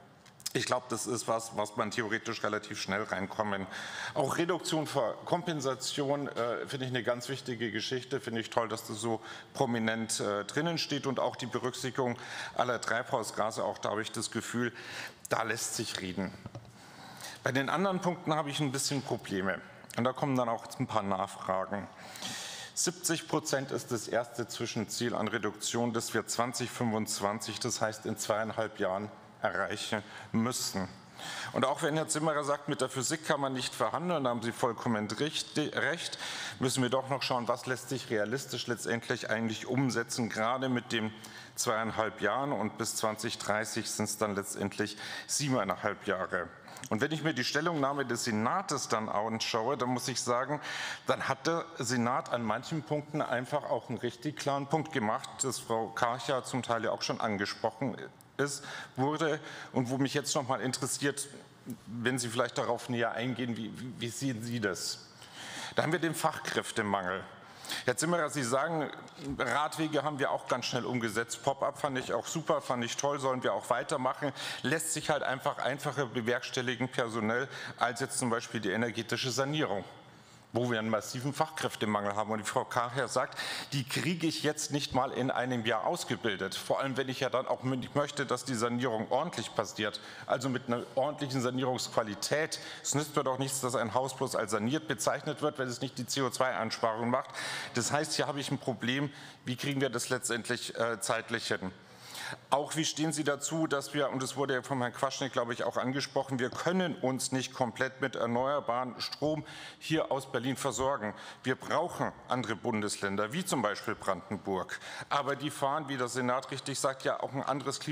[SPEAKER 3] Ich glaube, das ist was, was man theoretisch relativ schnell reinkommen. Auch Reduktion vor Kompensation äh, finde ich eine ganz wichtige Geschichte. Finde ich toll, dass das so prominent äh, drinnen steht und auch die Berücksichtigung aller Treibhausgase. Auch da habe ich das Gefühl, da lässt sich reden. Bei den anderen Punkten habe ich ein bisschen Probleme. Und da kommen dann auch ein paar Nachfragen. siebzig Prozent ist das erste Zwischenziel an Reduktion, das wir zweitausendfünfundzwanzig, das heißt in zweieinhalb Jahren, erreichen müssen. Und auch wenn Herr Zimmerer sagt, mit der Physik kann man nicht verhandeln, da haben Sie vollkommen recht, müssen wir doch noch schauen, was lässt sich realistisch letztendlich eigentlich umsetzen, gerade mit den zweieinhalb Jahren, und bis zweitausenddreißig sind es dann letztendlich siebeneinhalb Jahre. Und wenn ich mir die Stellungnahme des Senates dann anschaue, dann muss ich sagen, dann hat der Senat an manchen Punkten einfach auch einen richtig klaren Punkt gemacht, das Frau Karcher zum Teil ja auch schon angesprochen ist, wurde, und wo mich jetzt noch mal interessiert, wenn Sie vielleicht darauf näher eingehen, wie, wie, wie sehen Sie das? Da haben wir den Fachkräftemangel. Herr Zimmerer, Sie sagen, Radwege haben wir auch ganz schnell umgesetzt. Pop-up fand ich auch super, fand ich toll, sollen wir auch weitermachen. Lässt sich halt einfach einfacher bewerkstelligen personell als jetzt zum Beispiel die energetische Sanierung, wo wir einen massiven Fachkräftemangel haben. Und die Frau Karcher sagt, die kriege ich jetzt nicht mal in einem Jahr ausgebildet. Vor allem, wenn ich ja dann auch möchte, dass die Sanierung ordentlich passiert, also mit einer ordentlichen Sanierungsqualität. Es nützt mir doch nichts, dass ein Haus bloß als saniert bezeichnet wird, wenn es nicht die C O zwei Einsparung macht. Das heißt, hier habe ich ein Problem, wie kriegen wir das letztendlich äh, zeitlich hin? Auch wie stehen Sie dazu, dass wir, und das wurde ja von Herrn Quaschning, glaube ich, auch angesprochen, wir können uns nicht komplett mit erneuerbaren Strom hier aus Berlin versorgen. Wir brauchen andere Bundesländer, wie zum Beispiel Brandenburg. Aber die fahren, wie der Senat richtig sagt, ja auch ein anderes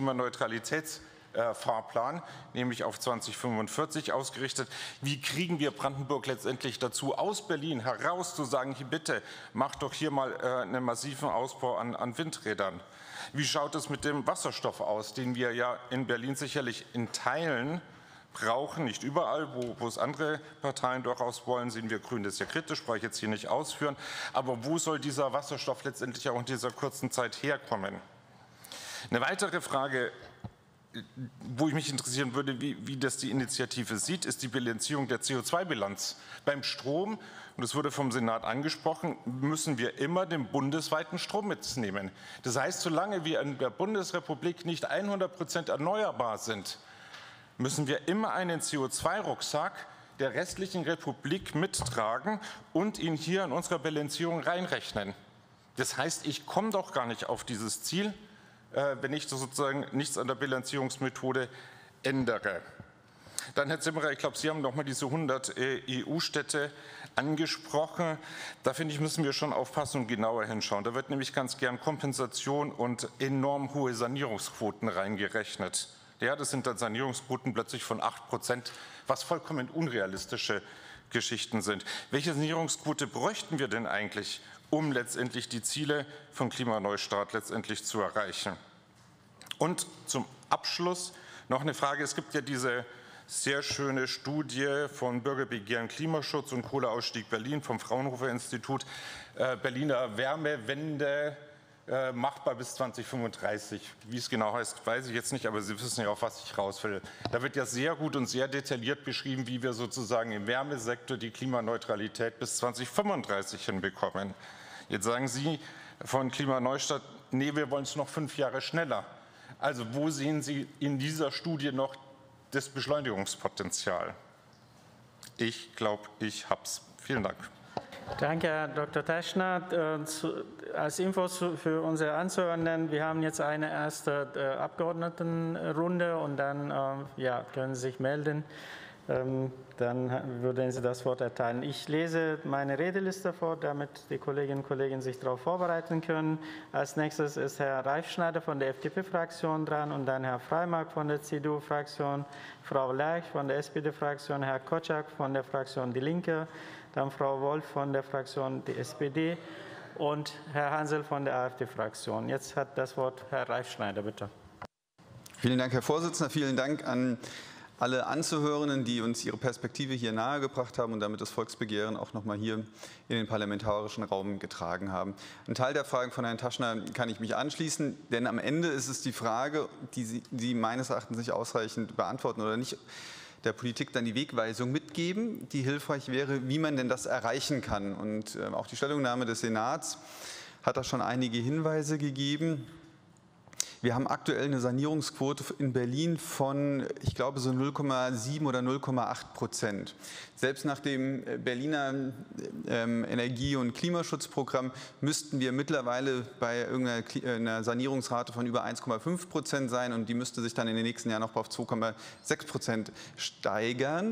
[SPEAKER 3] Klimaneutralitätsfahrplan, nämlich auf zweitausendfünfundvierzig ausgerichtet. Wie kriegen wir Brandenburg letztendlich dazu, aus Berlin heraus zu sagen, hier bitte, macht doch hier mal äh, einen massiven Ausbau an, an Windrädern? Wie schaut es mit dem Wasserstoff aus, den wir ja in Berlin sicherlich in Teilen brauchen, nicht überall, wo, wo es andere Parteien durchaus wollen, sehen wir Grünen das ja kritisch, brauche ich jetzt hier nicht ausführen. Aber wo soll dieser Wasserstoff letztendlich auch in dieser kurzen Zeit herkommen? Eine weitere Frage, wo ich mich interessieren würde, wie, wie das die Initiative sieht, ist die Bilanzierung der C O zwei Bilanz. Beim Strom, und das wurde vom Senat angesprochen, müssen wir immer den bundesweiten Strommix nehmen. Das heißt, solange wir in der Bundesrepublik nicht hundert Prozent erneuerbar sind, müssen wir immer einen C O zwei Rucksack der restlichen Republik mittragen und ihn hier in unserer Bilanzierung reinrechnen. Das heißt, ich komme doch gar nicht auf dieses Ziel, wenn ich sozusagen nichts an der Bilanzierungsmethode ändere. Dann, Herr Zimmerer, ich glaube, Sie haben noch mal diese hundert E U-Städte angesprochen. Da, finde ich, müssen wir schon aufpassen und genauer hinschauen. Da wird nämlich ganz gern Kompensation und enorm hohe Sanierungsquoten reingerechnet. Ja, das sind dann Sanierungsquoten plötzlich von acht Prozent, was vollkommen unrealistische Geschichten sind. Welche Sanierungsquote bräuchten wir denn eigentlich, um letztendlich die Ziele von Klimaneustart letztendlich zu erreichen? Und zum Abschluss noch eine Frage. Es gibt ja diese sehr schöne Studie von Bürgerbegehren Klimaschutz und Kohleausstieg Berlin vom Fraunhofer Institut, äh, Berliner Wärmewende äh, machbar bis zweitausendfünfunddreißig. Wie es genau heißt, weiß ich jetzt nicht, aber Sie wissen ja, auf was ich raus will. Da wird ja sehr gut und sehr detailliert beschrieben, wie wir sozusagen im Wärmesektor die Klimaneutralität bis zweitausendfünfunddreißig hinbekommen. Jetzt sagen Sie von Klimaneustart, nee, wir wollen es noch fünf Jahre schneller. Also wo sehen Sie in dieser Studie noch das Beschleunigungspotenzial? Ich glaube, ich habe es. Vielen Dank.
[SPEAKER 1] Danke, Herr Doktor Teschner. Als Infos für unsere Anzuhörenden, wir haben jetzt eine erste Abgeordnetenrunde und dann ja, können Sie sich melden. Dann würden Sie das Wort erteilen. Ich lese meine Redeliste vor, damit die Kolleginnen und Kollegen sich darauf vorbereiten können. Als nächstes ist Herr Reifschneider von der F D P-Fraktion dran und dann Herr Freimark von der C D U-Fraktion, Frau Lerch von der S P D-Fraktion, Herr Kotschak von der Fraktion Die Linke, dann Frau Wolf von der Fraktion die S P D und Herr Hansel von der AfD-Fraktion. Jetzt hat das Wort Herr Reifschneider, bitte.
[SPEAKER 2] Vielen Dank, Herr Vorsitzender. Vielen Dank an alle Anzuhörenden, die uns ihre Perspektive hier nahegebracht haben und damit das Volksbegehren auch nochmal hier in den parlamentarischen Raum getragen haben. Ein Teil der Fragen von Herrn Taschner kann ich mich anschließen, denn am Ende ist es die Frage, die Sie, die meines Erachtens nicht ausreichend beantworten oder nicht der Politik dann die Wegweisung mitgeben, die hilfreich wäre, wie man denn das erreichen kann. Und äh, auch die Stellungnahme des Senats hat da schon einige Hinweise gegeben. Wir haben aktuell eine Sanierungsquote in Berlin von, ich glaube, so null Komma sieben oder null Komma acht Prozent. Selbst nach dem Berliner ähm, Energie- und Klimaschutzprogramm müssten wir mittlerweile bei irgendeiner Sanierungsrate von über eins Komma fünf Prozent sein und die müsste sich dann in den nächsten Jahren noch auf zwei Komma sechs Prozent steigern.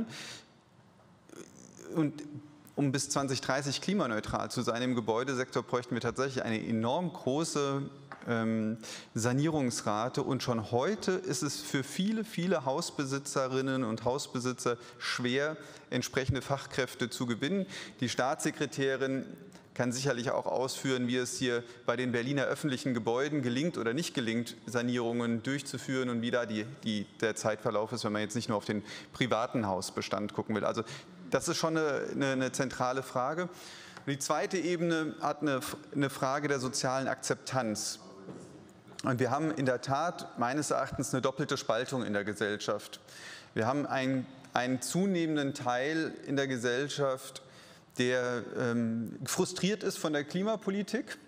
[SPEAKER 2] Und um bis zwanzig dreißig klimaneutral zu sein im Gebäudesektor, bräuchten wir tatsächlich eine enorm große ähm, Sanierungsrate. Und schon heute ist es für viele, viele Hausbesitzerinnen und Hausbesitzer schwer, entsprechende Fachkräfte zu gewinnen. Die Staatssekretärin kann sicherlich auch ausführen, wie es hier bei den Berliner öffentlichen Gebäuden gelingt oder nicht gelingt, Sanierungen durchzuführen und wie da die, die, der Zeitverlauf ist, wenn man jetzt nicht nur auf den privaten Hausbestand gucken will. Also das ist schon eine, eine, eine zentrale Frage. Und die zweite Ebene hat eine, eine Frage der sozialen Akzeptanz. Und wir haben in der Tat meines Erachtens eine doppelte Spaltung in der Gesellschaft. Wir haben einen, einen zunehmenden Teil in der Gesellschaft, der ähm, frustriert ist von der Klimapolitik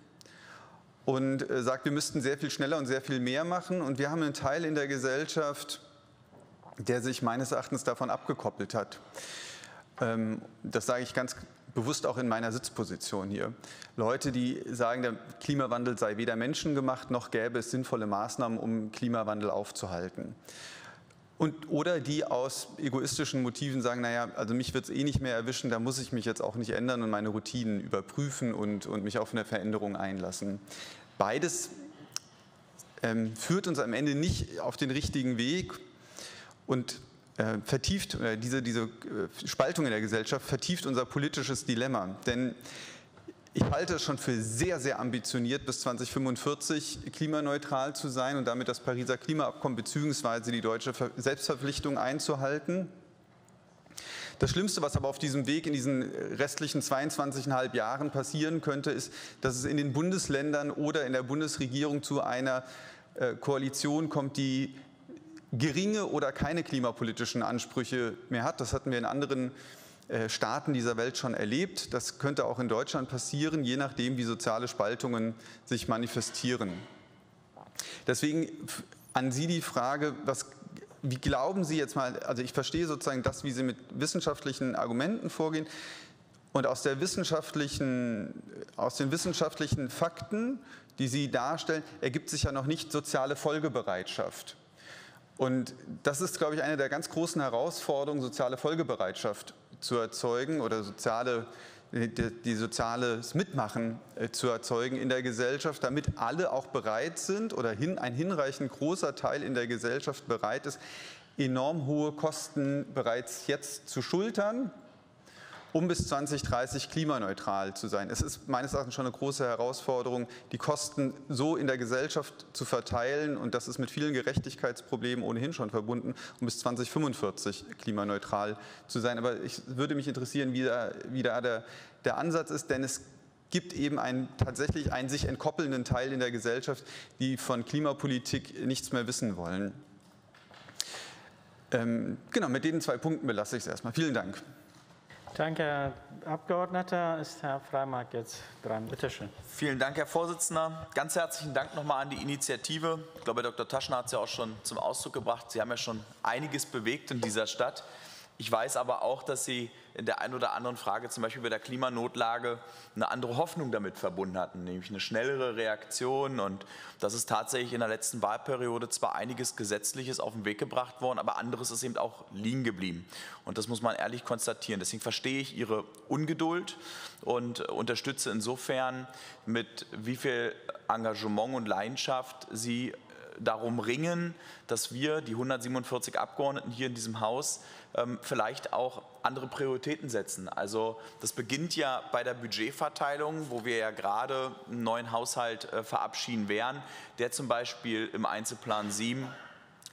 [SPEAKER 2] und äh, sagt, wir müssten sehr viel schneller und sehr viel mehr machen. Und wir haben einen Teil in der Gesellschaft, der sich meines Erachtens davon abgekoppelt hat. Ähm, das sage ich ganz bewusst auch in meiner Sitzposition hier. Leute, die sagen, der Klimawandel sei weder menschengemacht, noch gäbe es sinnvolle Maßnahmen, um Klimawandel aufzuhalten. Und, oder die aus egoistischen Motiven sagen, naja, also mich wird es eh nicht mehr erwischen, da muss ich mich jetzt auch nicht ändern und meine Routinen überprüfen und, und mich auf eine Veränderung einlassen. Beides ähm, führt uns am Ende nicht auf den richtigen Weg und äh, vertieft, äh, diese, diese äh, Spaltung in der Gesellschaft vertieft unser politisches Dilemma. Denn ich halte es schon für sehr, sehr ambitioniert, bis zweitausendfünfundvierzig klimaneutral zu sein und damit das Pariser Klimaabkommen bzw. die deutsche Selbstverpflichtung einzuhalten. Das Schlimmste, was aber auf diesem Weg in diesen restlichen zweiundzwanzigeinhalb Jahren passieren könnte, ist, dass es in den Bundesländern oder in der Bundesregierung zu einer Koalition kommt, die geringe oder keine klimapolitischen Ansprüche mehr hat. Das hatten wir in anderen Staaten dieser Welt schon erlebt. Das könnte auch in Deutschland passieren, je nachdem, wie soziale Spaltungen sich manifestieren. Deswegen an Sie die Frage, was, wie glauben Sie jetzt mal, also ich verstehe sozusagen das, wie Sie mit wissenschaftlichen Argumenten vorgehen und aus, der wissenschaftlichen, aus den wissenschaftlichen Fakten, die Sie darstellen, ergibt sich ja noch nicht soziale Folgebereitschaft. Und das ist, glaube ich, eine der ganz großen Herausforderungen, soziale Folgebereitschaft zu erzeugen oder soziale, die, die soziales Mitmachen äh, zu erzeugen in der Gesellschaft, damit alle auch bereit sind oder hin, ein hinreichend großer Teil in der Gesellschaft bereit ist, enorm hohe Kosten bereits jetzt zu schultern, um bis zwanzig dreißig klimaneutral zu sein. Es ist meines Erachtens schon eine große Herausforderung, die Kosten so in der Gesellschaft zu verteilen, und das ist mit vielen Gerechtigkeitsproblemen ohnehin schon verbunden, um bis zweitausendfünfundvierzig klimaneutral zu sein. Aber ich würde mich interessieren, wie da, wie da der, der Ansatz ist, denn es gibt eben einen, tatsächlich einen sich entkoppelnden Teil in der Gesellschaft, die von Klimapolitik nichts mehr wissen wollen. Ähm, genau, mit den zwei Punkten belasse ich es erstmal. Vielen Dank.
[SPEAKER 1] Danke, Herr Abgeordneter. Ist Herr Freimark jetzt dran? Bitte schön.
[SPEAKER 4] Vielen Dank, Herr Vorsitzender. Ganz herzlichen Dank nochmal an die Initiative. Ich glaube, Herr Doktor Taschner hat es ja auch schon zum Ausdruck gebracht. Sie haben ja schon einiges bewegt in dieser Stadt. Ich weiß aber auch, dass Sie in der einen oder anderen Frage, zum Beispiel bei der Klimanotlage, eine andere Hoffnung damit verbunden hatten, nämlich eine schnellere Reaktion. Und das ist tatsächlich in der letzten Wahlperiode zwar einiges Gesetzliches auf den Weg gebracht worden, aber anderes ist eben auch liegen geblieben. Und das muss man ehrlich konstatieren. Deswegen verstehe ich Ihre Ungeduld und unterstütze insofern, mit wie viel Engagement und Leidenschaft Sie darum ringen, dass wir, die hundertsiebenundvierzig Abgeordneten hier in diesem Haus, vielleicht auch andere Prioritäten setzen. Also das beginnt ja bei der Budgetverteilung, wo wir ja gerade einen neuen Haushalt verabschieden werden, der zum Beispiel im Einzelplan sieben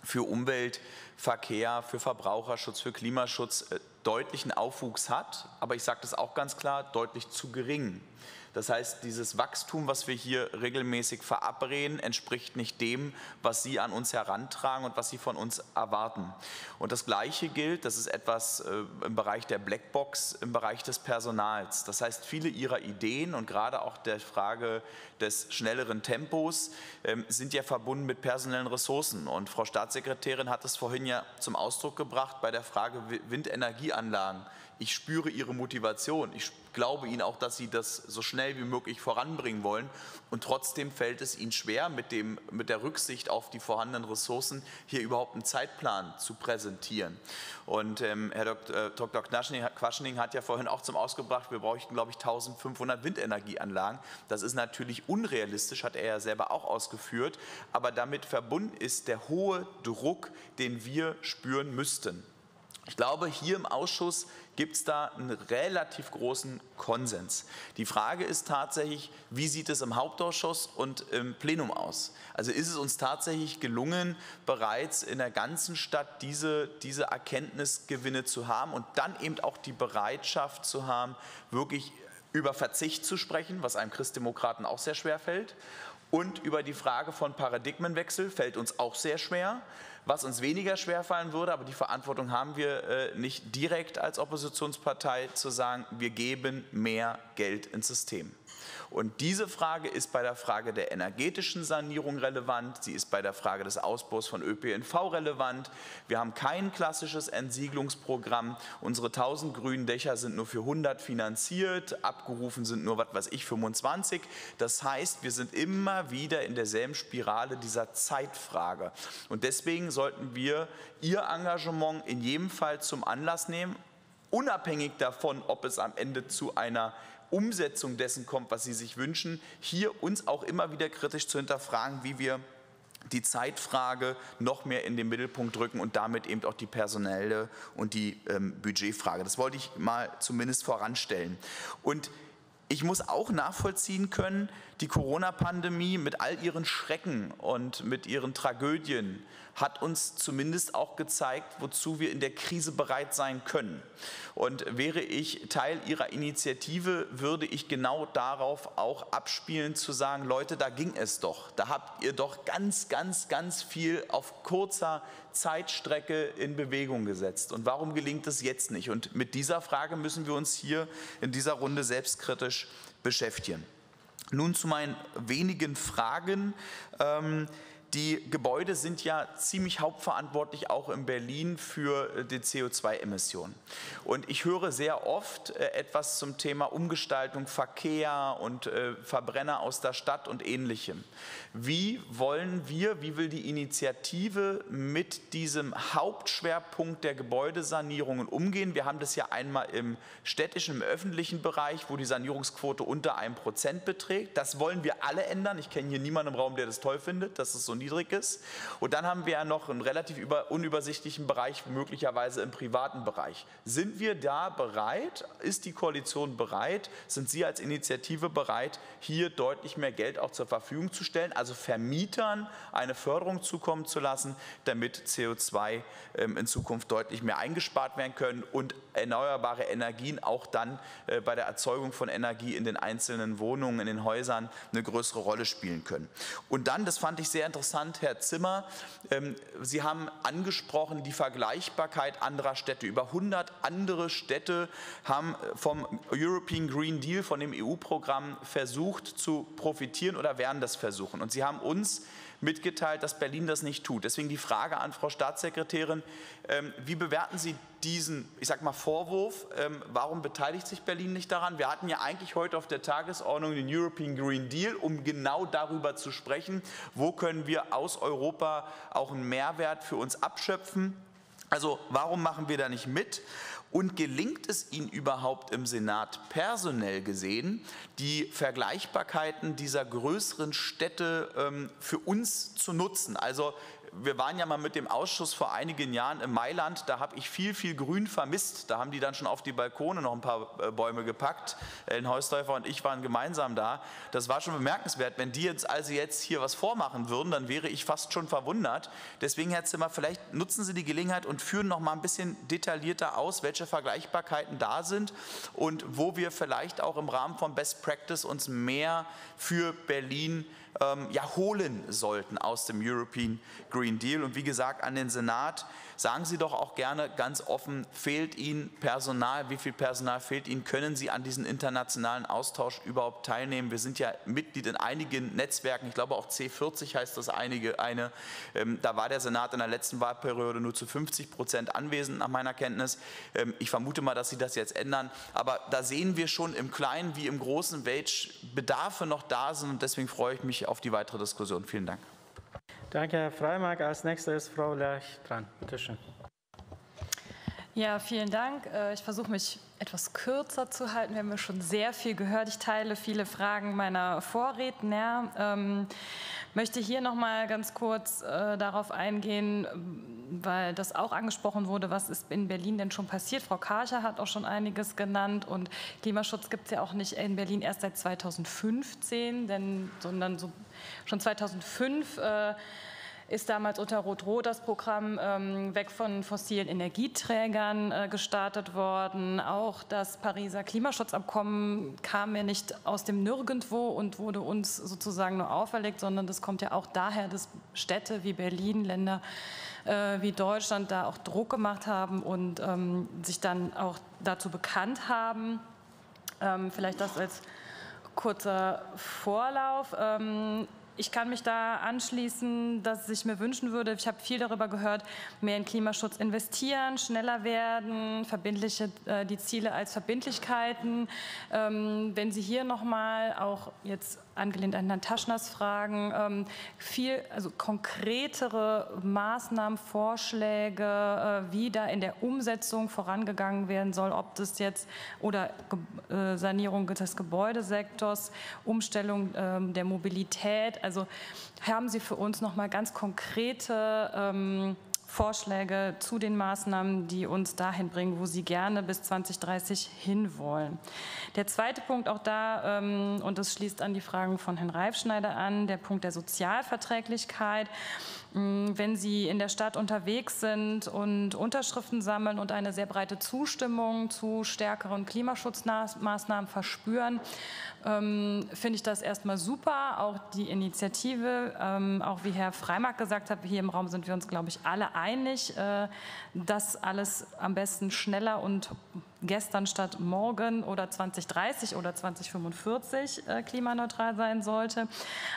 [SPEAKER 4] für Umwelt, Verkehr, für Verbraucherschutz, für Klimaschutz deutlichen Aufwuchs hat, aber ich sage das auch ganz klar, deutlich zu gering. Das heißt, dieses Wachstum, was wir hier regelmäßig verabreden, entspricht nicht dem, was Sie an uns herantragen und was Sie von uns erwarten. Und das Gleiche gilt, das ist etwas äh, im Bereich der Blackbox, im Bereich des Personals. Das heißt, viele Ihrer Ideen und gerade auch der Frage des schnelleren Tempos äh, sind ja verbunden mit personellen Ressourcen. Und Frau Staatssekretärin hat es vorhin ja zum Ausdruck gebracht bei der Frage Windenergieanlagen. Ich spüre Ihre Motivation. Ich glaube Ihnen auch, dass Sie das so schnell wie möglich voranbringen wollen. Und trotzdem fällt es Ihnen schwer, mit, dem, mit der Rücksicht auf die vorhandenen Ressourcen hier überhaupt einen Zeitplan zu präsentieren. Und ähm, Herr Doktor Doktor Quaschning hat ja vorhin auch zum Ausgebracht, wir bräuchten, glaube ich, eintausendfünfhundert Windenergieanlagen. Das ist natürlich unrealistisch, hat er ja selber auch ausgeführt. Aber damit verbunden ist der hohe Druck, den wir spüren müssten. Ich glaube, hier im Ausschuss gibt es da einen relativ großen Konsens. Die Frage ist tatsächlich, wie sieht es im Hauptausschuss und im Plenum aus? Also ist es uns tatsächlich gelungen, bereits in der ganzen Stadt diese, diese Erkenntnisgewinne zu haben und dann eben auch die Bereitschaft zu haben, wirklich über Verzicht zu sprechen, was einem Christdemokraten auch sehr schwer fällt, und über die Frage von Paradigmenwechsel fällt uns auch sehr schwer. Was uns weniger schwer fallen würde, aber die Verantwortung haben wir äh, nicht direkt als Oppositionspartei, zu sagen, wir geben mehr Geld ins System. Und diese Frage ist bei der Frage der energetischen Sanierung relevant, sie ist bei der Frage des Ausbaus von Ö P N V relevant. Wir haben kein klassisches Entsiegelungsprogramm. Unsere tausend grünen Dächer sind nur für hundert finanziert, abgerufen sind nur, was weiß ich, fünfundzwanzig. Das heißt, wir sind immer wieder in derselben Spirale dieser Zeitfrage. Und deswegen sollten wir Ihr Engagement in jedem Fall zum Anlass nehmen, unabhängig davon, ob es am Ende zu einer Umsetzung dessen kommt, was Sie sich wünschen, hier uns auch immer wieder kritisch zu hinterfragen, wie wir die Zeitfrage noch mehr in den Mittelpunkt rücken und damit eben auch die personelle und die ähm, Budgetfrage. Das wollte ich mal zumindest voranstellen. Und ich muss auch nachvollziehen können, die Corona-Pandemie mit all ihren Schrecken und mit ihren Tragödien hat uns zumindest auch gezeigt, wozu wir in der Krise bereit sein können. Und wäre ich Teil Ihrer Initiative, würde ich genau darauf auch abspielen, zu sagen, Leute, da ging es doch. Da habt ihr doch ganz, ganz, ganz viel auf kurzer Zeitstrecke in Bewegung gesetzt. Und warum gelingt es jetzt nicht? Und mit dieser Frage müssen wir uns hier in dieser Runde selbstkritisch beschäftigen. Nun zu meinen wenigen Fragen. Ähm, Die Gebäude sind ja ziemlich hauptverantwortlich auch in Berlin für die C O zwei Emissionen. Und ich höre sehr oft äh, etwas zum Thema Umgestaltung, Verkehr und äh, Verbrenner aus der Stadt und Ähnlichem. Wie wollen wir, wie will die Initiative mit diesem Hauptschwerpunkt der Gebäudesanierungen umgehen? Wir haben das ja einmal im städtischen, im öffentlichen Bereich, wo die Sanierungsquote unter einem Prozent beträgt. Das wollen wir alle ändern. Ich kenne hier niemanden im Raum, der das toll findet, dass es so niedrig ist. Und dann haben wir ja noch einen relativ über, unübersichtlichen Bereich, möglicherweise im privaten Bereich. Sind wir da bereit? Ist die Koalition bereit? Sind Sie als Initiative bereit, hier deutlich mehr Geld auch zur Verfügung zu stellen, also Vermietern eine Förderung zukommen zu lassen, damit C O zwei ähm, in Zukunft deutlich mehr eingespart werden können und erneuerbare Energien auch dann äh, bei der Erzeugung von Energie in den einzelnen Wohnungen, in den Häusern eine größere Rolle spielen können. Und dann, das fand ich sehr interessant, Herr Zimmer, ähm, Sie haben angesprochen die Vergleichbarkeit anderer Städte. Über hundert andere Städte haben vom European Green Deal, von dem E U-Programm, versucht zu profitieren oder werden das versuchen. Und Sie haben uns mitgeteilt, dass Berlin das nicht tut. Deswegen die Frage an Frau Staatssekretärin, ähm, wie bewerten Sie diesen, ich sag mal, Vorwurf? Ähm, warum beteiligt sich Berlin nicht daran? Wir hatten ja eigentlich heute auf der Tagesordnung den European Green Deal, um genau darüber zu sprechen, wo können wir aus Europa auch einen Mehrwert für uns abschöpfen. Also warum machen wir da nicht mit? Und gelingt es Ihnen überhaupt im Senat personell gesehen, die Vergleichbarkeiten dieser größeren Städte ähm, für uns zu nutzen? Also wir waren ja mal mit dem Ausschuss vor einigen Jahren in Mailand, da habe ich viel, viel Grün vermisst. Da haben die dann schon auf die Balkone noch ein paar Bäume gepackt. Ellen Heusdorfer und ich waren gemeinsam da. Das war schon bemerkenswert. Wenn die jetzt also jetzt hier was vormachen würden, dann wäre ich fast schon verwundert. Deswegen, Herr Zimmer, vielleicht nutzen Sie die Gelegenheit und führen noch mal ein bisschen detaillierter aus, welche Vergleichbarkeiten da sind und wo wir vielleicht auch im Rahmen von Best Practice uns mehr für Berlin ähm, ja, holen sollten aus dem European Green Deal. Und wie gesagt, an den Senat, sagen Sie doch auch gerne ganz offen, fehlt Ihnen Personal? Wie viel Personal fehlt Ihnen? Können Sie an diesen internationalen Austausch überhaupt teilnehmen? Wir sind ja Mitglied in einigen Netzwerken, ich glaube auch C vierzig heißt das einige, eine. Ähm, da war der Senat in der letzten Wahlperiode nur zu fünfzig Prozent anwesend, nach meiner Kenntnis. Ähm, ich vermute mal, dass Sie das jetzt ändern. Aber da sehen wir schon im Kleinen wie im Großen, welche Bedarfe noch da sind. Und deswegen freue ich mich auf die weitere Diskussion. Vielen Dank.
[SPEAKER 1] Danke, Herr Freimark. Als nächstes ist Frau Lerch dran. Bitte schön.
[SPEAKER 14] Ja, vielen Dank. Ich versuche mich etwas kürzer zu halten. Wir haben ja schon sehr viel gehört. Ich teile viele Fragen meiner Vorredner. Ähm, möchte hier noch mal ganz kurz äh, darauf eingehen, weil das auch angesprochen wurde, was ist in Berlin denn schon passiert. Frau Karcher hat auch schon einiges genannt und Klimaschutz gibt es ja auch nicht in Berlin erst seit zweitausendfünfzehn, denn, sondern so, schon zweitausendfünf äh, ist damals unter Rot-Rot das Programm ähm, weg von fossilen Energieträgern äh, gestartet worden. Auch das Pariser Klimaschutzabkommen kam ja nicht aus dem Nirgendwo und wurde uns sozusagen nur auferlegt, sondern das kommt ja auch daher, dass Städte wie Berlin, Länder äh, wie Deutschland da auch Druck gemacht haben und ähm, sich dann auch dazu bekannt haben. Ähm, vielleicht das als kurzer Vorlauf. Ähm, Ich kann mich da anschließen, dass ich mir wünschen würde, ich habe viel darüber gehört, mehr in Klimaschutz investieren, schneller werden, verbindliche, äh, die Ziele als Verbindlichkeiten. Ähm, wenn Sie hier nochmal auch jetzt angelehnt an Herrn Taschners Fragen, ähm, viel, also konkretere Maßnahmen, Vorschläge, äh, wie da in der Umsetzung vorangegangen werden soll, ob das jetzt oder äh, Sanierung des Gebäudesektors, Umstellung äh, der Mobilität. Also haben Sie für uns noch mal ganz konkrete ähm, Vorschläge zu den Maßnahmen, die uns dahin bringen, wo Sie gerne bis zwanzig dreißig hinwollen. Der zweite Punkt auch da, ähm, und das schließt an die Fragen von Herrn Reifschneider an, der Punkt der Sozialverträglichkeit. Wenn Sie in der Stadt unterwegs sind und Unterschriften sammeln und eine sehr breite Zustimmung zu stärkeren Klimaschutzmaßnahmen verspüren, ähm, finde ich das erstmal super. Auch die Initiative, ähm, auch wie Herr Freimark gesagt hat, hier im Raum sind wir uns, glaube ich, alle einig, äh, dass alles am besten schneller und gestern statt morgen oder zwanzig dreißig oder zwanzig fünfundvierzig äh, klimaneutral sein sollte.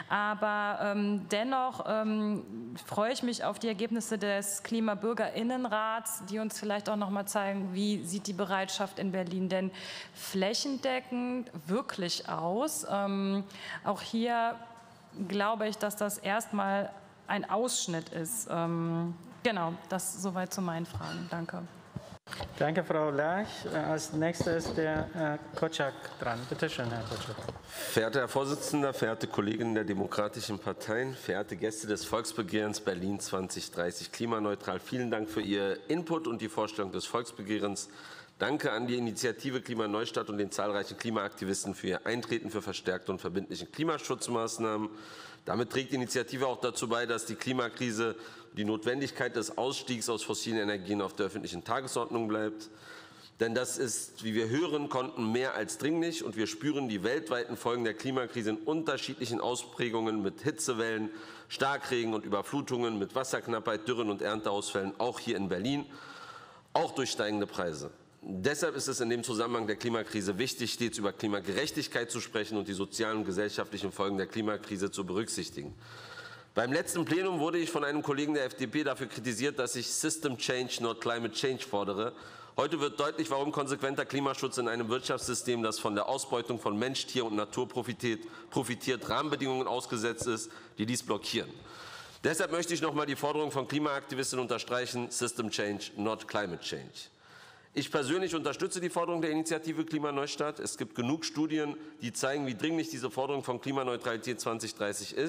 [SPEAKER 14] Aber ähm, dennoch ähm, freue ich mich auf die Ergebnisse des Klimabürgerinnenrats, die uns vielleicht auch noch mal zeigen, wie sieht die Bereitschaft in Berlin denn flächendeckend wirklich aus. Ähm, auch hier glaube ich, dass das erstmal ein Ausschnitt ist. Ähm, genau, das soweit zu meinen Fragen. Danke.
[SPEAKER 1] Danke, Frau Lerch. Als nächstes ist der Herr Kotschak dran. Bitte schön, Herr Kotschak.
[SPEAKER 15] Verehrter Herr Vorsitzender, verehrte Kolleginnen der demokratischen Parteien, verehrte Gäste des Volksbegehrens Berlin zwanzig dreißig klimaneutral, vielen Dank für Ihr Input und die Vorstellung des Volksbegehrens. Danke an die Initiative Klimaneustadt und den zahlreichen Klimaaktivisten für ihr Eintreten für verstärkte und verbindliche Klimaschutzmaßnahmen. Damit trägt die Initiative auch dazu bei, dass die Klimakrise, die Notwendigkeit des Ausstiegs aus fossilen Energien auf der öffentlichen Tagesordnung bleibt. Denn das ist, wie wir hören konnten, mehr als dringlich und wir spüren die weltweiten Folgen der Klimakrise in unterschiedlichen Ausprägungen mit Hitzewellen, Starkregen und Überflutungen, mit Wasserknappheit, Dürren und Ernteausfällen, auch hier in Berlin, auch durch steigende Preise. Deshalb ist es in dem Zusammenhang der Klimakrise wichtig, stets über Klimagerechtigkeit zu sprechen und die sozialen und gesellschaftlichen Folgen der Klimakrise zu berücksichtigen. Beim letzten Plenum wurde ich von einem Kollegen der F D P dafür kritisiert, dass ich System Change, not Climate Change fordere. Heute wird deutlich, warum konsequenter Klimaschutz in einem Wirtschaftssystem, das von der Ausbeutung von Mensch, Tier und Natur profitiert, profitiert Rahmenbedingungen ausgesetzt ist, die dies blockieren. Deshalb möchte ich noch einmal die Forderung von Klimaaktivisten unterstreichen, System Change, not Climate Change. Ich persönlich unterstütze die Forderung der Initiative Klimaneustadt. Es gibt genug Studien, die zeigen, wie dringlich diese Forderung von Klimaneutralität zwanzig dreißig ist.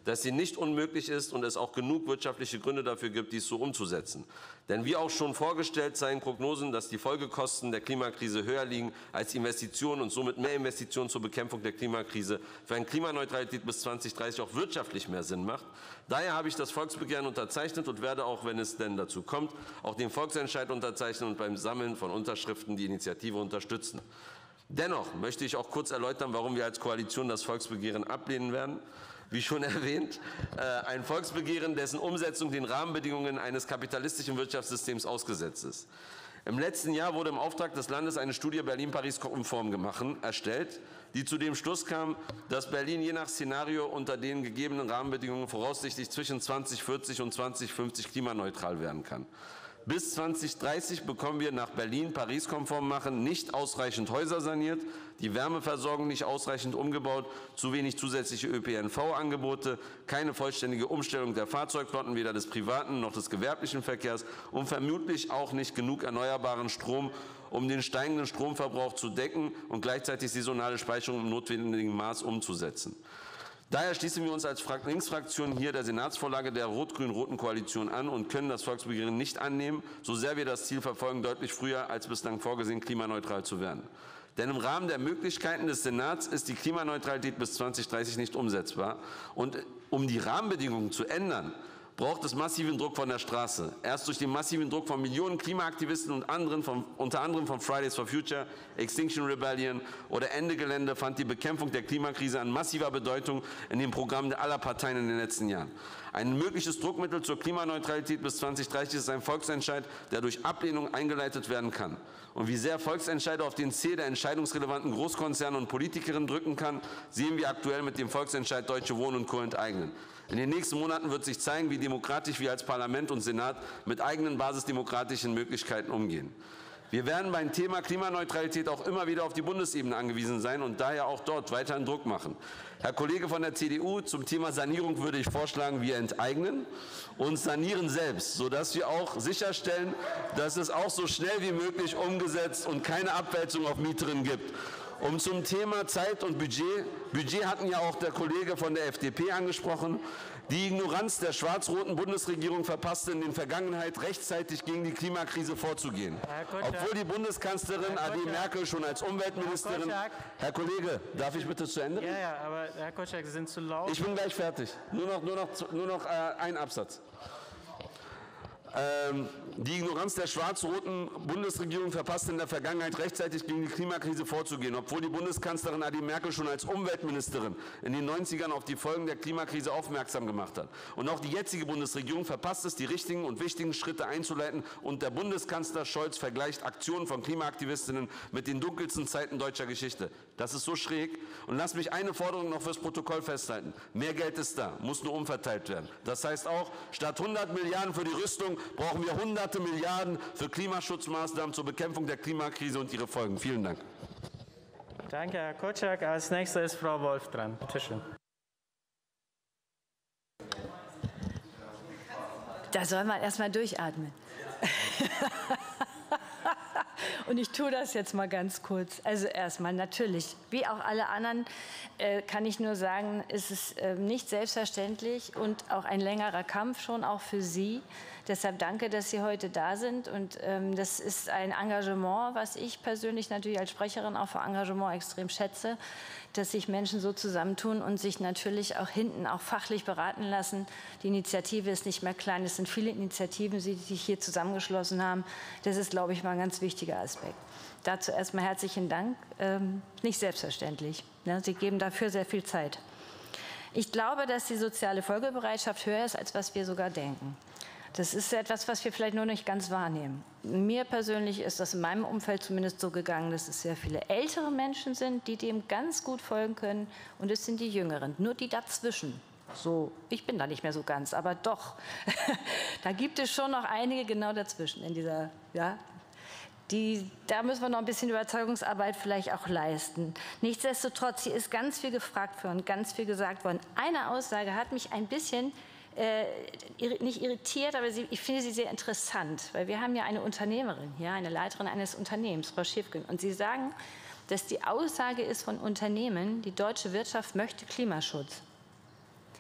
[SPEAKER 15] dass sie nicht unmöglich ist und es auch genug wirtschaftliche Gründe dafür gibt, dies so umzusetzen. Denn wie auch schon vorgestellt, zeigen Prognosen, dass die Folgekosten der Klimakrise höher liegen als Investitionen und somit mehr Investitionen zur Bekämpfung der Klimakrise für eine Klimaneutralität bis zweitausenddreißig auch wirtschaftlich mehr Sinn macht. Daher habe ich das Volksbegehren unterzeichnet und werde auch, wenn es denn dazu kommt, auch den Volksentscheid unterzeichnen und beim Sammeln von Unterschriften die Initiative unterstützen. Dennoch möchte ich auch kurz erläutern, warum wir als Koalition das Volksbegehren ablehnen werden. Wie schon erwähnt, ein Volksbegehren, dessen Umsetzung den Rahmenbedingungen eines kapitalistischen Wirtschaftssystems ausgesetzt ist. Im letzten Jahr wurde im Auftrag des Landes eine Studie Berlin-Paris-konform erstellt, die zu dem Schluss kam, dass Berlin je nach Szenario unter den gegebenen Rahmenbedingungen voraussichtlich zwischen zweitausendvierzig und zweitausendfünfzig klimaneutral werden kann. Bis zweitausenddreißig bekommen wir nach Berlin Paris-konform machen nicht ausreichend Häuser saniert, die Wärmeversorgung nicht ausreichend umgebaut, zu wenig zusätzliche Ö P N V-Angebote, keine vollständige Umstellung der Fahrzeugflotten, weder des privaten noch des gewerblichen Verkehrs und vermutlich auch nicht genug erneuerbaren Strom, um den steigenden Stromverbrauch zu decken und gleichzeitig saisonale Speicherung im notwendigen Maß umzusetzen. Daher schließen wir uns als Linksfraktion hier der Senatsvorlage der rot-grün-roten Koalition an und können das Volksbegehren nicht annehmen, so sehr wir das Ziel verfolgen, deutlich früher als bislang vorgesehen klimaneutral zu werden. Denn im Rahmen der Möglichkeiten des Senats ist die Klimaneutralität bis zweitausenddreißig nicht umsetzbar. Und um die Rahmenbedingungen zu ändern, braucht es massiven Druck von der Straße. Erst durch den massiven Druck von Millionen Klimaaktivisten und anderen, von, unter anderem von Fridays for Future, Extinction Rebellion oder Ende Gelände fand die Bekämpfung der Klimakrise an massiver Bedeutung in den Programmen aller Parteien in den letzten Jahren. Ein mögliches Druckmittel zur Klimaneutralität bis zweitausenddreißig ist ein Volksentscheid, der durch Ablehnung eingeleitet werden kann. Und wie sehr Volksentscheide auf den Zeh der entscheidungsrelevanten Großkonzerne und Politikerinnen drücken kann, sehen wir aktuell mit dem Volksentscheid Deutsche Wohnen und Co. enteignen. In den nächsten Monaten wird sich zeigen, wie demokratisch wir als Parlament und Senat mit eigenen basisdemokratischen Möglichkeiten umgehen. Wir werden beim Thema Klimaneutralität auch immer wieder auf die Bundesebene angewiesen sein und daher auch dort weiterhin Druck machen. Herr Kollege von der C D U, zum Thema Sanierung würde ich vorschlagen, wir enteignen und sanieren selbst, sodass wir auch sicherstellen, dass es auch so schnell wie möglich umgesetzt und keine Abwälzung auf Mieterinnen gibt. Und zum Thema Zeit und Budget. Budget hatten ja auch der Kollege von der F D P angesprochen. Die Ignoranz der schwarz-roten Bundesregierung verpasste in der Vergangenheit, rechtzeitig gegen die Klimakrise vorzugehen. Obwohl die Bundeskanzlerin A D Merkel schon als Umweltministerin... Herr, Herr Kollege, darf ich bitte zu Ende reden?
[SPEAKER 1] Ja, ja, aber Herr Kotschak, Sie sind zu laut.
[SPEAKER 15] Ich bin gleich fertig. Nur noch, nur noch, nur noch äh, ein Absatz. Ähm, die Ignoranz der schwarz-roten Bundesregierung verpasste in der Vergangenheit, rechtzeitig gegen die Klimakrise vorzugehen, obwohl die Bundeskanzlerin A D Merkel schon als Umweltministerin in den neunzigern auf die Folgen der Klimakrise aufmerksam gemacht hat. Und auch die jetzige Bundesregierung verpasst es, die richtigen und wichtigen Schritte einzuleiten, und der Bundeskanzler Scholz vergleicht Aktionen von Klimaaktivistinnen mit den dunkelsten Zeiten deutscher Geschichte. Das ist so schräg. Und lasst mich eine Forderung noch fürs Protokoll festhalten. Mehr Geld ist da, muss nur umverteilt werden. Das heißt auch, statt hundert Milliarden für die Rüstung brauchen wir hunderte Milliarden für Klimaschutzmaßnahmen zur Bekämpfung der Klimakrise und ihre Folgen. Vielen Dank.
[SPEAKER 1] Danke, Herr Kotschak. Als nächster ist Frau Wolf dran. Bitte schön.
[SPEAKER 16] Da soll man erst mal durchatmen. Und ich tue das jetzt mal ganz kurz. Also erstmal natürlich, wie auch alle anderen, äh, kann ich nur sagen, ist es äh, nicht selbstverständlich und auch ein längerer Kampf schon auch für Sie. Deshalb danke, dass Sie heute da sind. Und ähm, das ist ein Engagement, was ich persönlich natürlich als Sprecherin auch für Engagement extrem schätze, dass sich Menschen so zusammentun und sich natürlich auch hinten auch fachlich beraten lassen. Die Initiative ist nicht mehr klein, es sind viele Initiativen, die sich hier zusammengeschlossen haben. Das ist, glaube ich, mal ein ganz wichtiger Aspekt. Dazu erstmal herzlichen Dank. Ähm, nicht selbstverständlich. Ne? Sie geben dafür sehr viel Zeit. Ich glaube, dass die soziale Folgebereitschaft höher ist, als was wir sogar denken. Das ist etwas, was wir vielleicht nur nicht ganz wahrnehmen. Mir persönlich ist das in meinem Umfeld zumindest so gegangen, dass es sehr viele ältere Menschen sind, die dem ganz gut folgen können, und es sind die Jüngeren, nur die dazwischen. So, ich bin da nicht mehr so ganz, aber doch, da gibt es schon noch einige genau dazwischen in dieser, ja, die, da müssen wir noch ein bisschen Überzeugungsarbeit vielleicht auch leisten. Nichtsdestotrotz, hier ist ganz viel gefragt worden, ganz viel gesagt worden. Eine Aussage hat mich ein bisschen Äh, nicht irritiert, aber sie, ich finde sie sehr interessant, weil wir haben ja eine Unternehmerin hier, eine Leiterin eines Unternehmens, Frau Schiffgen, und Sie sagen, dass die Aussage ist von Unternehmen, die deutsche Wirtschaft möchte Klimaschutz.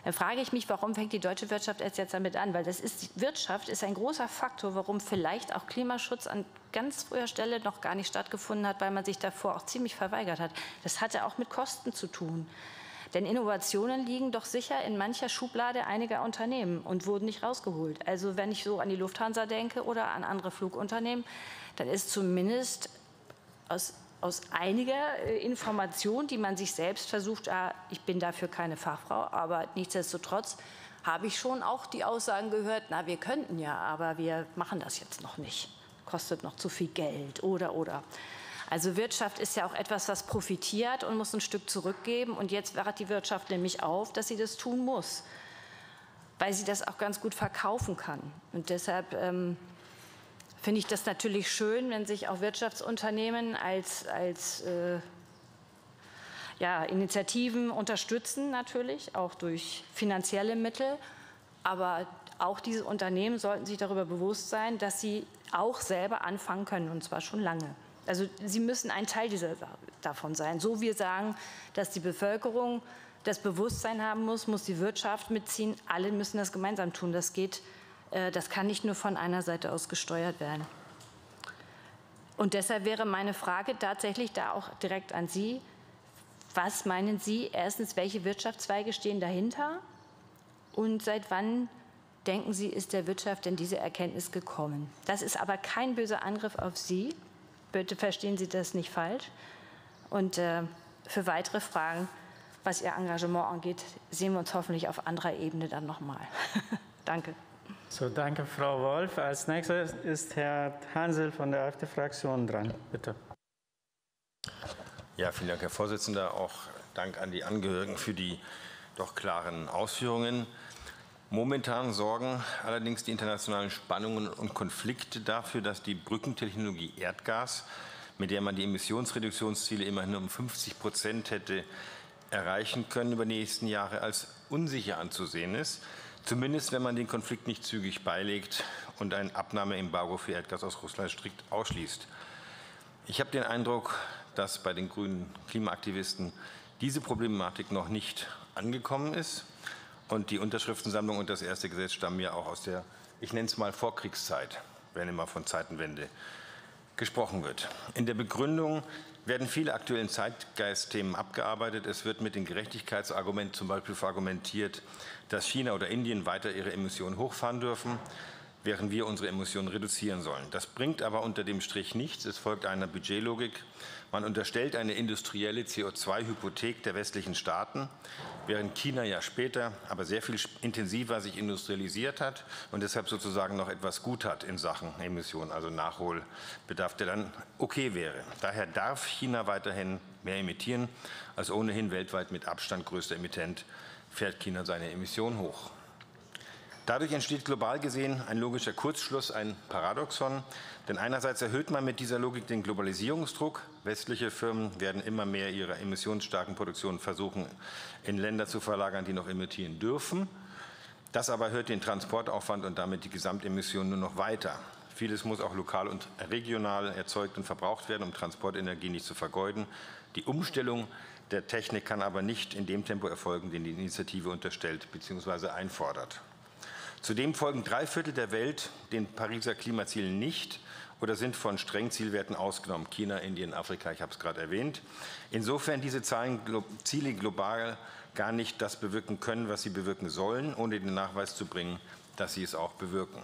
[SPEAKER 16] Dann frage ich mich, warum fängt die deutsche Wirtschaft erst jetzt damit an? Weil das ist, die Wirtschaft ist ein großer Faktor, warum vielleicht auch Klimaschutz an ganz früher Stelle noch gar nicht stattgefunden hat, weil man sich davor auch ziemlich verweigert hat. Das hatte auch mit Kosten zu tun. Denn Innovationen liegen doch sicher in mancher Schublade einiger Unternehmen und wurden nicht rausgeholt. Also wenn ich so an die Lufthansa denke oder an andere Flugunternehmen, dann ist zumindest aus, aus einiger Information, die man sich selbst versucht, ah, ich bin dafür keine Fachfrau, aber nichtsdestotrotz habe ich schon auch die Aussagen gehört, na, wir könnten ja, aber wir machen das jetzt noch nicht. Kostet noch zu viel Geld oder, oder. Also Wirtschaft ist ja auch etwas, was profitiert und muss ein Stück zurückgeben. Und jetzt wacht die Wirtschaft nämlich auf, dass sie das tun muss, weil sie das auch ganz gut verkaufen kann. Und deshalb ähm, finde ich das natürlich schön, wenn sich auch Wirtschaftsunternehmen als, als äh, ja, Initiativen unterstützen, natürlich, auch durch finanzielle Mittel. Aber auch diese Unternehmen sollten sich darüber bewusst sein, dass sie auch selber anfangen können, und zwar schon lange. Also sie müssen ein Teil dieser, davon sein. So wir sagen, dass die Bevölkerung das Bewusstsein haben muss, muss die Wirtschaft mitziehen. Alle müssen das gemeinsam tun. Das geht, äh, das kann nicht nur von einer Seite aus gesteuert werden. Und deshalb wäre meine Frage tatsächlich da auch direkt an Sie. Was meinen Sie? Erstens, welche Wirtschaftszweige stehen dahinter? Und seit wann, denken Sie, ist der Wirtschaft denn diese Erkenntnis gekommen? Das ist aber kein böser Angriff auf Sie. Bitte verstehen Sie das nicht falsch. Und äh, für weitere Fragen, was Ihr Engagement angeht, sehen wir uns hoffentlich auf anderer Ebene dann nochmal. Danke.
[SPEAKER 1] So, danke, Frau Wolf. Als nächstes ist Herr Hansel von der AfD-Fraktion dran. Bitte.
[SPEAKER 17] Ja, vielen Dank, Herr Vorsitzender. Auch Dank an die Angehörigen für die doch klaren Ausführungen. Momentan sorgen allerdings die internationalen Spannungen und Konflikte dafür, dass die Brückentechnologie Erdgas, mit der man die Emissionsreduktionsziele immerhin um fünfzig Prozent hätte erreichen können über die nächsten Jahre, als unsicher anzusehen ist. Zumindest, wenn man den Konflikt nicht zügig beilegt und ein Abnahmeembargo für Erdgas aus Russland strikt ausschließt. Ich habe den Eindruck, dass bei den grünen Klimaaktivisten diese Problematik noch nicht angekommen ist. Und die Unterschriftensammlung und das erste Gesetz stammen ja auch aus der, ich nenne es mal, Vorkriegszeit, wenn immer von Zeitenwende gesprochen wird. In der Begründung werden viele aktuellen Zeitgeistthemen abgearbeitet. Es wird mit dem Gerechtigkeitsargument zum Beispiel verargumentiert, dass China oder Indien weiter ihre Emissionen hochfahren dürfen, während wir unsere Emissionen reduzieren sollen. Das bringt aber unter dem Strich nichts. Es folgt einer Budgetlogik. Man unterstellt eine industrielle C O zwei Hypothek der westlichen Staaten, während China ja später, aber sehr viel intensiver sich industrialisiert hat und deshalb sozusagen noch etwas gut hat in Sachen Emissionen, also Nachholbedarf, der dann okay wäre. Daher darf China weiterhin mehr emittieren. Als ohnehin weltweit mit Abstand größter Emittent fährt China seine Emissionen hoch. Dadurch entsteht global gesehen ein logischer Kurzschluss, ein Paradoxon. Denn einerseits erhöht man mit dieser Logik den Globalisierungsdruck. Westliche Firmen werden immer mehr ihre emissionsstarken Produktionen versuchen, in Länder zu verlagern, die noch emittieren dürfen. Das aber erhöht den Transportaufwand und damit die Gesamtemissionen nur noch weiter. Vieles muss auch lokal und regional erzeugt und verbraucht werden, um Transportenergie nicht zu vergeuden. Die Umstellung der Technik kann aber nicht in dem Tempo erfolgen, den die Initiative unterstellt bzw. einfordert. Zudem folgen drei Viertel der Welt den Pariser Klimazielen nicht oder sind von strengen Zielwerten ausgenommen. China, Indien, Afrika, ich habe es gerade erwähnt. Insofern diese Zahlen, Ziele global gar nicht das bewirken können, was sie bewirken sollen, ohne den Nachweis zu bringen, dass sie es auch bewirken.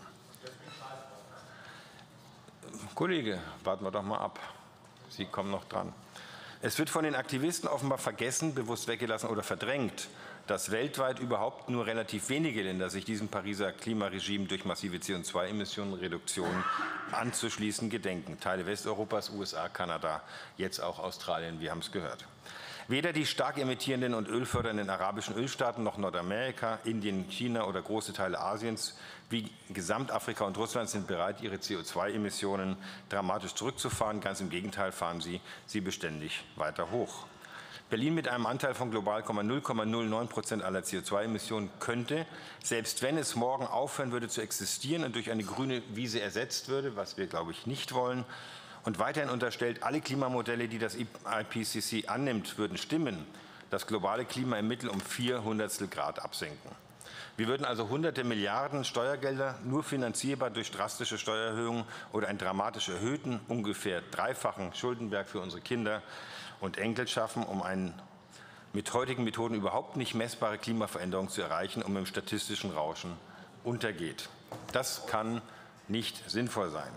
[SPEAKER 17] Kollege, warten wir doch mal ab. Sie kommen noch dran. Es wird von den Aktivisten offenbar vergessen, bewusst weggelassen oder verdrängt, dass weltweit überhaupt nur relativ wenige Länder sich diesem Pariser Klimaregime durch massive C O zwei Emissionenreduktionen anzuschließen gedenken. Teile Westeuropas, U S A, Kanada, jetzt auch Australien, wir haben es gehört. Weder die stark emittierenden und ölfördernden arabischen Ölstaaten noch Nordamerika, Indien, China oder große Teile Asiens wie Gesamtafrika und Russland sind bereit, ihre C O zwei Emissionen dramatisch zurückzufahren. Ganz im Gegenteil fahren sie sie beständig weiter hoch. Berlin mit einem Anteil von global null Komma null neun Prozent aller C O zwei Emissionen könnte, selbst wenn es morgen aufhören würde zu existieren und durch eine grüne Wiese ersetzt würde, was wir, glaube ich, nicht wollen, und weiterhin unterstellt, alle Klimamodelle, die das I P C C annimmt, würden stimmen, das globale Klima im Mittel um vier Hundertstel Grad absenken. Wir würden also hunderte Milliarden Steuergelder nur finanzierbar durch drastische Steuererhöhungen oder einen dramatisch erhöhten, ungefähr dreifachen Schuldenberg für unsere Kinder und Enkel schaffen, um einen mit heutigen Methoden überhaupt nicht messbare Klimaveränderung zu erreichen und im statistischen Rauschen untergeht. Das kann nicht sinnvoll sein.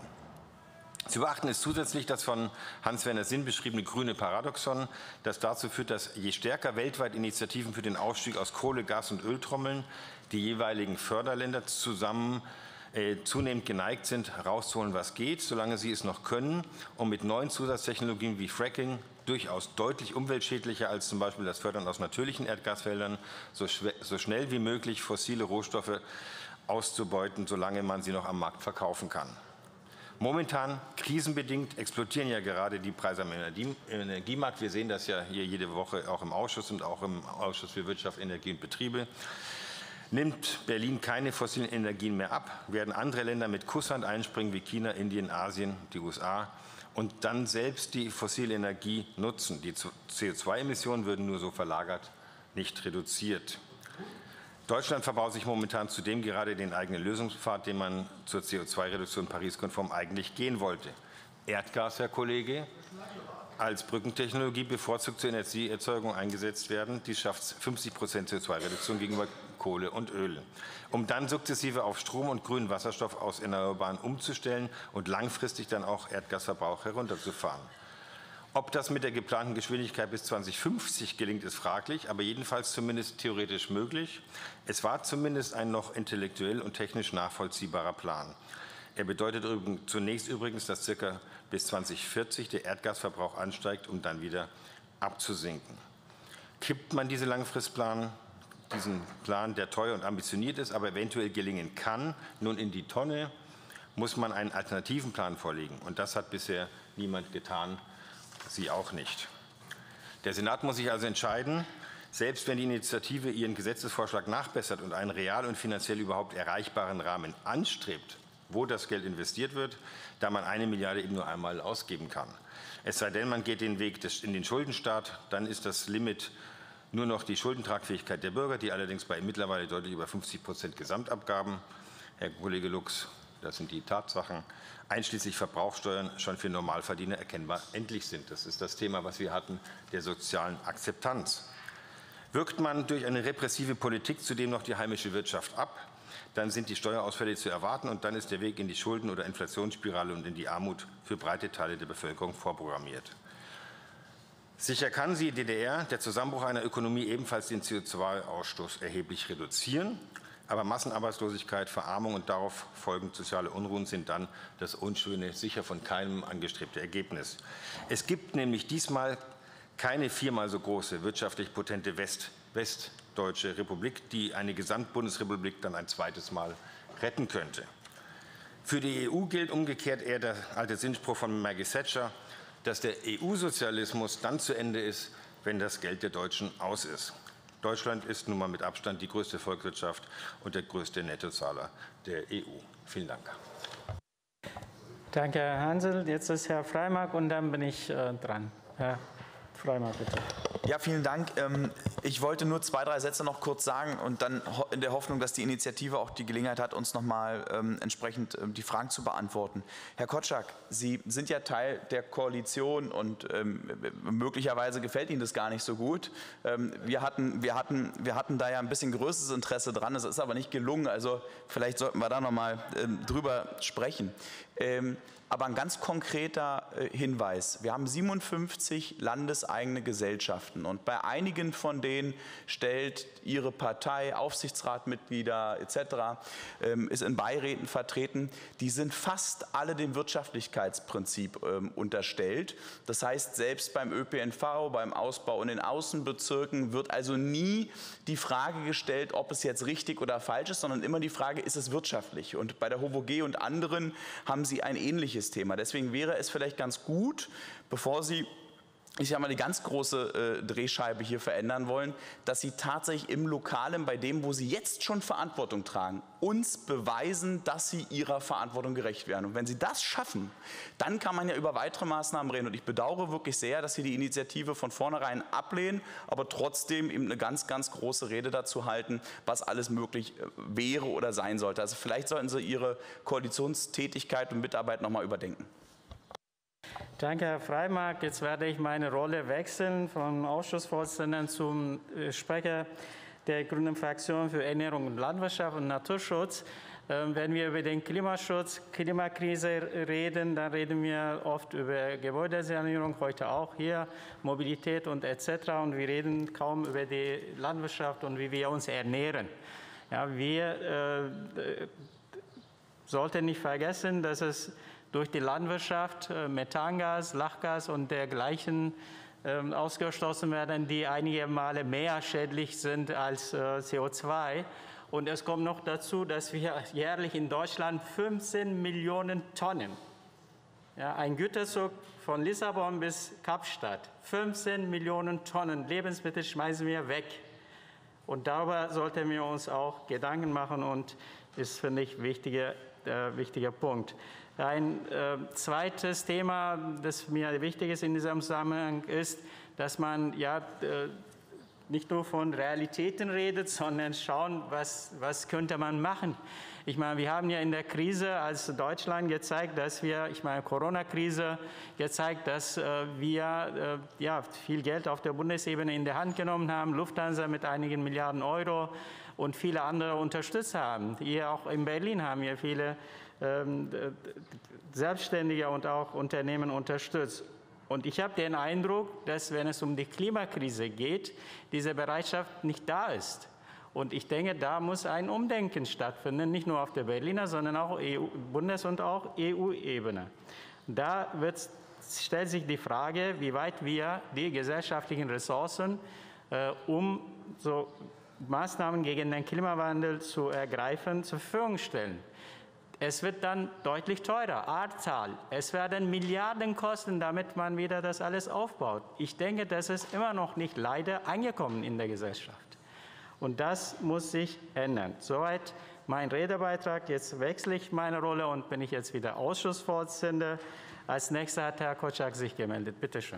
[SPEAKER 17] Zu beachten ist zusätzlich das von Hans-Werner Sinn beschriebene grüne Paradoxon, das dazu führt, dass je stärker weltweit Initiativen für den Ausstieg aus Kohle, Gas und Öl trommeln, die jeweiligen Förderländer zusammen äh, zunehmend geneigt sind, rauszuholen, was geht, solange sie es noch können, um mit neuen Zusatztechnologien wie Fracking, durchaus deutlich umweltschädlicher als zum Beispiel das Fördern aus natürlichen Erdgasfeldern, so, so schnell wie möglich fossile Rohstoffe auszubeuten, solange man sie noch am Markt verkaufen kann. Momentan, krisenbedingt, explodieren ja gerade die Preise am Energiemarkt. Wir sehen das ja hier jede Woche auch im Ausschuss und auch im Ausschuss für Wirtschaft, Energie und Betriebe. Nimmt Berlin keine fossilen Energien mehr ab, werden andere Länder mit Kusshand einspringen wie China, Indien, Asien, die U S A und dann selbst die fossile Energie nutzen. Die C O zwei Emissionen würden nur so verlagert, nicht reduziert. Deutschland verbaut sich momentan zudem gerade den eigenen Lösungspfad, den man zur C O zwei Reduktion pariskonform eigentlich gehen wollte. Erdgas, Herr Kollege, als Brückentechnologie bevorzugt zur Energieerzeugung eingesetzt werden. Dies schafft fünfzig Prozent C O zwei Reduktion gegenüber Kohle und Öl, um dann sukzessive auf Strom und grünen Wasserstoff aus Erneuerbaren umzustellen und langfristig dann auch Erdgasverbrauch herunterzufahren. Ob das mit der geplanten Geschwindigkeit bis zweitausendfünfzig gelingt, ist fraglich, aber jedenfalls zumindest theoretisch möglich. Es war zumindest ein noch intellektuell und technisch nachvollziehbarer Plan. Er bedeutet zunächst übrigens, dass circa bis zweitausendvierzig der Erdgasverbrauch ansteigt, um dann wieder abzusinken. Kippt man diese Langfristplan, diesen Plan, der teuer und ambitioniert ist, aber eventuell gelingen kann, nun in die Tonne, muss man einen alternativen Plan vorlegen. Und das hat bisher niemand getan. Sie auch nicht. Der Senat muss sich also entscheiden, selbst wenn die Initiative ihren Gesetzesvorschlag nachbessert und einen real und finanziell überhaupt erreichbaren Rahmen anstrebt, wo das Geld investiert wird, da man eine Milliarde eben nur einmal ausgeben kann. Es sei denn, man geht den Weg des, in den Schuldenstaat, dann ist das Limit nur noch die Schuldentragfähigkeit der Bürger, die allerdings bei mittlerweile deutlich über fünfzig Prozent Gesamtabgaben, Herr Kollege Lux, das sind die Tatsachen, einschließlich Verbrauchssteuern schon für Normalverdiener erkennbar endlich sind. Das ist das Thema, was wir hatten, der sozialen Akzeptanz. Wirkt man durch eine repressive Politik zudem noch die heimische Wirtschaft ab, dann sind die Steuerausfälle zu erwarten und dann ist der Weg in die Schulden- oder Inflationsspirale und in die Armut für breite Teile der Bevölkerung vorprogrammiert. Sicher kann sie D D R, der Zusammenbruch einer Ökonomie, ebenfalls den C O zwei Ausstoß erheblich reduzieren. Aber Massenarbeitslosigkeit, Verarmung und darauf folgend soziale Unruhen sind dann das unschöne, sicher von keinem angestrebte Ergebnis. Es gibt nämlich diesmal keine viermal so große wirtschaftlich potente West, westdeutsche Republik, die eine Gesamtbundesrepublik dann ein zweites Mal retten könnte. Für die E U gilt umgekehrt eher der alte Sinnspruch von Maggie Thatcher, dass der E U-Sozialismus dann zu Ende ist, wenn das Geld der Deutschen aus ist. Deutschland ist nun mal mit Abstand die größte Volkswirtschaft und der größte Nettozahler der E U. Vielen Dank.
[SPEAKER 1] Danke, Herr Hansel. Jetzt ist Herr Freimark und dann bin ich äh, dran. Herr Freimark, bitte.
[SPEAKER 4] Ja, vielen Dank. Ich wollte nur zwei, drei Sätze noch kurz sagen und dann in der Hoffnung, dass die Initiative auch die Gelegenheit hat, uns noch mal entsprechend die Fragen zu beantworten. Herr Kotschak, Sie sind ja Teil der Koalition und möglicherweise gefällt Ihnen das gar nicht so gut. Wir hatten, wir hatten, wir hatten da ja ein bisschen größeres Interesse dran, es ist aber nicht gelungen, also vielleicht sollten wir da noch mal drüber sprechen. Aber ein ganz konkreter Hinweis. Wir haben siebenundfünfzig landeseigene Gesellschaften und bei einigen von denen stellt Ihre Partei Aufsichtsratmitglieder et cetera, ist in Beiräten vertreten. Die sind fast alle dem Wirtschaftlichkeitsprinzip unterstellt. Das heißt, selbst beim Ö P N V, beim Ausbau in den Außenbezirken wird also nie die Frage gestellt, ob es jetzt richtig oder falsch ist, sondern immer die Frage, ist es wirtschaftlich? Und bei der H O V O G und anderen haben Sie ein ähnliches Thema. Deswegen wäre es vielleicht ganz gut, bevor Sie ich sage mal, die ganz große äh, Drehscheibe hier verändern wollen, dass sie tatsächlich im Lokalen, bei dem, wo sie jetzt schon Verantwortung tragen, uns beweisen, dass sie ihrer Verantwortung gerecht werden. Und wenn sie das schaffen, dann kann man ja über weitere Maßnahmen reden. Und ich bedauere wirklich sehr, dass sie die Initiative von vornherein ablehnen, aber trotzdem eben eine ganz, ganz große Rede dazu halten, was alles möglich wäre oder sein sollte. Also vielleicht sollten sie ihre Koalitionstätigkeit und Mitarbeit noch mal überdenken.
[SPEAKER 1] Danke, Herr Freimark. Jetzt werde ich meine Rolle wechseln vom Ausschussvorsitzenden zum Sprecher der Grünen Fraktion für Ernährung und Landwirtschaft und Naturschutz. Wenn wir über den Klimaschutz, Klimakrise reden, dann reden wir oft über Gebäudesanierung, heute auch hier, Mobilität und et cetera. Und wir reden kaum über die Landwirtschaft und wie wir uns ernähren. Ja, wir äh, sollten nicht vergessen, dass es durch die Landwirtschaft Methangas, Lachgas und dergleichen äh, ausgestoßen werden, die einige Male mehr schädlich sind als äh, C O zwei. Und es kommt noch dazu, dass wir jährlich in Deutschland fünfzehn Millionen Tonnen, ja, ein Güterzug von Lissabon bis Kapstadt, fünfzehn Millionen Tonnen Lebensmittel schmeißen wir weg. Und darüber sollten wir uns auch Gedanken machen und ist, finde ich, ein wichtiger, äh, wichtiger Punkt. Ein äh, zweites Thema, das mir wichtig ist in diesem Zusammenhang, ist, dass man ja äh, nicht nur von Realitäten redet, sondern schauen, was, was könnte man machen. Ich meine, wir haben ja in der Krise als Deutschland gezeigt, dass wir, ich meine, Corona-Krise gezeigt, dass äh, wir äh, ja, viel Geld auf der Bundesebene in der Hand genommen haben, Lufthansa mit einigen Milliarden Euro und viele andere unterstützt haben. Hier auch in Berlin haben wir viele ähm, Selbstständige und auch Unternehmen unterstützt. Und ich habe den Eindruck, dass, wenn es um die Klimakrise geht, diese Bereitschaft nicht da ist. Und ich denke, da muss ein Umdenken stattfinden, nicht nur auf der Berliner, sondern auch E U, Bundes- und auch E U-Ebene. Da wird, stellt sich die Frage, wie weit wir die gesellschaftlichen Ressourcen, äh, um so Maßnahmen gegen den Klimawandel zu ergreifen, zur Verfügung stellen. Es wird dann deutlich teurer, Ahrtal. Es werden Milliarden kosten, damit man wieder das alles aufbaut. Ich denke, das ist immer noch nicht leider angekommen in der Gesellschaft. Und das muss sich ändern. Soweit mein Redebeitrag. Jetzt wechsle ich meine Rolle und bin ich jetzt wieder Ausschussvorsitzender. Als nächster hat Herr Kotschak sich gemeldet. Bitte schön.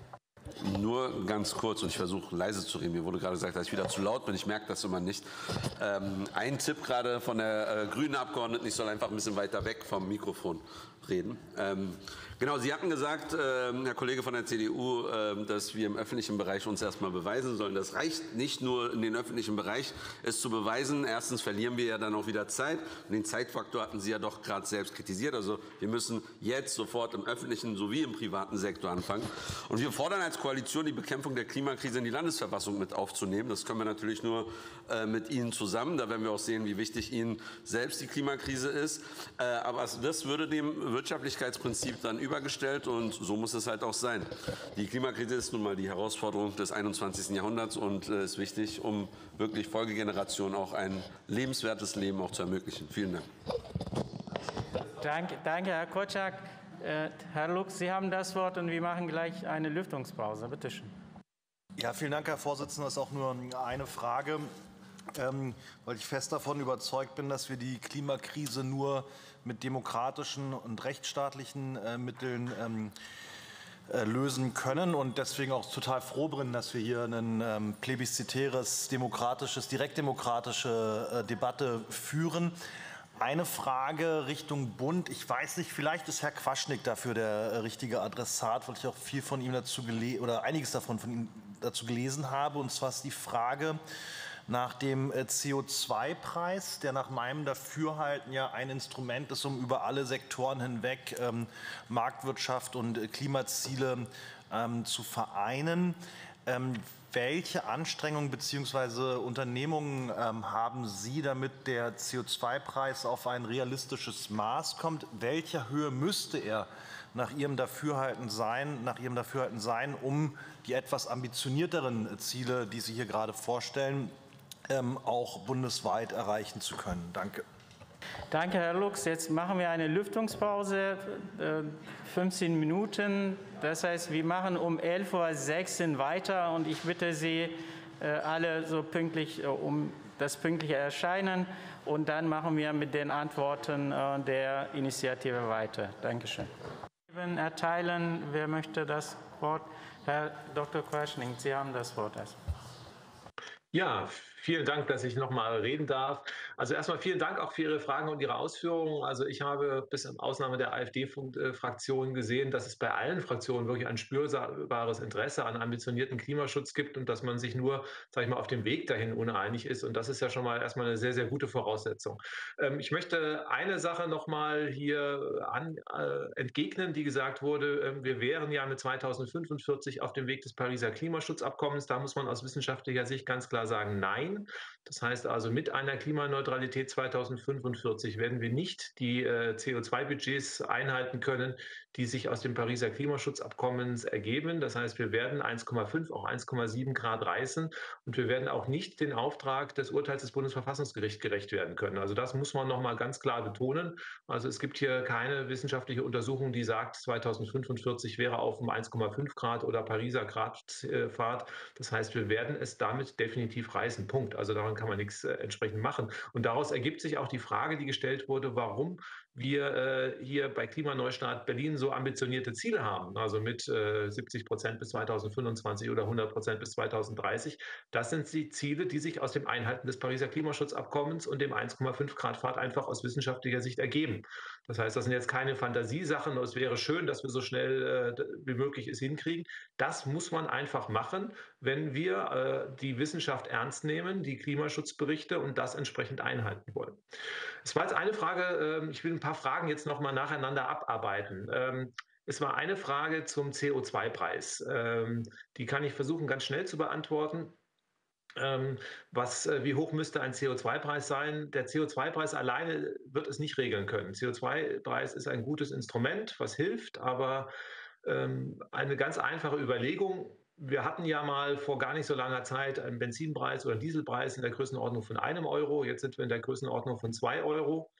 [SPEAKER 15] Nur ganz kurz, und ich versuche leise zu reden. Mir wurde gerade gesagt, dass ich wieder zu laut bin. Ich merke das immer nicht. Ähm, ein Tipp gerade von der äh, grünen Abgeordneten, ich soll einfach ein bisschen weiter weg vom Mikrofon reden. Ähm, genau, Sie hatten gesagt, äh, Herr Kollege von der C D U, äh, dass wir im öffentlichen Bereich uns erstmal beweisen sollen. Das reicht nicht nur in den öffentlichen Bereich, es zu beweisen. Erstens verlieren wir ja dann auch wieder Zeit. Und den Zeitfaktor hatten Sie ja doch gerade selbst kritisiert. Also wir müssen jetzt sofort im öffentlichen sowie im privaten Sektor anfangen. Und wir fordern als Koalition die Bekämpfung der Klimakrise in die Landesverfassung mit aufzunehmen. Das können wir natürlich nur äh, mit Ihnen zusammen. Da werden wir auch sehen, wie wichtig Ihnen selbst die Klimakrise ist. Äh, aber das würde dem Wirtschaftlichkeitsprinzip dann übergestellt und so muss es halt auch sein. Die Klimakrise ist nun mal die Herausforderung des einundzwanzigsten Jahrhunderts und äh, ist wichtig, um wirklich Folgegenerationen auch ein lebenswertes Leben auch zu ermöglichen. Vielen Dank.
[SPEAKER 1] Danke, danke Herr Kotschak. Äh, Herr Lux, Sie haben das Wort und wir machen gleich eine Lüftungspause. Bitte schön.
[SPEAKER 18] Ja, vielen Dank, Herr Vorsitzender. Das ist auch nur eine Frage, ähm, weil ich fest davon überzeugt bin, dass wir die Klimakrise nur mit demokratischen und rechtsstaatlichen äh, Mitteln ähm, äh, lösen können und deswegen auch total froh bin, dass wir hier ein ähm, plebiszitäres, demokratisches, direktdemokratische äh, Debatte führen. Eine Frage Richtung Bund. Ich weiß nicht, vielleicht ist Herr Quaschnick dafür der äh, richtige Adressat, weil ich auch viel von ihm dazu gelesen oder einiges davon von ihm dazu gelesen habe. Und zwar ist die Frage nach dem C O zwei Preis, der nach meinem Dafürhalten ja ein Instrument ist, um über alle Sektoren hinweg ähm, Marktwirtschaft und äh, Klimaziele ähm, zu vereinen. Ähm, welche Anstrengungen bzw. Unternehmungen ähm, haben Sie, damit der C O zwei Preis auf ein realistisches Maß kommt? Welcher Höhe müsste er nach Ihrem Dafürhalten sein, nach Ihrem Dafürhalten sein, um die etwas ambitionierteren Ziele, die Sie hier gerade vorstellen, ähm, auch bundesweit erreichen zu können? Danke.
[SPEAKER 1] Danke, Herr Lux. Jetzt machen wir eine Lüftungspause, fünfzehn Minuten. Das heißt, wir machen um elf Uhr sechzehn weiter und ich bitte Sie alle so pünktlich um das pünktliche Erscheinen und dann machen wir mit den Antworten der Initiative weiter. Dankeschön. Erteilen, wer möchte das Wort? Herr Doktor Quaschning, Sie haben das Wort.
[SPEAKER 12] Ja, vielen Dank, dass ich noch mal reden darf. Also erstmal vielen Dank auch für Ihre Fragen und Ihre Ausführungen. Also ich habe bis in Ausnahme der AfD-Fraktion gesehen, dass es bei allen Fraktionen wirklich ein spürbares Interesse an ambitionierten Klimaschutz gibt und dass man sich nur, sage ich mal, auf dem Weg dahin uneinig ist. Und das ist ja schon mal erstmal eine sehr, sehr gute Voraussetzung. Ähm, ich möchte eine Sache noch mal hier an, äh, entgegnen, die gesagt wurde, äh, wir wären ja mit zweitausendfünfundvierzig auf dem Weg des Pariser Klimaschutzabkommens. Da muss man aus wissenschaftlicher Sicht ganz klar sagen, nein. Das heißt also, mit einer Klimaneutralität zweitausendfünfundvierzig werden wir nicht die äh, C O zwei Budgets einhalten können, die sich aus dem Pariser Klimaschutzabkommens ergeben. Das heißt, wir werden eins Komma fünf, auch eins Komma sieben Grad reißen und wir werden auch nicht den Auftrag des Urteils des Bundesverfassungsgerichts gerecht werden können. Also das muss man noch mal ganz klar betonen. Also es gibt hier keine wissenschaftliche Untersuchung, die sagt, zweitausendfünfundvierzig wäre auf um eins Komma fünf Grad oder Pariser Gradfahrt. Das heißt, wir werden es damit definitiv reißen. Punkt. Also daran kann man nichts äh, entsprechend machen. Und daraus ergibt sich auch die Frage, die gestellt wurde, warum wir äh, hier bei Klimaneustart Berlin so ambitionierte Ziele haben, also mit äh, siebzig Prozent bis zweitausendfünfundzwanzig oder hundert Prozent bis zweitausenddreißig. Das sind die Ziele, die sich aus dem Einhalten des Pariser Klimaschutzabkommens und dem eins Komma fünf Grad Pfad einfach aus wissenschaftlicher Sicht ergeben. Das heißt, das sind jetzt keine Fantasiesachen, es wäre schön, dass wir so schnell äh, wie möglich es hinkriegen. Das muss man einfach machen, wenn wir äh, die Wissenschaft ernst nehmen, die Klimaschutzberichte und das entsprechend einhalten wollen. Es war jetzt eine Frage, äh, ich will ein paar Fragen jetzt noch mal nacheinander abarbeiten. Ähm, es war eine Frage zum C O zwei Preis. Ähm, die kann ich versuchen, ganz schnell zu beantworten. Ähm, was, äh, wie hoch müsste ein C O zwei Preis sein? Der C O zwei Preis alleine wird es nicht regeln können. C O zwei Preis ist ein gutes Instrument, was hilft, aber ähm, eine ganz einfache Überlegung. Wir hatten ja mal vor gar nicht so langer Zeit einen Benzinpreis oder einen Dieselpreis in der Größenordnung von einem Euro. Jetzt sind wir in der Größenordnung von zwei Euro.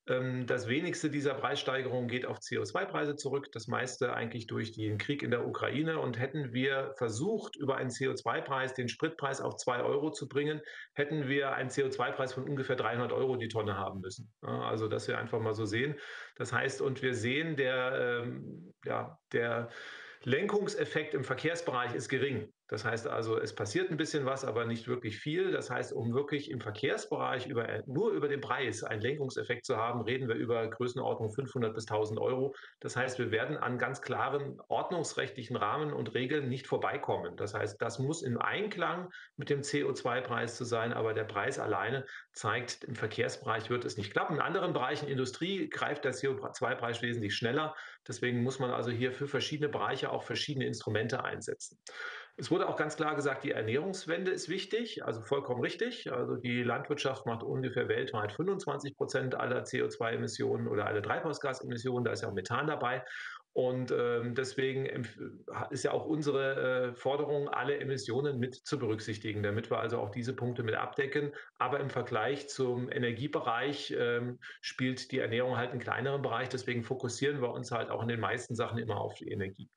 [SPEAKER 12] Das wenigste dieser Preissteigerungen geht auf C O zwei Preise zurück, das meiste eigentlich durch den Krieg in der Ukraine. Und hätten wir versucht, über einen C O zwei Preis den Spritpreis auf zwei Euro zu bringen, hätten wir einen C O zwei Preis von ungefähr dreihundert Euro die Tonne haben müssen. Also das wir einfach mal so sehen. Das heißt, und wir sehen, der, ähm, ja, der Lenkungseffekt im Verkehrsbereich ist gering. Das heißt also, es passiert ein bisschen was, aber nicht wirklich viel. Das heißt, um wirklich im Verkehrsbereich über, nur über den Preis einen Lenkungseffekt zu haben, reden wir über Größenordnung fünfhundert bis tausend Euro. Das heißt, wir werden an ganz klaren ordnungsrechtlichen Rahmen und Regeln nicht vorbeikommen. Das heißt, das muss im Einklang mit dem C O zwei Preis zu sein, aber der Preis alleine zeigt, im Verkehrsbereich wird es nicht klappen. In anderen Bereichen, Industrie, greift der C O zwei Preis wesentlich schneller. Deswegen muss man also hier für verschiedene Bereiche auch verschiedene Instrumente einsetzen. Es wurde auch ganz klar gesagt, die Ernährungswende ist wichtig, also vollkommen richtig. Also die Landwirtschaft macht ungefähr weltweit fünfundzwanzig Prozent aller C O zwei Emissionen oder aller Treibhausgasemissionen, da ist ja auch Methan dabei. Und ähm, deswegen ist ja auch unsere äh, Forderung, alle Emissionen mit zu berücksichtigen, damit wir also auch diese Punkte mit abdecken. Aber im Vergleich zum Energiebereich ähm, spielt die Ernährung halt einen kleineren Bereich. Deswegen fokussieren wir uns halt auch in den meisten Sachen immer auf die Energie.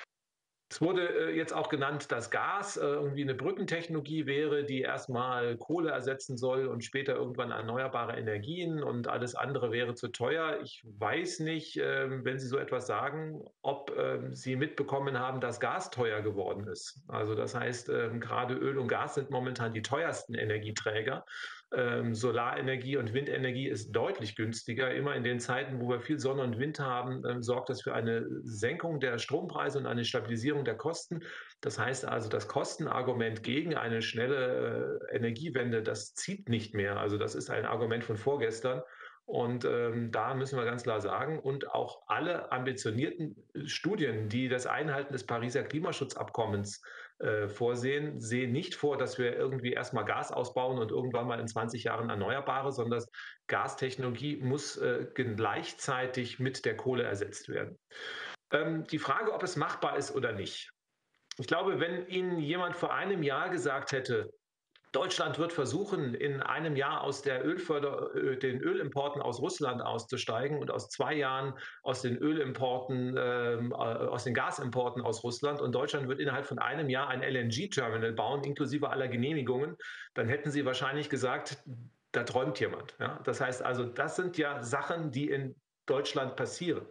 [SPEAKER 12] Es wurde äh, jetzt auch genannt, dass Gas äh, irgendwie eine Brückentechnologie wäre, die erstmal Kohle ersetzen soll und später irgendwann erneuerbare Energien und alles andere wäre zu teuer. Ich weiß nicht, äh, wenn Sie so etwas sagen, ob äh, Sie mitbekommen haben, dass Gas teuer geworden ist. Also das heißt, äh, gerade Öl und Gas sind momentan die teuersten Energieträger. Ähm, Solarenergie und Windenergie ist deutlich günstiger. Immer in den Zeiten, wo wir viel Sonne und Wind haben, ähm, sorgt das für eine Senkung der Strompreise und eine Stabilisierung der Kosten. Das heißt also, das Kostenargument gegen eine schnelle äh, Energiewende, das zieht nicht mehr. Also das ist ein Argument von vorgestern. Und ähm, da müssen wir ganz klar sagen, und auch alle ambitionierten Studien, die das Einhalten des Pariser Klimaschutzabkommens äh, vorsehen, sehen nicht vor, dass wir irgendwie erstmal Gas ausbauen und irgendwann mal in zwanzig Jahren Erneuerbare, sondern Gastechnologie muss äh, gleichzeitig mit der Kohle ersetzt werden. Ähm, die Frage, ob es machbar ist oder nicht. Ich glaube, wenn Ihnen jemand vor einem Jahr gesagt hätte, Deutschland wird versuchen, in einem Jahr aus der Ölförder, den Ölimporten aus Russland auszusteigen und aus zwei Jahren aus den Ölimporten, äh, aus den Gasimporten aus Russland. Und Deutschland wird innerhalb von einem Jahr ein L N G-Terminal bauen, inklusive aller Genehmigungen. Dann hätten Sie wahrscheinlich gesagt, da träumt jemand. Ja? Das heißt also, das sind ja Sachen, die in Deutschland passieren.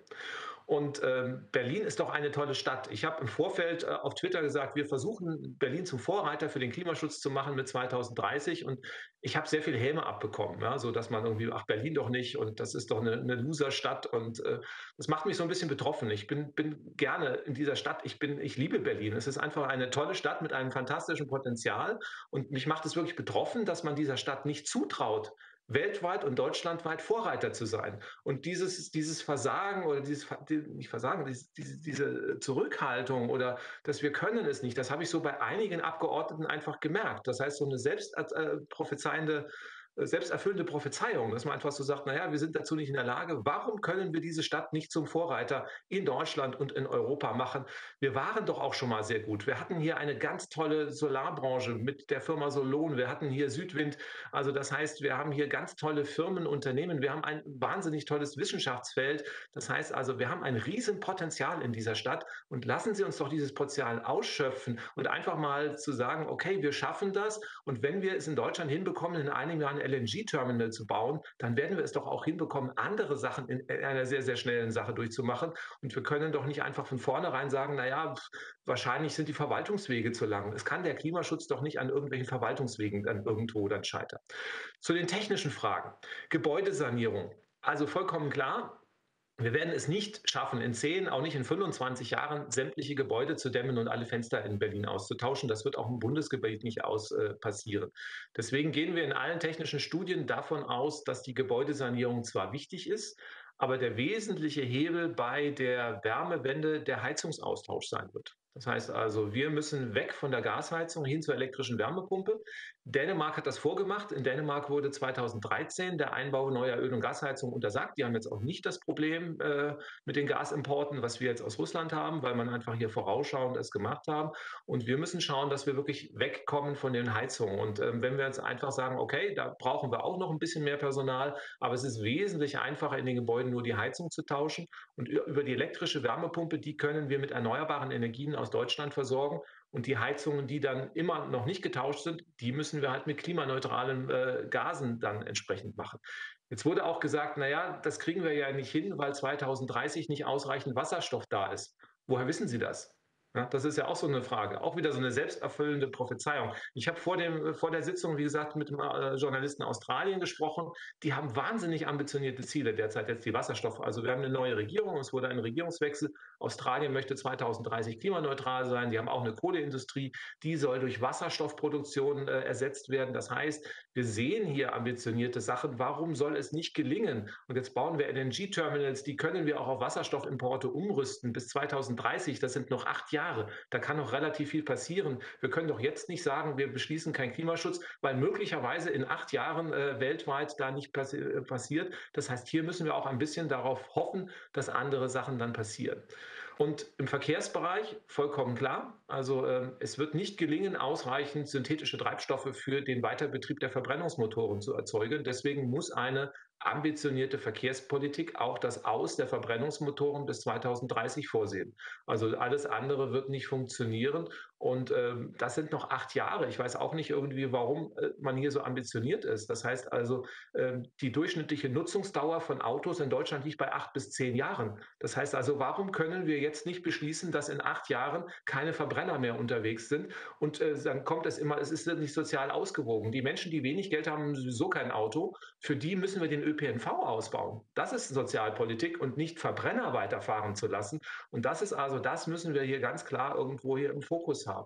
[SPEAKER 12] Und ähm, Berlin ist doch eine tolle Stadt. Ich habe im Vorfeld äh, auf Twitter gesagt, wir versuchen, Berlin zum Vorreiter für den Klimaschutz zu machen mit zweitausenddreißig. Und ich habe sehr viel Häme abbekommen, ja, so dass man irgendwie, ach, Berlin doch nicht und das ist doch eine, eine Loser-Stadt. Und äh, das macht mich so ein bisschen betroffen. Ich bin, bin gerne in dieser Stadt. Ich, bin, ich liebe Berlin. Es ist einfach eine tolle Stadt mit einem fantastischen Potenzial. Und mich macht es wirklich betroffen, dass man dieser Stadt nicht zutraut, weltweit und deutschlandweit Vorreiter zu sein. Und dieses, dieses Versagen oder dieses, nicht Versagen, diese, diese Zurückhaltung oder dass wir können es nicht, das habe ich so bei einigen Abgeordneten einfach gemerkt. Das heißt, so eine selbst äh, prophezeiende selbsterfüllende Prophezeiung, dass man einfach so sagt, naja, wir sind dazu nicht in der Lage. Warum können wir diese Stadt nicht zum Vorreiter in Deutschland und in Europa machen? Wir waren doch auch schon mal sehr gut. Wir hatten hier eine ganz tolle Solarbranche mit der Firma Solon. Wir hatten hier Südwind. Also das heißt, wir haben hier ganz tolle Firmen, Unternehmen. Wir haben ein wahnsinnig tolles Wissenschaftsfeld. Das heißt also, wir haben ein Riesenpotenzial in dieser Stadt. Und lassen Sie uns doch dieses Potenzial ausschöpfen und einfach mal zu sagen, okay, wir schaffen das. Und wenn wir es in Deutschland hinbekommen, in einem Jahr L N G-Terminal zu bauen, dann werden wir es doch auch hinbekommen, andere Sachen in einer sehr, sehr schnellen Sache durchzumachen. Und wir können doch nicht einfach von vornherein sagen, naja, wahrscheinlich sind die Verwaltungswege zu lang. Es kann der Klimaschutz doch nicht an irgendwelchen Verwaltungswegen dann irgendwo dann scheitern. Zu den technischen Fragen. Gebäudesanierung. Also vollkommen klar, wir werden es nicht schaffen, in zehn, auch nicht in fünfundzwanzig Jahren sämtliche Gebäude zu dämmen und alle Fenster in Berlin auszutauschen. Das wird auch im Bundesgebiet nicht aus äh, passieren. Deswegen gehen wir in allen technischen Studien davon aus, dass die Gebäudesanierung zwar wichtig ist, aber der wesentliche Hebel bei der Wärmewende der Heizungsaustausch sein wird. Das heißt also, wir müssen weg von der Gasheizung hin zur elektrischen Wärmepumpe. Dänemark hat das vorgemacht. In Dänemark wurde zweitausenddreizehn der Einbau neuer Öl- und Gasheizungen untersagt. Die haben jetzt auch nicht das Problem äh, mit den Gasimporten, was wir jetzt aus Russland haben, weil man einfach hier vorausschauend es gemacht haben. Und wir müssen schauen, dass wir wirklich wegkommen von den Heizungen. Und ähm, wenn wir jetzt einfach sagen, okay, da brauchen wir auch noch ein bisschen mehr Personal, aber es ist wesentlich einfacher, in den Gebäuden nur die Heizung zu tauschen. Und über die elektrische Wärmepumpe, die können wir mit erneuerbaren Energien aus Deutschland versorgen. Und die Heizungen, die dann immer noch nicht getauscht sind, die müssen wir halt mit klimaneutralen äh, Gasen dann entsprechend machen. Jetzt wurde auch gesagt, naja, das kriegen wir ja nicht hin, weil zweitausenddreißig nicht ausreichend Wasserstoff da ist. Woher wissen Sie das? Ja, das ist ja auch so eine Frage, auch wieder so eine selbsterfüllende Prophezeiung. Ich habe vor, dem, vor der Sitzung, wie gesagt, mit dem äh, Journalisten Australien gesprochen. Die haben wahnsinnig ambitionierte Ziele derzeit, jetzt die Wasserstoff. Also wir haben eine neue Regierung, es wurde ein Regierungswechsel. Australien möchte zweitausenddreißig klimaneutral sein. Die haben auch eine Kohleindustrie, die soll durch Wasserstoffproduktion äh, ersetzt werden. Das heißt, wir sehen hier ambitionierte Sachen. Warum soll es nicht gelingen? Und jetzt bauen wir L N G-Terminals, die können wir auch auf Wasserstoffimporte umrüsten bis zweitausenddreißig. Das sind noch acht Jahre. Da kann noch relativ viel passieren. Wir können doch jetzt nicht sagen, wir beschließen keinen Klimaschutz, weil möglicherweise in acht Jahren äh, weltweit da nicht passi äh, passiert. Das heißt, hier müssen wir auch ein bisschen darauf hoffen, dass andere Sachen dann passieren. Und im Verkehrsbereich vollkommen klar, also äh, es wird nicht gelingen, ausreichend synthetische Treibstoffe für den Weiterbetrieb der Verbrennungsmotoren zu erzeugen. Deswegen muss eine ambitionierte Verkehrspolitik auch das Aus der Verbrennungsmotoren bis zweitausenddreißig vorsehen. Also alles andere wird nicht funktionieren. Und ähm, das sind noch acht Jahre. Ich weiß auch nicht irgendwie, warum äh, man hier so ambitioniert ist. Das heißt also, ähm, die durchschnittliche Nutzungsdauer von Autos in Deutschland liegt bei acht bis zehn Jahren. Das heißt also, warum können wir jetzt nicht beschließen, dass in acht Jahren keine Verbrenner mehr unterwegs sind? Und äh, dann kommt es immer, es ist nicht sozial ausgewogen. Die Menschen, die wenig Geld haben, haben sowieso kein Auto. Für die müssen wir den Ö P N V ausbauen. Das ist Sozialpolitik und nicht Verbrenner weiterfahren zu lassen. Und das ist also, das müssen wir hier ganz klar irgendwo hier im Fokus haben.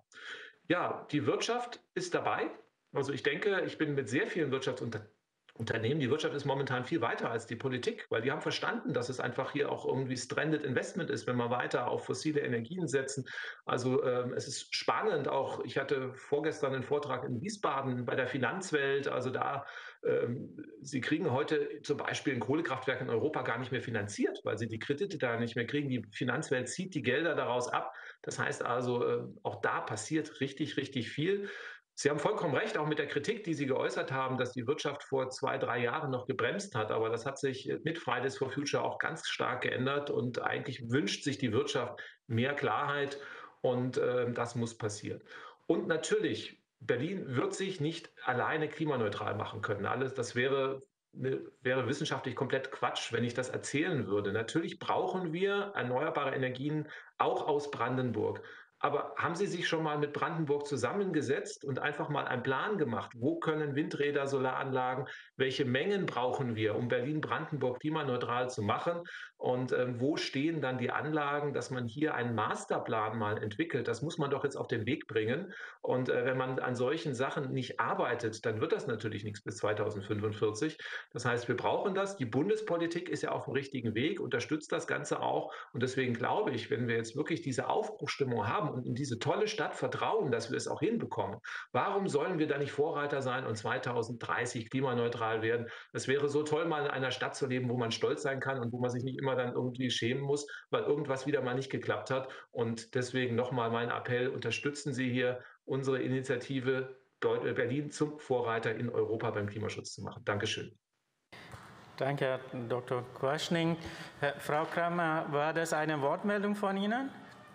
[SPEAKER 12] Ja, die Wirtschaft ist dabei. Also ich denke, ich bin mit sehr vielen Wirtschaftsunternehmen Unternehmen. Die Wirtschaft ist momentan viel weiter als die Politik, weil die haben verstanden, dass es einfach hier auch irgendwie stranded Investment ist, wenn wir weiter auf fossile Energien setzen. Also ähm, es ist spannend auch. Ich hatte vorgestern einen Vortrag in Wiesbaden bei der Finanzwelt. Also da, ähm, sie kriegen heute zum Beispiel ein Kohlekraftwerk in Europa gar nicht mehr finanziert, weil sie die Kredite da nicht mehr kriegen. Die Finanzwelt zieht die Gelder daraus ab. Das heißt also, äh, auch da passiert richtig, richtig viel. Sie haben vollkommen recht, auch mit der Kritik, die Sie geäußert haben, dass die Wirtschaft vor zwei, drei Jahren noch gebremst hat. Aber das hat sich mit Fridays for Future auch ganz stark geändert. Und eigentlich wünscht sich die Wirtschaft mehr Klarheit. Und äh, das muss passieren. Und natürlich, Berlin wird sich nicht alleine klimaneutral machen können. Alles, das wäre, wäre wissenschaftlich komplett Quatsch, wenn ich das erzählen würde. Natürlich brauchen wir erneuerbare Energien auch aus Brandenburg. Aber haben Sie sich schon mal mit Brandenburg zusammengesetzt und einfach mal einen Plan gemacht? Wo können Windräder, Solaranlagen, welche Mengen brauchen wir, um Berlin-Brandenburg klimaneutral zu machen? Und äh, wo stehen dann die Anlagen, dass man hier einen Masterplan mal entwickelt? Das muss man doch jetzt auf den Weg bringen. Und äh, wenn man an solchen Sachen nicht arbeitet, dann wird das natürlich nichts bis zweitausendfünfundvierzig. Das heißt, wir brauchen das. Die Bundespolitik ist ja auf dem richtigen Weg, unterstützt das Ganze auch. Und deswegen glaube ich, wenn wir jetzt wirklich diese Aufbruchsstimmung haben und in diese tolle Stadt vertrauen, dass wir es auch hinbekommen, warum sollen wir da nicht Vorreiter sein und zweitausenddreißig klimaneutral werden? Es wäre so toll, mal in einer Stadt zu leben, wo man stolz sein kann und wo man sich nicht immer dann irgendwie schämen muss, weil irgendwas wieder mal nicht geklappt hat. Und deswegen nochmal mein Appell, unterstützen Sie hier unsere Initiative, Berlin zum Vorreiter in Europa beim Klimaschutz zu machen. Dankeschön.
[SPEAKER 1] Danke, Herr Doktor Quaschning. Frau Kramer, war das eine Wortmeldung von Ihnen?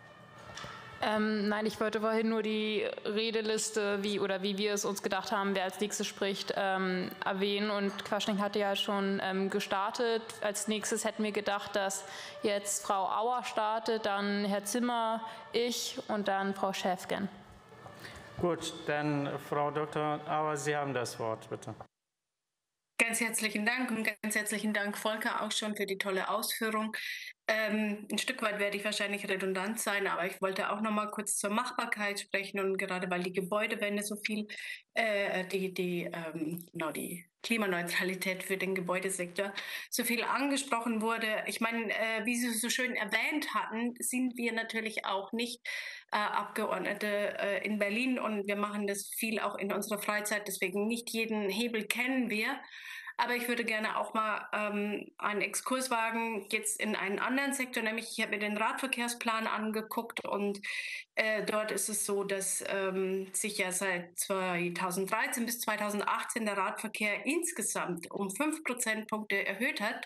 [SPEAKER 9] Ähm, nein, ich wollte vorhin nur die Redeliste, wie oder wie wir es uns gedacht haben, wer als nächstes spricht, ähm, erwähnen. Und Quaschning hatte ja schon ähm, gestartet. Als nächstes hätten wir gedacht, dass jetzt Frau Auer startet, dann Herr Zimmer, ich und dann Frau Schäfgen.
[SPEAKER 1] Gut, dann Frau Doktor Auer, Sie haben das Wort, bitte.
[SPEAKER 10] Ganz herzlichen Dank und ganz herzlichen Dank, Volker, auch schon für die tolle Ausführung. Ähm, ein Stück weit werde ich wahrscheinlich redundant sein, aber ich wollte auch noch mal kurz zur Machbarkeit sprechen und gerade weil die Gebäudewende so viel, äh, die, die, ähm, genau, die Klimaneutralität für den Gebäudesektor so viel angesprochen wurde. Ich meine, äh, wie Sie so schön erwähnt hatten, sind wir natürlich auch nicht äh, Abgeordnete äh, in Berlin und wir machen das viel auch in unserer Freizeit, deswegen nicht jeden Hebel kennen wir. Aber ich würde gerne auch mal ähm, einen Exkurs wagen, jetzt in einen anderen Sektor, nämlich ich habe mir den Radverkehrsplan angeguckt und äh, dort ist es so, dass ähm, sich ja seit zweitausenddreizehn bis zweitausendachtzehn der Radverkehr insgesamt um fünf Prozentpunkte erhöht hat.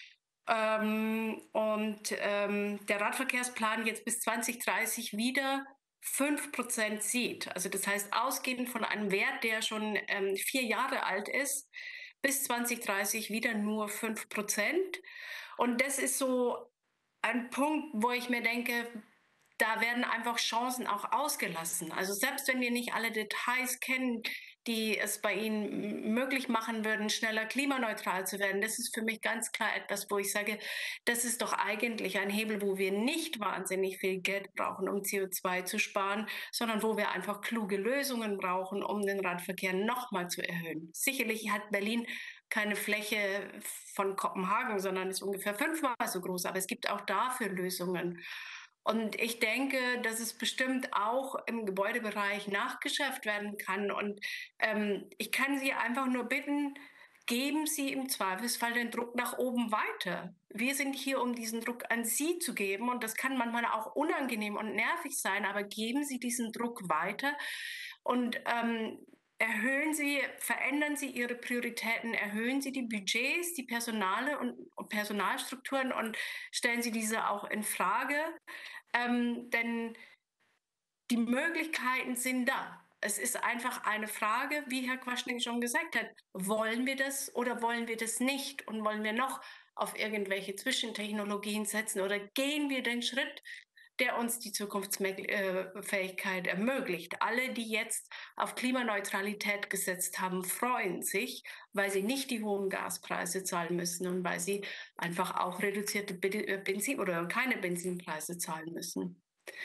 [SPEAKER 10] Ähm, und ähm, der Radverkehrsplan jetzt bis zweitausenddreißig wieder fünf Prozent sieht. Also das heißt, ausgehend von einem Wert, der schon ähm, vier Jahre alt ist, bis zweitausenddreißig wieder nur fünf Prozent. Und das ist so ein Punkt, wo ich mir denke, da werden einfach Chancen auch ausgelassen. Also selbst wenn wir nicht alle Details kennen, die es bei Ihnen möglich machen würden, schneller klimaneutral zu werden, das ist für mich ganz klar etwas, wo ich sage, das ist doch eigentlich ein Hebel, wo wir nicht wahnsinnig viel Geld brauchen, um C O zwei zu sparen, sondern wo wir einfach kluge Lösungen brauchen, um den Radverkehr nochmal zu erhöhen. Sicherlich hat Berlin keine Fläche von Kopenhagen, sondern ist ungefähr fünfmal so groß, aber es gibt auch dafür Lösungen. Und ich denke, dass es bestimmt auch im Gebäudebereich nachgeschärft werden kann. Und ähm, ich kann Sie einfach nur bitten, geben Sie im Zweifelsfall den Druck nach oben weiter. Wir sind hier, um diesen Druck an Sie zu geben. Und das kann manchmal auch unangenehm und nervig sein, aber geben Sie diesen Druck weiter und ähm, erhöhen Sie, verändern Sie Ihre Prioritäten, erhöhen Sie die Budgets, die Personale und Personalstrukturen und stellen Sie diese auch in Frage. Ähm, denn die Möglichkeiten sind da. Es ist einfach eine Frage, wie Herr Quaschning schon gesagt hat, wollen wir das oder wollen wir das nicht? Und wollen wir noch auf irgendwelche Zwischentechnologien setzen oder gehen wir den Schritt, der uns die Zukunftsfähigkeit ermöglicht? Alle, die jetzt auf Klimaneutralität gesetzt haben, freuen sich, weil sie nicht die hohen Gaspreise zahlen müssen und weil sie einfach auch reduzierte Benzin- oder keine Benzinpreise zahlen müssen.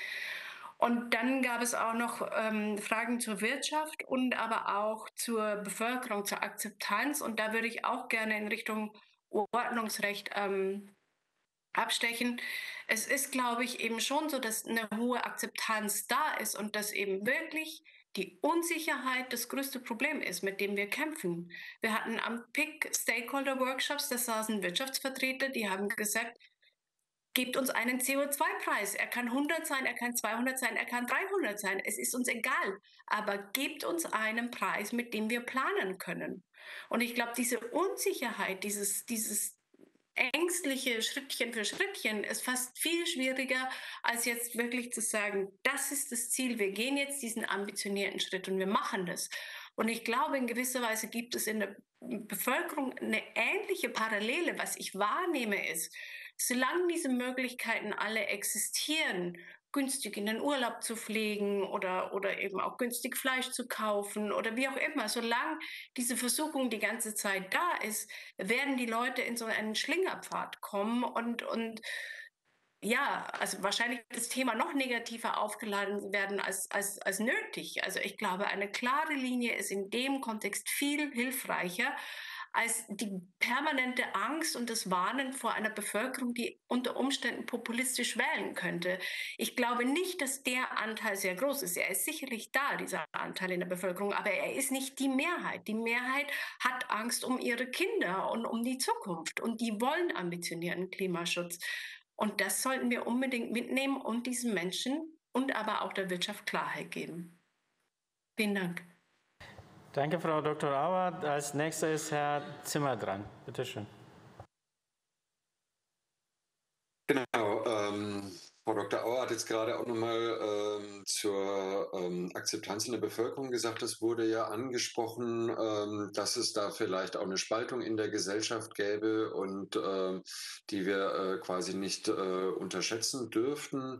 [SPEAKER 10] Und dann gab es auch noch ähm, Fragen zur Wirtschaft und aber auch zur Bevölkerung, zur Akzeptanz. Und da würde ich auch gerne in Richtung Ordnungsrecht ähm, abstechen. Es ist, glaube ich, eben schon so, dass eine hohe Akzeptanz da ist und dass eben wirklich die Unsicherheit das größte Problem ist, mit dem wir kämpfen. Wir hatten am P I C Stakeholder Workshops, da saßen Wirtschaftsvertreter, die haben gesagt, gebt uns einen C O zwei Preis. Er kann hundert sein, er kann zweihundert sein, er kann dreihundert sein. Es ist uns egal. Aber gebt uns einen Preis, mit dem wir planen können. Und ich glaube, diese Unsicherheit, dieses, dieses ängstliche Schrittchen für Schrittchen ist fast viel schwieriger, als jetzt wirklich zu sagen, das ist das Ziel, wir gehen jetzt diesen ambitionierten Schritt und wir machen das. Und ich glaube, in gewisser Weise gibt es in der Bevölkerung eine ähnliche Parallele. Was ich wahrnehme ist, solange diese Möglichkeiten alle existieren, günstig in den Urlaub zu fliegen oder, oder eben auch günstig Fleisch zu kaufen oder wie auch immer, solange diese Versuchung die ganze Zeit da ist, werden die Leute in so einen Schlingerpfad kommen und, und ja, also wahrscheinlich das Thema noch negativer aufgeladen werden als, als, als nötig. Also ich glaube, eine klare Linie ist in dem Kontext viel hilfreicher als die permanente Angst und das Warnen vor einer Bevölkerung, die unter Umständen populistisch wählen könnte. Ich glaube nicht, dass der Anteil sehr groß ist. Er ist sicherlich da, dieser Anteil in der Bevölkerung, aber er ist nicht die Mehrheit. Die Mehrheit hat Angst um ihre Kinder und um die Zukunft und die wollen ambitionierten Klimaschutz. Und das sollten wir unbedingt mitnehmen und diesen Menschen und aber auch der Wirtschaft Klarheit geben. Vielen Dank.
[SPEAKER 1] Danke, Frau Doktor Auer. Als nächster ist Herr Zimmer dran. Bitte schön.
[SPEAKER 11] Genau. Ähm, Frau Doktor Auer hat jetzt gerade auch nochmal ähm, zur ähm, Akzeptanz in der Bevölkerung gesagt. Es wurde ja angesprochen, ähm, dass es da vielleicht auch eine Spaltung in der Gesellschaft gäbe und ähm, die wir äh, quasi nicht äh, unterschätzen dürften.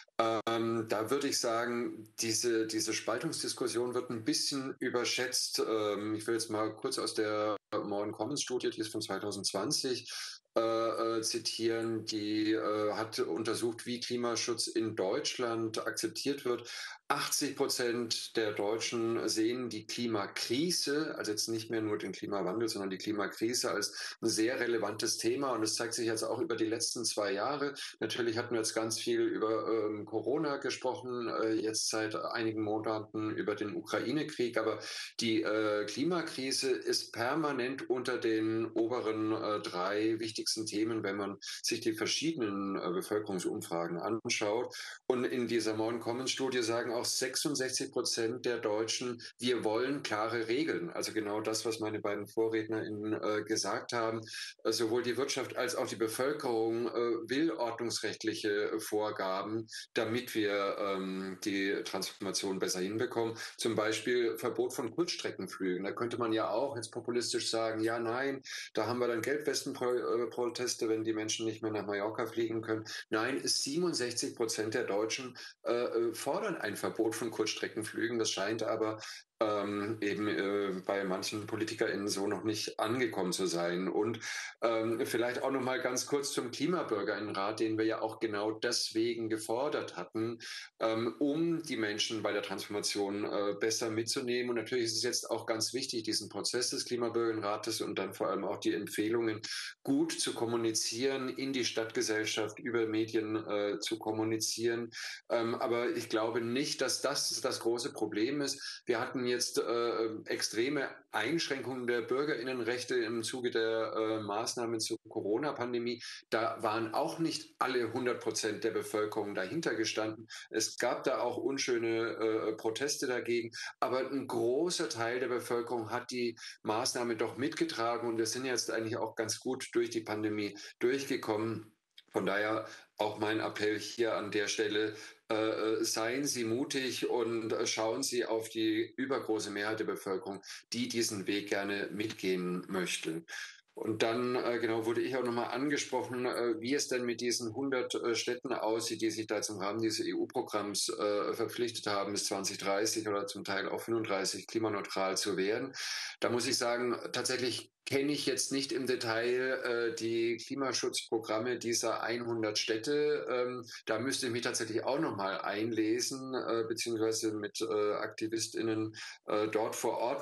[SPEAKER 11] Ähm, da würde ich sagen, diese, diese Spaltungsdiskussion wird ein bisschen überschätzt. Ähm, ich will jetzt mal kurz aus der Modern Commons Studie, die ist von zwanzig zwanzig, äh, äh, zitieren. Die äh, hat untersucht, wie Klimaschutz in Deutschland akzeptiert wird. achtzig Prozent der Deutschen sehen die Klimakrise, also jetzt nicht mehr nur den Klimawandel, sondern die Klimakrise als ein sehr relevantes Thema. Und es zeigt sich jetzt auch über die letzten zwei Jahre. Natürlich hatten wir jetzt ganz viel über ähm, Corona gesprochen, äh, jetzt seit einigen Monaten über den Ukraine-Krieg. Aber die äh, Klimakrise ist permanent unter den oberen äh, drei wichtigsten Themen, wenn man sich die verschiedenen äh, Bevölkerungsumfragen anschaut. Und in dieser Modern Commons Studie sagen auch sechsundsechzig Prozent der Deutschen, wir wollen klare Regeln. Also genau das, was meine beiden VorrednerInnen äh, gesagt haben. Äh, sowohl die Wirtschaft als auch die Bevölkerung äh, will ordnungsrechtliche äh, Vorgaben, damit wir ähm, die Transformation besser hinbekommen. Zum Beispiel Verbot von Kurzstreckenflügen. Da könnte man ja auch jetzt populistisch sagen, ja, nein, da haben wir dann Gelbwestenproteste, wenn die Menschen nicht mehr nach Mallorca fliegen können. Nein, siebenundsechzig Prozent der Deutschen äh, fordern ein Verbot von Kurzstreckenflügen. Das scheint aber ähm, eben äh, bei manchen PolitikerInnen so noch nicht angekommen zu sein. Und ähm, vielleicht auch noch mal ganz kurz zum Klimabürgerinnenrat, den wir ja auch genau deswegen gefordert hatten, ähm, um die Menschen bei der Transformation äh, besser mitzunehmen. Und natürlich ist es jetzt auch ganz wichtig, diesen Prozess des Klimabürgerinnenrates und dann vor allem auch die Empfehlungen gut zu kommunizieren, in die Stadtgesellschaft über Medien äh, zu kommunizieren. Ähm, aber ich glaube nicht, dass das das große Problem ist. Wir hatten jetzt äh, extreme Einschränkungen der Bürgerinnenrechte im Zuge der äh, Maßnahmen zur Corona-Pandemie. Da waren auch nicht alle hundert Prozent der Bevölkerung dahinter gestanden. Es gab da auch unschöne äh, Proteste dagegen. Aber ein großer Teil der Bevölkerung hat die Maßnahmen doch mitgetragen. Und wir sind jetzt eigentlich auch ganz gut durch die Pandemie durchgekommen. Von daher auch mein Appell hier an der Stelle, äh, seien Sie mutig und äh, schauen Sie auf die übergroße Mehrheit der Bevölkerung, die diesen Weg gerne mitgehen möchte. Und dann, äh, genau, wurde ich auch nochmal angesprochen, äh, wie es denn mit diesen hundert äh, Städten aussieht, die sich da jetzt im Rahmen dieses E U-Programms äh, verpflichtet haben, bis zwanzig dreißig oder zum Teil auch fünfunddreißig klimaneutral zu werden. Da muss ich sagen, tatsächlich kenne ich jetzt nicht im Detail äh, die Klimaschutzprogramme dieser hundert Städte. Ähm, da müsste ich mich tatsächlich auch nochmal einlesen, äh, beziehungsweise mit äh, AktivistInnen äh, dort vor Ort noch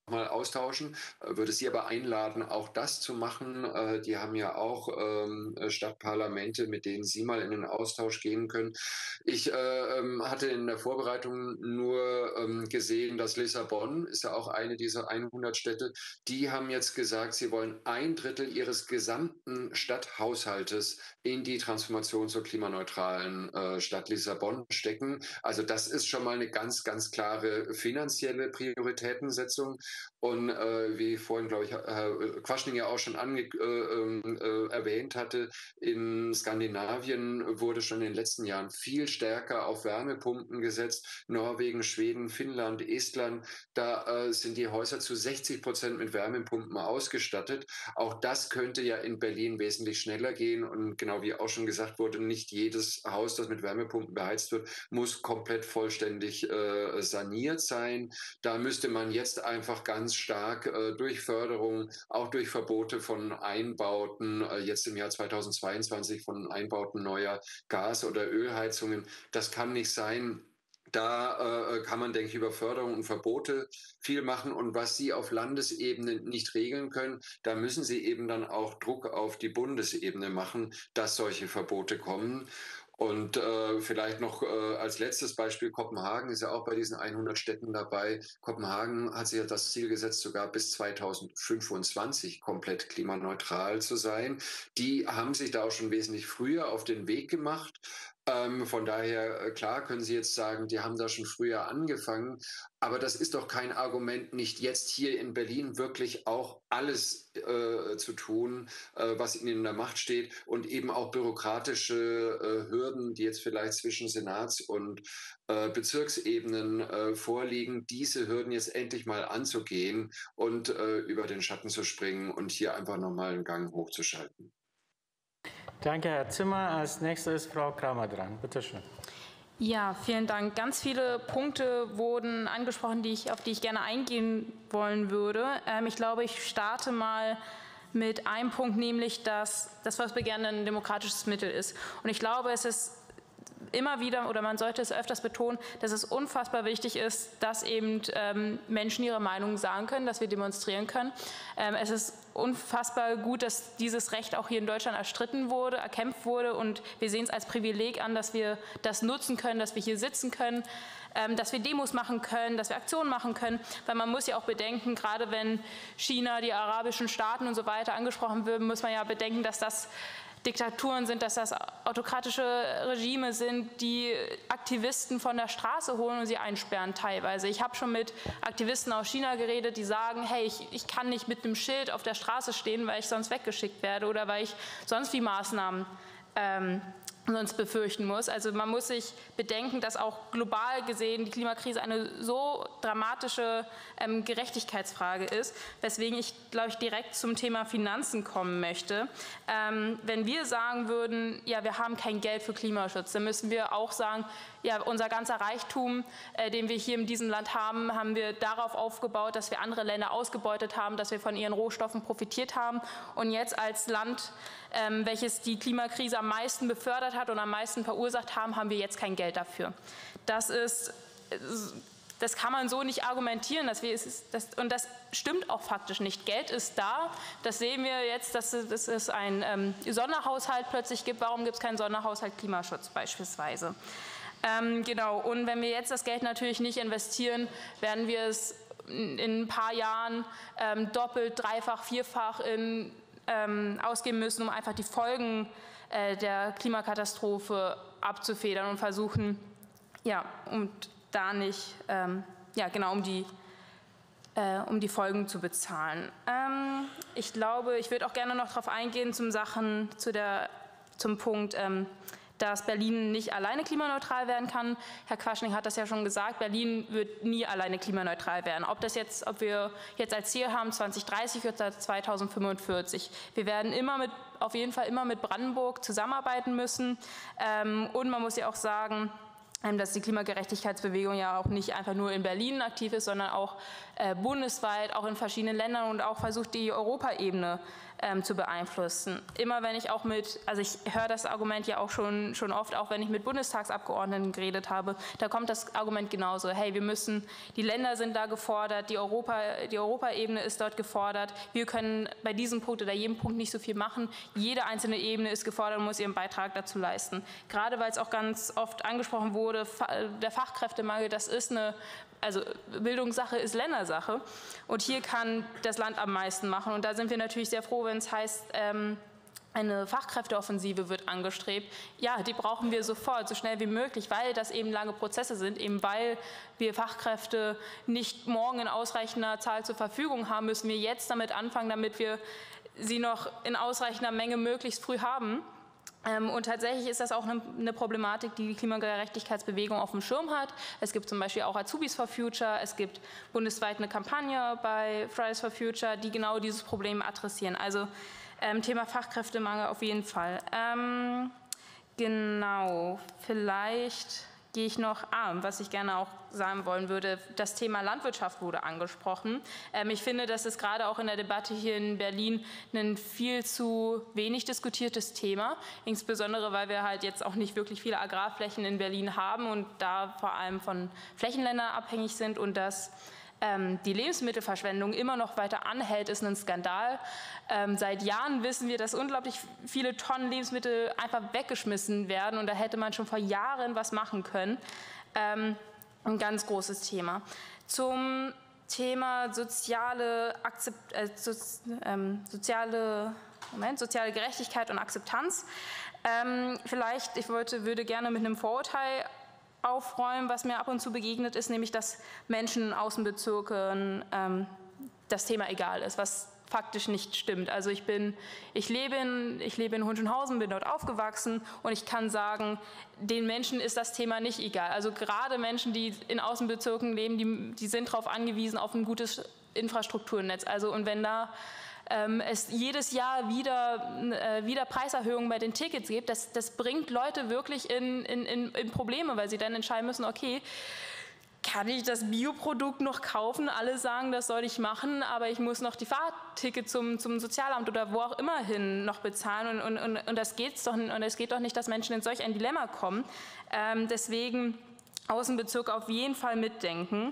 [SPEAKER 11] mal austauschen. Würde Sie aber einladen, auch das zu machen. Die haben ja auch ähm, Stadtparlamente, mit denen Sie mal in den Austausch gehen können. Ich äh, hatte in der Vorbereitung nur ähm, gesehen, dass Lissabon ist ja auch eine dieser hundert Städte. Die haben jetzt gesagt, sie wollen ein Drittel ihres gesamten Stadthaushaltes in die Transformation zur klimaneutralen äh, Stadt Lissabon stecken. Also das ist schon mal eine ganz, ganz klare finanzielle Prioritätensetzung. Und äh, wie vorhin, glaube ich, Herr Quaschning ja auch schon ange äh, äh, erwähnt hatte, in Skandinavien wurde schon in den letzten Jahren viel stärker auf Wärmepumpen gesetzt. Norwegen, Schweden, Finnland, Estland, da äh, sind die Häuser zu sechzig Prozent mit Wärmepumpen ausgestattet. Auch das könnte ja in Berlin wesentlich schneller gehen. Und genau wie auch schon gesagt wurde, nicht jedes Haus, das mit Wärmepumpen beheizt wird, muss komplett vollständig äh, saniert sein. Da müsste man jetzt einfach ganz stark äh, durch Förderung, auch durch Verbote von Einbauten, äh, jetzt im Jahr zweitausendzweiundzwanzig von Einbauten neuer Gas- oder Ölheizungen. Das kann nicht sein. Da äh, kann man, denke ich, über Förderung und Verbote viel machen. Und was Sie auf Landesebene nicht regeln können, da müssen Sie eben dann auch Druck auf die Bundesebene machen, dass solche Verbote kommen. Und äh, vielleicht noch äh, als letztes Beispiel, Kopenhagen ist ja auch bei diesen hundert Städten dabei. Kopenhagen hat sich ja das Ziel gesetzt, sogar bis zweitausendfünfundzwanzig komplett klimaneutral zu sein. Die haben sich da auch schon wesentlich früher auf den Weg gemacht. Ähm, von daher, klar, können Sie jetzt sagen, die haben da schon früher angefangen. Aber das ist doch kein Argument, nicht jetzt hier in Berlin wirklich auch alles äh, zu tun, äh, was ihnen in der Macht steht und eben auch bürokratische äh, Hürden, die jetzt vielleicht zwischen Senats- und äh, Bezirksebenen äh, vorliegen, diese Hürden jetzt endlich mal anzugehen und äh, über den Schatten zu springen und hier einfach nochmal einen Gang hochzuschalten.
[SPEAKER 1] Danke, Herr Zimmer. Als nächstes ist Frau Kramer dran. Bitte schön.
[SPEAKER 9] Ja, vielen Dank. Ganz viele Punkte wurden angesprochen, die ich, auf die ich gerne eingehen wollen würde. Ähm, ich glaube, ich starte mal mit einem Punkt, nämlich, dass das Volksbegehren ein demokratisches Mittel ist. Und ich glaube, es ist immer wieder, oder man sollte es öfters betonen, dass es unfassbar wichtig ist, dass eben ähm, Menschen ihre Meinung sagen können, dass wir demonstrieren können. Ähm, es ist unfassbar gut, dass dieses Recht auch hier in Deutschland erstritten wurde, erkämpft wurde, und wir sehen es als Privileg an, dass wir das nutzen können, dass wir hier sitzen können, ähm, dass wir Demos machen können, dass wir Aktionen machen können, weil man muss ja auch bedenken, gerade wenn China, die arabischen Staaten und so weiter angesprochen werden, muss man ja bedenken, dass das Diktaturen sind, dass das autokratische Regime sind, die Aktivisten von der Straße holen und sie einsperren teilweise. Ich habe schon mit Aktivisten aus China geredet, die sagen, hey, ich, ich kann nicht mit einem Schild auf der Straße stehen, weil ich sonst weggeschickt werde oder weil ich sonst wie Maßnahmen ähm, sonst befürchten muss. Also man muss sich bedenken, dass auch global gesehen die Klimakrise eine so dramatische ähm, Gerechtigkeitsfrage ist, weswegen ich, glaube ich, direkt zum Thema Finanzen kommen möchte. Ähm, wenn wir sagen würden, ja, wir haben kein Geld für Klimaschutz, dann müssen wir auch sagen, ja, unser ganzer Reichtum, äh, den wir hier in diesem Land haben, haben wir darauf aufgebaut, dass wir andere Länder ausgebeutet haben, dass wir von ihren Rohstoffen profitiert haben. Und jetzt als Land, ähm, welches die Klimakrise am meisten befördert hat und am meisten verursacht haben, haben wir jetzt kein Geld dafür. Das ist, das kann man so nicht argumentieren, dass wir es, das, und das stimmt auch faktisch nicht. Geld ist da, das sehen wir jetzt, dass es, dass es einen ähm, Sonderhaushalt plötzlich gibt. Warum gibt es keinen Sonderhaushalt Klimaschutz beispielsweise? Ähm, genau, und wenn wir jetzt das Geld natürlich nicht investieren, werden wir es in, in ein paar Jahren ähm, doppelt, dreifach, vierfach in, ähm, ausgeben müssen, um einfach die Folgen äh, der Klimakatastrophe abzufedern und versuchen, ja, und da nicht, ähm, ja, genau, um die, äh, um die Folgen zu bezahlen. Ähm, ich glaube, ich würde auch gerne noch darauf eingehen zum Sachen, zu der, zum Punkt, ähm, dass Berlin nicht alleine klimaneutral werden kann. Herr Quaschning hat das ja schon gesagt, Berlin wird nie alleine klimaneutral werden. Ob das jetzt, ob wir jetzt als Ziel haben zwanzig dreißig oder zweitausendfünfundvierzig. Wir werden immer mit, auf jeden Fall immer mit Brandenburg zusammenarbeiten müssen. Ähm, und man muss ja auch sagen, dass die Klimagerechtigkeitsbewegung ja auch nicht einfach nur in Berlin aktiv ist, sondern auch äh, bundesweit, auch in verschiedenen Ländern und auch versucht, die Europaebene ähm, zu beeinflussen. Immer wenn ich auch mit, also ich höre das Argument ja auch schon, schon oft, auch wenn ich mit Bundestagsabgeordneten geredet habe, da kommt das Argument genauso, hey, wir müssen, die Länder sind da gefordert, die, Europa, die Europaebene ist dort gefordert, wir können bei diesem Punkt oder jedem Punkt nicht so viel machen, jede einzelne Ebene ist gefordert und muss ihren Beitrag dazu leisten. Gerade weil es auch ganz oft angesprochen wurde, der Fachkräftemangel, das ist eine, also Bildungssache ist Ländersache und hier kann das Land am meisten machen und da sind wir natürlich sehr froh, wenn es heißt, ähm, eine Fachkräfteoffensive wird angestrebt. Ja, die brauchen wir sofort, so schnell wie möglich, weil das eben lange Prozesse sind, eben weil wir Fachkräfte nicht morgen in ausreichender Zahl zur Verfügung haben, müssen wir jetzt damit anfangen, damit wir sie noch in ausreichender Menge möglichst früh haben. Und tatsächlich ist das auch eine Problematik, die die Klimagerechtigkeitsbewegung auf dem Schirm hat. Es gibt zum Beispiel auch Azubis for Future, es gibt bundesweit eine Kampagne bei Fridays for Future, die genau dieses Problem adressieren. Also ähm, Thema Fachkräftemangel auf jeden Fall. Ähm, genau, vielleicht gehe ich noch, ah, was ich gerne auch sagen wollen würde, das Thema Landwirtschaft wurde angesprochen. Ähm, ich finde, das ist gerade auch in der Debatte hier in Berlin ein viel zu wenig diskutiertes Thema, insbesondere weil wir halt jetzt auch nicht wirklich viele Agrarflächen in Berlin haben und da vor allem von Flächenländern abhängig sind und das die Lebensmittelverschwendung immer noch weiter anhält, ist ein Skandal. Ähm, seit Jahren wissen wir, dass unglaublich viele Tonnen Lebensmittel einfach weggeschmissen werden und da hätte man schon vor Jahren was machen können. Ähm, ein ganz großes Thema. Zum Thema soziale, Akzept, äh, so, ähm, soziale, Moment, soziale Gerechtigkeit und Akzeptanz. Ähm, vielleicht, ich wollte, würde gerne mit einem Vorurteil aufräumen, was mir ab und zu begegnet ist, nämlich dass Menschen in Außenbezirken ähm, das Thema egal ist, was faktisch nicht stimmt. Also ich bin, ich lebe in, ich lebe in Hohenschönhausen, bin dort aufgewachsen und ich kann sagen, den Menschen ist das Thema nicht egal. Also gerade Menschen, die in Außenbezirken leben, die, die sind darauf angewiesen, auf ein gutes Infrastrukturnetz. Also und wenn da ähm, es jedes Jahr wieder, äh, wieder Preiserhöhungen bei den Tickets gibt, das, das bringt Leute wirklich in, in, in, in Probleme, weil sie dann entscheiden müssen, okay, kann ich das Bioprodukt noch kaufen? Alle sagen, das soll ich machen, aber ich muss noch die Fahrticket zum, zum Sozialamt oder wo auch immer hin noch bezahlen. Und, und, und, das geht's doch, und es geht doch nicht, dass Menschen in solch ein Dilemma kommen. Ähm, deswegen Außenbezirk auf jeden Fall mitdenken.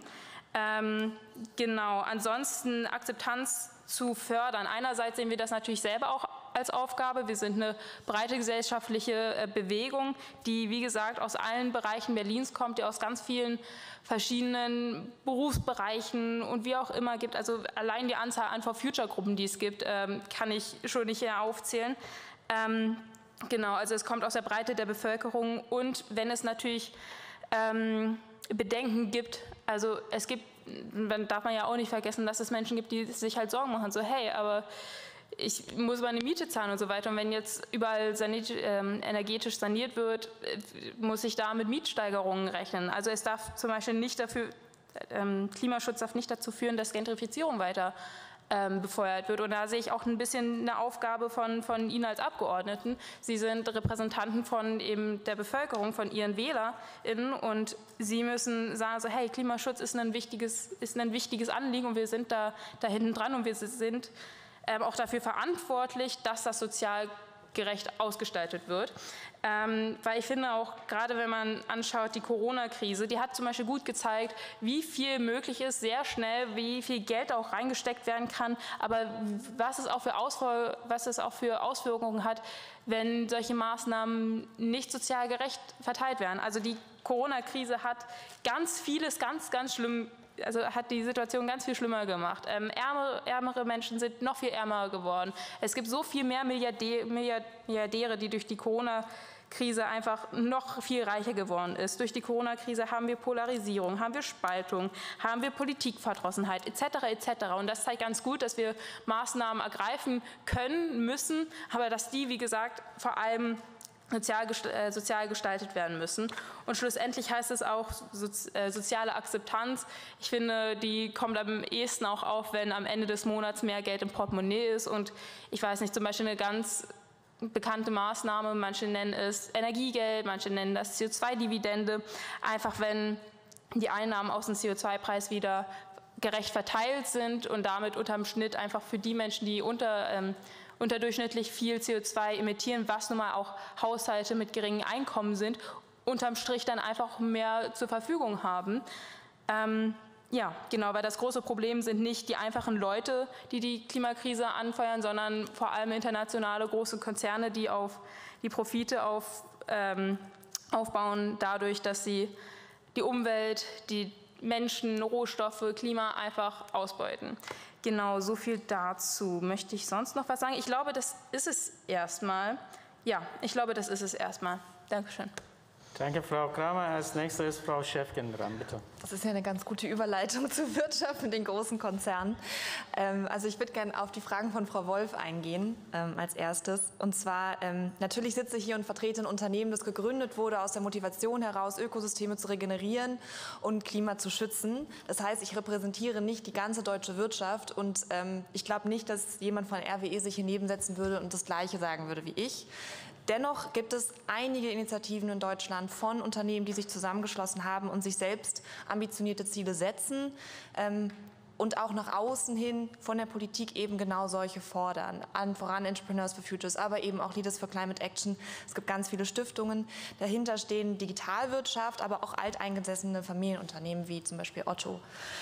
[SPEAKER 9] Ähm, genau, ansonsten Akzeptanz zu fördern. Einerseits sehen wir das natürlich selber auch als Aufgabe. Wir sind eine breite gesellschaftliche Bewegung, die, wie gesagt, aus allen Bereichen Berlins kommt, die aus ganz vielen verschiedenen Berufsbereichen und wie auch immer gibt. Also allein die Anzahl an For-Future-Gruppen, die es gibt, kann ich schon nicht hier aufzählen. Ähm, genau, also es kommt aus der Breite der Bevölkerung und wenn es natürlich ähm, Bedenken gibt, also es gibt, dann darf man ja auch nicht vergessen, dass es Menschen gibt, die sich halt Sorgen machen, so hey, aber ich muss meine Miete zahlen und so weiter und wenn jetzt überall saniert, äh, energetisch saniert wird, muss ich da mit Mietsteigerungen rechnen. Also es darf zum Beispiel nicht dafür, ähm, Klimaschutz darf nicht dazu führen, dass Gentrifizierung weiter ähm, befeuert wird und da sehe ich auch ein bisschen eine Aufgabe von, von Ihnen als Abgeordneten. Sie sind Repräsentanten von eben der Bevölkerung, von Ihren WählerInnen und Sie müssen sagen so, hey, Klimaschutz ist ein wichtiges, ist ein wichtiges Anliegen und wir sind da, da hinten dran und wir sind Ähm, auch dafür verantwortlich, dass das sozial gerecht ausgestaltet wird. Ähm, weil ich finde auch, gerade wenn man anschaut, die Corona-Krise, die hat zum Beispiel gut gezeigt, wie viel möglich ist, sehr schnell, wie viel Geld auch reingesteckt werden kann, aber was es auch für, Ausfall, was es auch für Auswirkungen hat, wenn solche Maßnahmen nicht sozial gerecht verteilt werden. Also die Corona-Krise hat ganz vieles ganz, ganz schlimm also hat die Situation ganz viel schlimmer gemacht. Ähm, ärmere, ärmere Menschen sind noch viel ärmer geworden. Es gibt so viel mehr Milliardä Milliardäre, die durch die Corona-Krise einfach noch viel reicher geworden ist. Durch die Corona-Krise haben wir Polarisierung, haben wir Spaltung, haben wir Politikverdrossenheit et cetera et cetera. Und das zeigt ganz gut, dass wir Maßnahmen ergreifen können, müssen, aber dass die, wie gesagt, vor allem Sozial, äh, sozial gestaltet werden müssen. Und schlussendlich heißt es auch so, äh, soziale Akzeptanz. Ich finde, die kommt am ehesten auch auf, wenn am Ende des Monats mehr Geld im Portemonnaie ist. Und ich weiß nicht, zum Beispiel eine ganz bekannte Maßnahme, manche nennen es Energiegeld, manche nennen das C O zwei Dividende. Einfach wenn die Einnahmen aus dem C O zwei Preis wieder gerecht verteilt sind und damit unterm Schnitt einfach für die Menschen, die unter ähm, unterdurchschnittlich viel C O zwei emittieren, was nun mal auch Haushalte mit geringen Einkommen sind, unterm Strich dann einfach mehr zur Verfügung haben. Ähm, ja, genau, weil das große Problem sind nicht die einfachen Leute, die die Klimakrise anfeuern, sondern vor allem internationale große Konzerne, die auf die Profite auf, ähm, aufbauen, dadurch, dass sie die Umwelt, die Menschen, Rohstoffe, Klima einfach ausbeuten. Genau, so viel dazu. Möchte ich sonst noch was sagen? Ich glaube, das ist es erstmal. Ja, ich glaube, das ist es erstmal. Dankeschön.
[SPEAKER 1] Danke, Frau Kramer. Als nächstes ist Frau Schäfgen dran, bitte.
[SPEAKER 13] Das ist ja eine ganz gute Überleitung zur Wirtschaft und den großen Konzernen. Ähm, also ich würde gerne auf die Fragen von Frau Wolf eingehen ähm, als erstes. Und zwar, ähm, natürlich sitze ich hier und vertrete ein Unternehmen, das gegründet wurde aus der Motivation heraus, Ökosysteme zu regenerieren und Klima zu schützen. Das heißt, ich repräsentiere nicht die ganze deutsche Wirtschaft und ähm, ich glaube nicht, dass jemand von R W E sich hier nebensetzen würde und das Gleiche sagen würde wie ich. Dennoch gibt es einige Initiativen in Deutschland von Unternehmen, die sich zusammengeschlossen haben und sich selbst ambitionierte Ziele setzen ähm, und auch nach außen hin von der Politik eben genau solche fordern. An voran Entrepreneurs for Futures, aber eben auch Leaders for Climate Action. Es gibt ganz viele Stiftungen. Dahinter stehen Digitalwirtschaft, aber auch alteingesessene Familienunternehmen wie zum Beispiel Otto.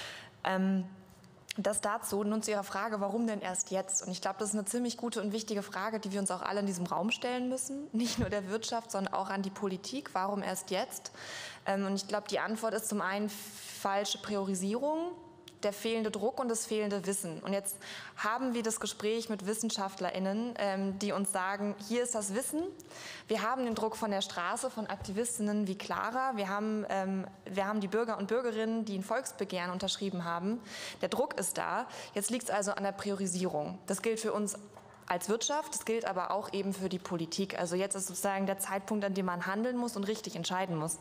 [SPEAKER 13] Ähm, Das dazu, nun zu Ihrer Frage, warum denn erst jetzt? Und ich glaube, das ist eine ziemlich gute und wichtige Frage, die wir uns auch alle in diesem Raum stellen müssen. Nicht nur der Wirtschaft, sondern auch an die Politik. Warum erst jetzt? Und ich glaube, die Antwort ist zum einen falsche Priorisierung, der fehlende Druck und das fehlende Wissen. Und jetzt haben wir das Gespräch mit WissenschaftlerInnen, ähm, die uns sagen, hier ist das Wissen. Wir haben den Druck von der Straße, von Aktivistinnen wie Clara. Wir haben, ähm, wir haben die Bürger und Bürgerinnen, die ein Volksbegehren unterschrieben haben. Der Druck ist da. Jetzt liegt es also an der Priorisierung. Das gilt für uns als Wirtschaft, das gilt aber auch eben für die Politik. Also jetzt ist sozusagen der Zeitpunkt, an dem man handeln muss und richtig entscheiden muss.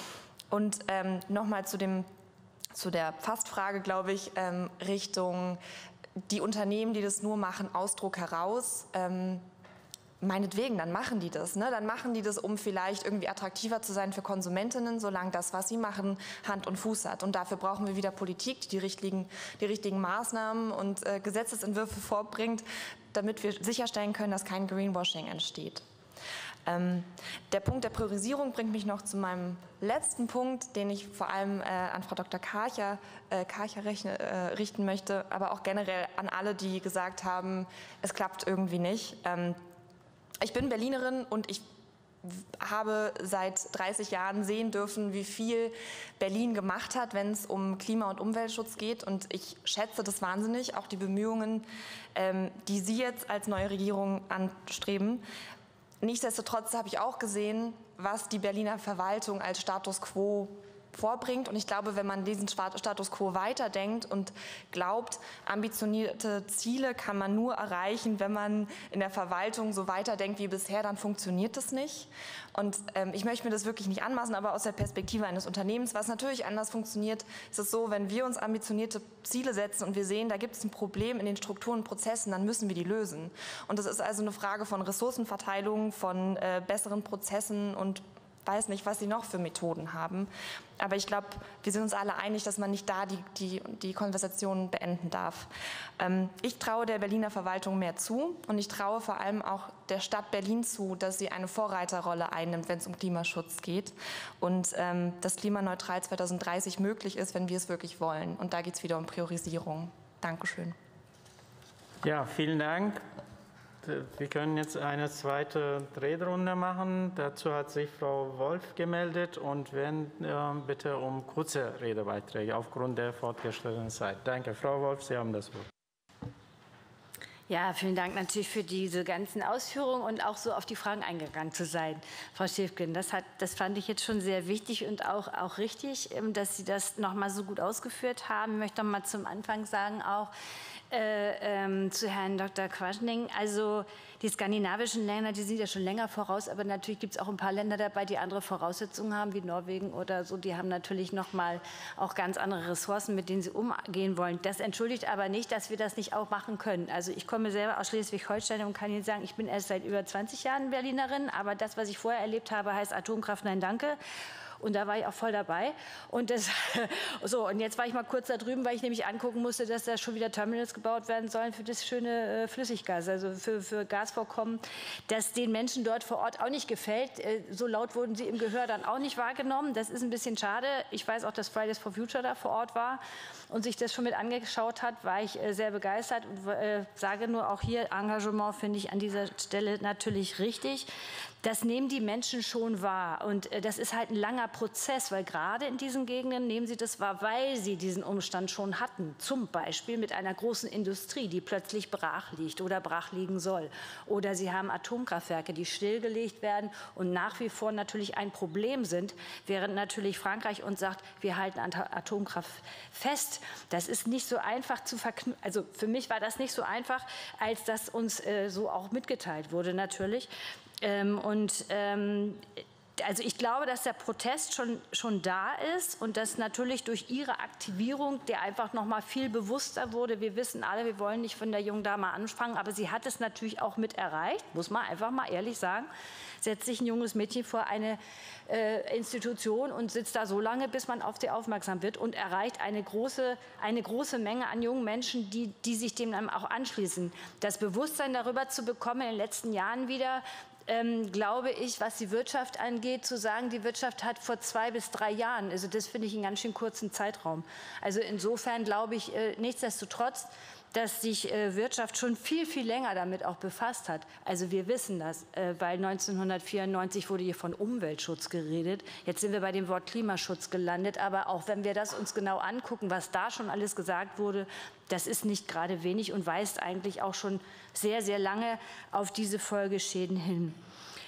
[SPEAKER 13] Und ähm, nochmal zu dem zu der Fastfrage, glaube ich, ähm, Richtung die Unternehmen, die das nur machen, Ausdruck heraus. Ähm, meinetwegen, dann machen die das. Ne? Dann machen die das, um vielleicht irgendwie attraktiver zu sein für Konsumentinnen, solange das, was sie machen, Hand und Fuß hat. Und dafür brauchen wir wieder Politik, die die richtigen, die richtigen Maßnahmen und äh, Gesetzesentwürfe vorbringt, damit wir sicherstellen können, dass kein Greenwashing entsteht. Ähm, der Punkt der Priorisierung bringt mich noch zu meinem letzten Punkt, den ich vor allem äh, an Frau Doktor Karcher, äh, Karcher rechne, äh, richten möchte, aber auch generell an alle, die gesagt haben, es klappt irgendwie nicht. Ähm, ich bin Berlinerin und ich habe seit dreißig Jahren sehen dürfen, wie viel Berlin gemacht hat, wenn es um Klima- und Umweltschutz geht. Und ich schätze das wahnsinnig, auch die Bemühungen, ähm, die Sie jetzt als neue Regierung anstreben. Nichtsdestotrotz habe ich auch gesehen, was die Berliner Verwaltung als Status quo vorbringt. Und ich glaube, wenn man diesen Status quo weiterdenkt und glaubt, ambitionierte Ziele kann man nur erreichen, wenn man in der Verwaltung so weiterdenkt wie bisher, dann funktioniert das nicht. Und ähm, ich möchte mir das wirklich nicht anmaßen, aber aus der Perspektive eines Unternehmens, was natürlich anders funktioniert, ist es so, wenn wir uns ambitionierte Ziele setzen und wir sehen, da gibt es ein Problem in den Strukturen und Prozessen, dann müssen wir die lösen. Und das ist also eine Frage von Ressourcenverteilung, von äh, besseren Prozessen und weiß nicht, was sie noch für Methoden haben. Aber ich glaube, wir sind uns alle einig, dass man nicht da die, die, die Konversation beenden darf. Ähm, ich traue der Berliner Verwaltung mehr zu und ich traue vor allem auch der Stadt Berlin zu, dass sie eine Vorreiterrolle einnimmt, wenn es um Klimaschutz geht und ähm, dass klimaneutral zweitausenddreißig möglich ist, wenn wir es wirklich wollen. Und da geht es wieder um Priorisierung. Dankeschön.
[SPEAKER 1] Ja, vielen Dank. Wir können jetzt eine zweite Redrunde machen. Dazu hat sich Frau Wolf gemeldet und wenn äh, bitte um kurze Redebeiträge aufgrund der fortgeschrittenen Zeit. Danke, Frau Wolf, Sie haben das Wort.
[SPEAKER 16] Ja, vielen Dank natürlich für diese ganzen Ausführungen und auch so auf die Fragen eingegangen zu sein, Frau Schäfgen. Das, hat, das fand ich jetzt schon sehr wichtig und auch, auch richtig, dass Sie das noch mal so gut ausgeführt haben. Ich möchte noch mal zum Anfang sagen auch, Äh, ähm, zu Herrn Doktor Quaschning. Also die skandinavischen Länder, die sind ja schon länger voraus, aber natürlich gibt es auch ein paar Länder dabei, die andere Voraussetzungen haben, wie Norwegen oder so. Die haben natürlich noch mal auch ganz andere Ressourcen, mit denen sie umgehen wollen. Das entschuldigt aber nicht, dass wir das nicht auch machen können. Also ich komme selber aus Schleswig-Holstein und kann Ihnen sagen, ich bin erst seit über zwanzig Jahren Berlinerin, aber das, was ich vorher erlebt habe, heißt Atomkraft, nein, danke. Und da war ich auch voll dabei. Und, das, so, und jetzt war ich mal kurz da drüben, weil ich nämlich angucken musste, dass da schon wieder Terminals gebaut werden sollen für das schöne äh, Flüssiggas, also für, für Gasvorkommen, das den Menschen dort vor Ort auch nicht gefällt. Äh, so laut wurden sie im Gehör dann auch nicht wahrgenommen. Das ist ein bisschen schade. Ich weiß auch, dass Fridays for Future da vor Ort war und sich das schon mit angeschaut hat, war ich äh, sehr begeistert und äh, sage nur auch hier, Engagement finde ich an dieser Stelle natürlich richtig. Das nehmen die Menschen schon wahr und äh, das ist halt ein langer Prozess, weil gerade in diesen Gegenden nehmen sie das wahr, weil sie diesen Umstand schon hatten. Zum Beispiel mit einer großen Industrie, die plötzlich brach liegt oder brach liegen soll. Oder sie haben Atomkraftwerke, die stillgelegt werden und nach wie vor natürlich ein Problem sind, während natürlich Frankreich uns sagt, wir halten an Atomkraft fest. Das ist nicht so einfach zu verknüpfen. Also für mich war das nicht so einfach, als das uns äh, so auch mitgeteilt wurde natürlich. Ähm, und ähm, also ich glaube, dass der Protest schon, schon da ist und dass natürlich durch ihre Aktivierung, der einfach noch mal viel bewusster wurde. Wir wissen alle, wir wollen nicht von der jungen Dame anfangen, aber sie hat es natürlich auch mit erreicht, muss man einfach mal ehrlich sagen. Setzt sich ein junges Mädchen vor eine äh, Institution und sitzt da so lange, bis man auf sie aufmerksam wird und erreicht eine große, eine große Menge an jungen Menschen, die, die sich dem dann auch anschließen. Das Bewusstsein darüber zu bekommen in den letzten Jahren wieder, Ähm, glaube ich, was die Wirtschaft angeht, zu sagen, die Wirtschaft hat vor zwei bis drei Jahren, also das finde ich einen ganz schön kurzen Zeitraum. Also insofern glaube ich äh, nichtsdestotrotz, dass sich äh, Wirtschaft schon viel, viel länger damit auch befasst hat. Also wir wissen das, äh, weil neunzehnhundertvierundneunzig wurde hier von Umweltschutz geredet. Jetzt sind wir bei dem Wort Klimaschutz gelandet. Aber auch wenn wir das uns genau angucken, was da schon alles gesagt wurde, das ist nicht gerade wenig und weist eigentlich auch schon sehr, sehr lange auf diese Folgeschäden hin.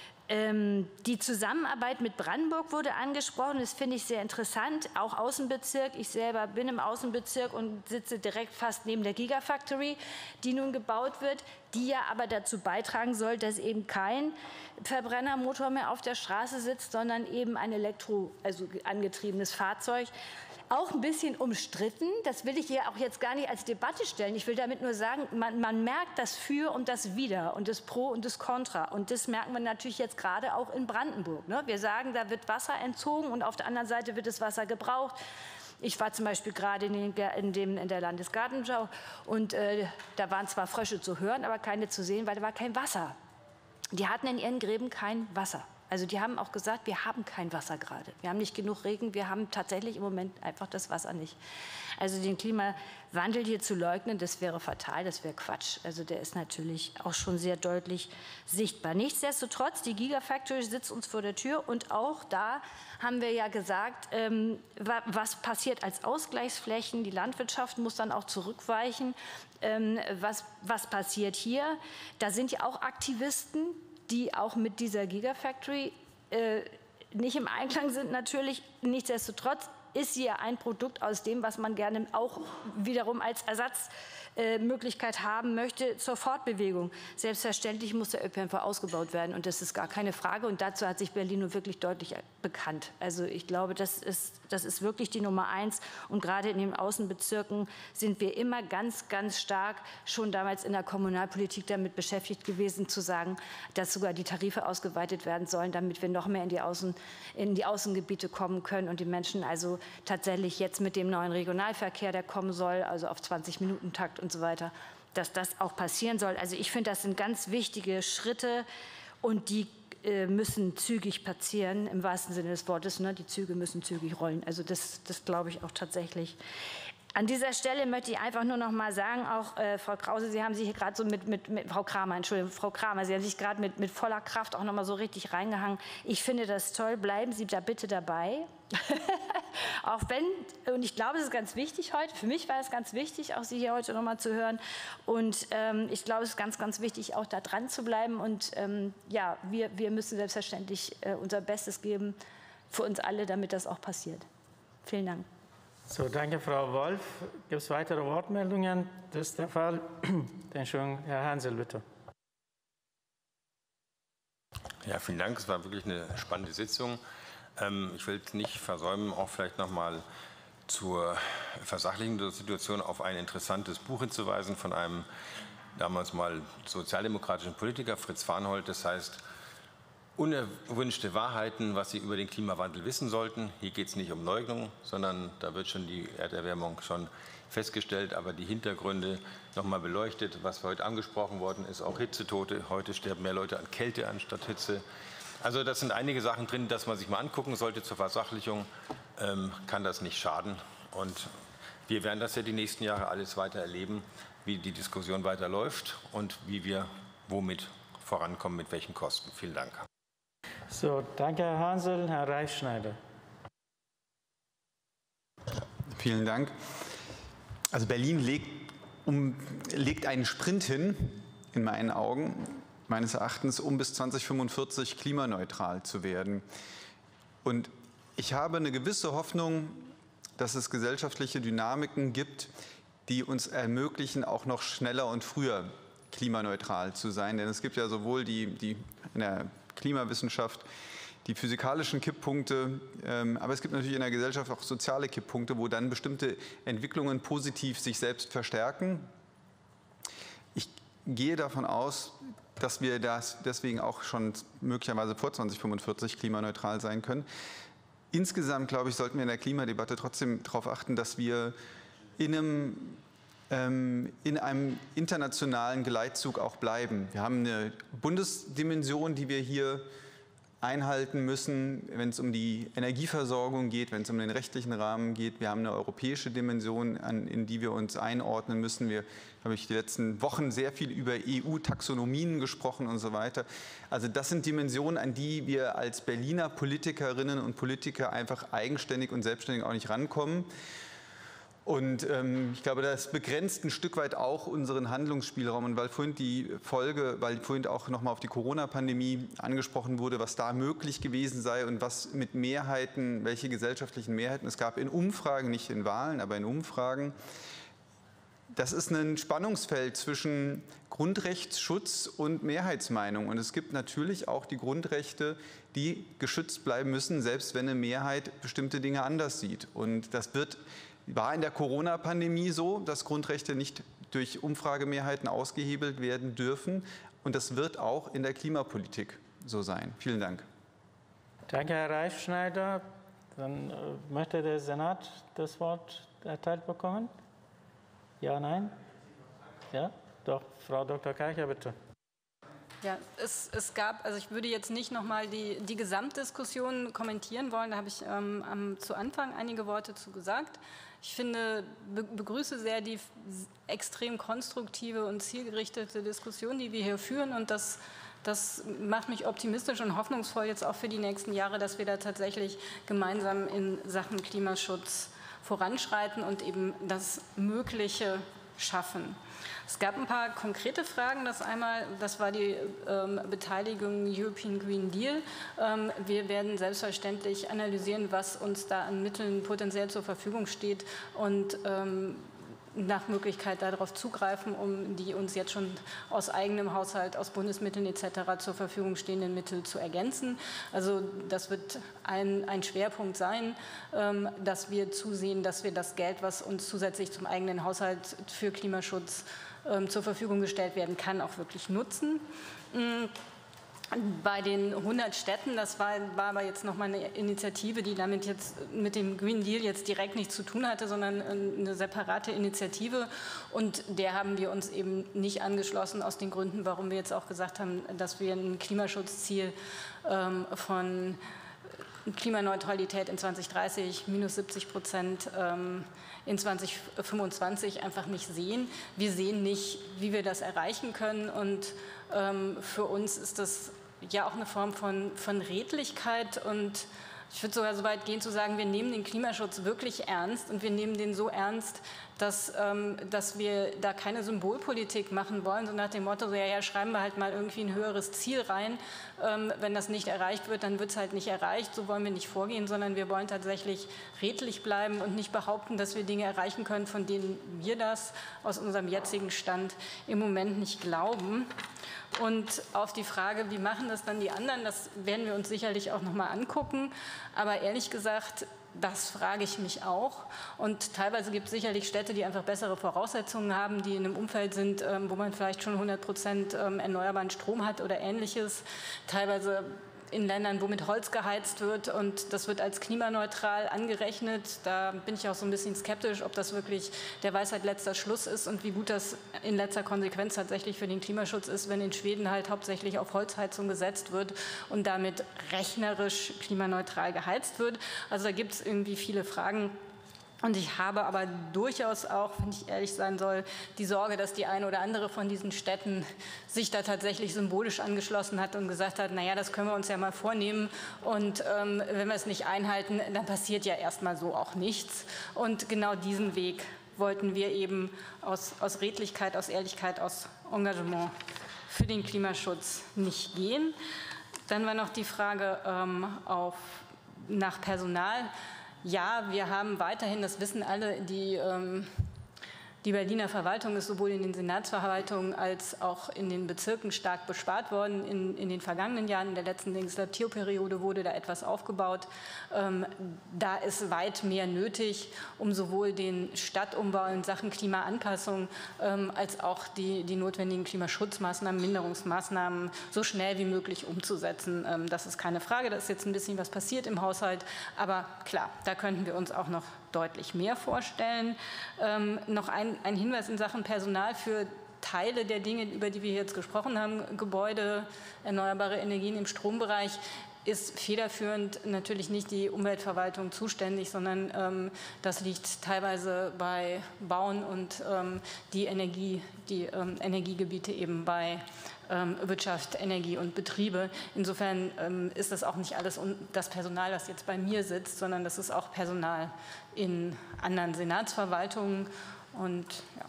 [SPEAKER 16] Ähm, die Zusammenarbeit mit Brandenburg wurde angesprochen, das finde ich sehr interessant, auch Außenbezirk. Ich selber bin im Außenbezirk und sitze direkt fast neben der Gigafactory, die nun gebaut wird, die ja aber dazu beitragen soll, dass eben kein Verbrennermotor mehr auf der Straße sitzt, sondern eben ein elektro, also angetriebenes Fahrzeug. Auch ein bisschen umstritten, das will ich hier auch jetzt gar nicht als Debatte stellen. Ich will damit nur sagen, man, man merkt das Für und das Wider und das Pro und das Contra. Und das merken wir natürlich jetzt gerade auch in Brandenburg. Ne? Wir sagen, da wird Wasser entzogen und auf der anderen Seite wird das Wasser gebraucht. Ich war zum Beispiel gerade in, in, dem, in der Landesgartenschau und äh, da waren zwar Frösche zu hören, aber keine zu sehen, weil da war kein Wasser. Die hatten in ihren Gräben kein Wasser. Also die haben auch gesagt, wir haben kein Wasser gerade. Wir haben nicht genug Regen, wir haben tatsächlich im Moment einfach das Wasser nicht. Also den Klimawandel hier zu leugnen, das wäre fatal, das wäre Quatsch. Also der ist natürlich auch schon sehr deutlich sichtbar. Nichtsdestotrotz, die Gigafactory sitzt uns vor der Tür und auch da haben wir ja gesagt, ähm, was passiert als Ausgleichsflächen. Die Landwirtschaft muss dann auch zurückweichen. Ähm, was, was passiert hier? Da sind ja auch Aktivisten, die auch mit dieser Gigafactory äh, nicht im Einklang sind natürlich. Nichtsdestotrotz ist sie ja ein Produkt aus dem, was man gerne auch wiederum als Ersatzmöglichkeit äh, haben möchte zur Fortbewegung. Selbstverständlich muss der Ö P N V ausgebaut werden und das ist gar keine Frage und dazu hat sich Berlin nun wirklich deutlich bekannt. Also ich glaube, das ist, das ist wirklich die Nummer eins und gerade in den Außenbezirken sind wir immer ganz, ganz stark schon damals in der Kommunalpolitik damit beschäftigt gewesen, zu sagen, dass sogar die Tarife ausgeweitet werden sollen, damit wir noch mehr in die, Außen, in die Außengebiete kommen können und die Menschen also tatsächlich jetzt mit dem neuen Regionalverkehr, der kommen soll, also auf zwanzig Minuten Takt und so weiter, dass das auch passieren soll. Also ich finde, das sind ganz wichtige Schritte und die äh, müssen zügig passieren, im wahrsten Sinne des Wortes. Ne? Die Züge müssen zügig rollen. Also das, das glaube ich auch tatsächlich. An dieser Stelle möchte ich einfach nur noch mal sagen, auch äh, Frau Krause, Sie haben sich gerade so mit, mit, mit Frau Kramer, Entschuldigung, Frau Kramer, Sie haben sich gerade mit, mit voller Kraft auch noch mal so richtig reingehangen. Ich finde das toll, bleiben Sie da bitte dabei. Auch wenn, und ich glaube, es ist ganz wichtig heute, für mich war es ganz wichtig, auch Sie hier heute noch mal zu hören. Und ähm, ich glaube, es ist ganz, ganz wichtig, auch da dran zu bleiben. Und ähm, ja, wir, wir müssen selbstverständlich äh, unser Bestes geben für uns alle, damit das auch passiert. Vielen Dank.
[SPEAKER 1] So, danke, Frau Wolf. Gibt es weitere Wortmeldungen? Das ist der Fall. Entschuldigung, Herr Hansel, bitte.
[SPEAKER 17] Ja, vielen Dank. Es war wirklich eine spannende Sitzung. Ähm, ich will nicht versäumen, auch vielleicht noch mal zur Versachlichung der Situation auf ein interessantes Buch hinzuweisen von einem damals mal sozialdemokratischen Politiker, Fritz Farnhold. Das heißt unerwünschte Wahrheiten, was Sie über den Klimawandel wissen sollten. Hier geht es nicht um Leugnung, sondern da wird schon die Erderwärmung schon festgestellt, aber die Hintergründe nochmal beleuchtet, was heute angesprochen worden ist, auch Hitzetote. Heute sterben mehr Leute an Kälte anstatt Hitze. Also das sind einige Sachen drin, dass man sich mal angucken sollte zur Versachlichung, ähm, kann das nicht schaden. Und wir werden das ja die nächsten Jahre alles weiter erleben, wie die Diskussion weiterläuft und wie wir womit vorankommen, mit welchen Kosten. Vielen Dank.
[SPEAKER 1] So, danke Herr Hansel, Herr Reichschneider.
[SPEAKER 2] Vielen Dank. Also Berlin legt, um, legt einen Sprint hin, in meinen Augen, meines Erachtens, um bis zweitausendfünfundvierzig klimaneutral zu werden. Und ich habe eine gewisse Hoffnung, dass es gesellschaftliche Dynamiken gibt, die uns ermöglichen, auch noch schneller und früher klimaneutral zu sein. Denn es gibt ja sowohl die, die in der Klimawissenschaft die physikalischen Kipppunkte, ähm, aber es gibt natürlich in der Gesellschaft auch soziale Kipppunkte, wo dann bestimmte Entwicklungen positiv sich selbst verstärken. Ich gehe davon aus, dass wir das deswegen auch schon möglicherweise vor zweitausendfünfundvierzig klimaneutral sein können. Insgesamt, glaube ich, sollten wir in der Klimadebatte trotzdem darauf achten, dass wir in einem, ähm, in einem internationalen Geleitzug auch bleiben. Wir haben eine Bundesdimension, die wir hier einhalten müssen, wenn es um die Energieversorgung geht, wenn es um den rechtlichen Rahmen geht. Wir haben eine europäische Dimension, an, in die wir uns einordnen müssen. Wir habe ich die letzten Wochen sehr viel über E U-Taxonomien gesprochen und so weiter. Also das sind Dimensionen, an die wir als Berliner Politikerinnen und Politiker einfach eigenständig und selbstständig auch nicht rankommen. Und ähm, ich glaube, das begrenzt ein Stück weit auch unseren Handlungsspielraum. Und weil vorhin die Folge, weil vorhin auch nochmal auf die Corona-Pandemie angesprochen wurde, was da möglich gewesen sei und was mit Mehrheiten, welche gesellschaftlichen Mehrheiten es gab in Umfragen, nicht in Wahlen, aber in Umfragen. Das ist ein Spannungsfeld zwischen Grundrechtsschutz und Mehrheitsmeinung. Und es gibt natürlich auch die Grundrechte, die geschützt bleiben müssen, selbst wenn eine Mehrheit bestimmte Dinge anders sieht. Und das wird war in der Corona-Pandemie so, dass Grundrechte nicht durch Umfragemehrheiten ausgehebelt werden dürfen. Und das wird auch in der Klimapolitik so sein. Vielen Dank.
[SPEAKER 1] Danke, Herr Reichschneider. Dann äh, möchte der Senat das Wort erteilt bekommen? Ja, nein? Ja, doch. Frau Doktor Karcher, bitte.
[SPEAKER 8] Ja, es, es gab, also ich würde jetzt nicht nochmal die, die Gesamtdiskussion kommentieren wollen, da habe ich ähm, am, zu Anfang einige Worte zu gesagt. Ich finde, be, begrüße sehr die extrem konstruktive und zielgerichtete Diskussion, die wir hier führen, und das, das macht mich optimistisch und hoffnungsvoll jetzt auch für die nächsten Jahre, dass wir da tatsächlich gemeinsam in Sachen Klimaschutz voranschreiten und eben das Mögliche schaffen. Es gab ein paar konkrete Fragen. Das einmal, das war die ähm, Beteiligung European Green Deal. Ähm, wir werden selbstverständlich analysieren, was uns da an Mitteln potenziell zur Verfügung steht und ähm, nach Möglichkeit darauf zugreifen, um die uns jetzt schon aus eigenem Haushalt, aus Bundesmitteln et cetera zur Verfügung stehenden Mittel zu ergänzen. Also das wird ein, ein Schwerpunkt sein, ähm, dass wir zusehen, dass wir das Geld, was uns zusätzlich zum eigenen Haushalt für Klimaschutz ähm, zur Verfügung gestellt werden kann, auch wirklich nutzen. Mhm. Bei den hundert Städten, das war, war aber jetzt nochmal eine Initiative, die damit jetzt mit dem Green Deal jetzt direkt nichts zu tun hatte, sondern eine separate Initiative, und der haben wir uns eben nicht angeschlossen aus den Gründen, warum wir jetzt auch gesagt haben, dass wir ein Klimaschutzziel ähm, von Klimaneutralität in zweitausenddreißig, minus siebzig Prozent ähm, in zweitausendfünfundzwanzig einfach nicht sehen. Wir sehen nicht, wie wir das erreichen können, und ähm, für uns ist das ja auch eine Form von, von Redlichkeit, und ich würde sogar so weit gehen zu sagen, wir nehmen den Klimaschutz wirklich ernst, und wir nehmen den so ernst, dass, ähm, dass wir da keine Symbolpolitik machen wollen, so nach dem Motto, so, ja, ja, schreiben wir halt mal irgendwie ein höheres Ziel rein. Ähm, wenn das nicht erreicht wird, dann wird es halt nicht erreicht. So wollen wir nicht vorgehen, sondern wir wollen tatsächlich redlich bleiben und nicht behaupten, dass wir Dinge erreichen können, von denen wir das aus unserem jetzigen Stand im Moment nicht glauben. Und auf die Frage, wie machen das dann die anderen, das werden wir uns sicherlich auch noch mal angucken. Aber ehrlich gesagt, das frage ich mich auch. Und teilweise gibt es sicherlich Städte, die einfach bessere Voraussetzungen haben, die in einem Umfeld sind, wo man vielleicht schon hundert Prozent erneuerbaren Strom hat oder Ähnliches. Teilweise in Ländern, wo mit Holz geheizt wird und das wird als klimaneutral angerechnet. Da bin ich auch so ein bisschen skeptisch, ob das wirklich der Weisheit letzter Schluss ist und wie gut das in letzter Konsequenz tatsächlich für den Klimaschutz ist, wenn in Schweden halt hauptsächlich auf Holzheizung gesetzt wird und damit rechnerisch klimaneutral geheizt wird. Also da gibt es irgendwie viele Fragen. Und ich habe aber durchaus auch, wenn ich ehrlich sein soll, die Sorge, dass die eine oder andere von diesen Städten sich da tatsächlich symbolisch angeschlossen hat und gesagt hat, naja, das können wir uns ja mal vornehmen und ähm, wenn wir es nicht einhalten, dann passiert ja erstmal so auch nichts. Und genau diesen Weg wollten wir eben aus, aus Redlichkeit, aus Ehrlichkeit, aus Engagement für den Klimaschutz nicht gehen. Dann war noch die Frage ähm, auf, nach Personal. Ja, wir haben weiterhin, das wissen alle, die, ähm, die Berliner Verwaltung ist sowohl in den Senatsverwaltungen als auch in den Bezirken stark bespart worden. In, in den vergangenen Jahren, in der letzten Legislaturperiode wurde da etwas aufgebaut. Ähm, da ist weit mehr nötig, um sowohl den Stadtumbau in Sachen Klimaanpassung ähm, als auch die, die notwendigen Klimaschutzmaßnahmen, Minderungsmaßnahmen so schnell wie möglich umzusetzen. Ähm, das ist keine Frage, da ist jetzt ein bisschen was passiert im Haushalt, aber klar, da könnten wir uns auch noch deutlich mehr vorstellen. Ähm, noch ein, ein Hinweis in Sachen Personal für Teile der Dinge, über die wir jetzt gesprochen haben, Gebäude, erneuerbare Energien im Strombereich, ist federführend natürlich nicht die Umweltverwaltung zuständig, sondern ähm, das liegt teilweise bei Bauen und ähm, die, Energie, die ähm, Energiegebiete eben bei ähm, Wirtschaft, Energie und Betriebe. Insofern ähm, ist das auch nicht alles das Personal, das jetzt bei mir sitzt, sondern das ist auch Personal in anderen Senatsverwaltungen. Und, ja.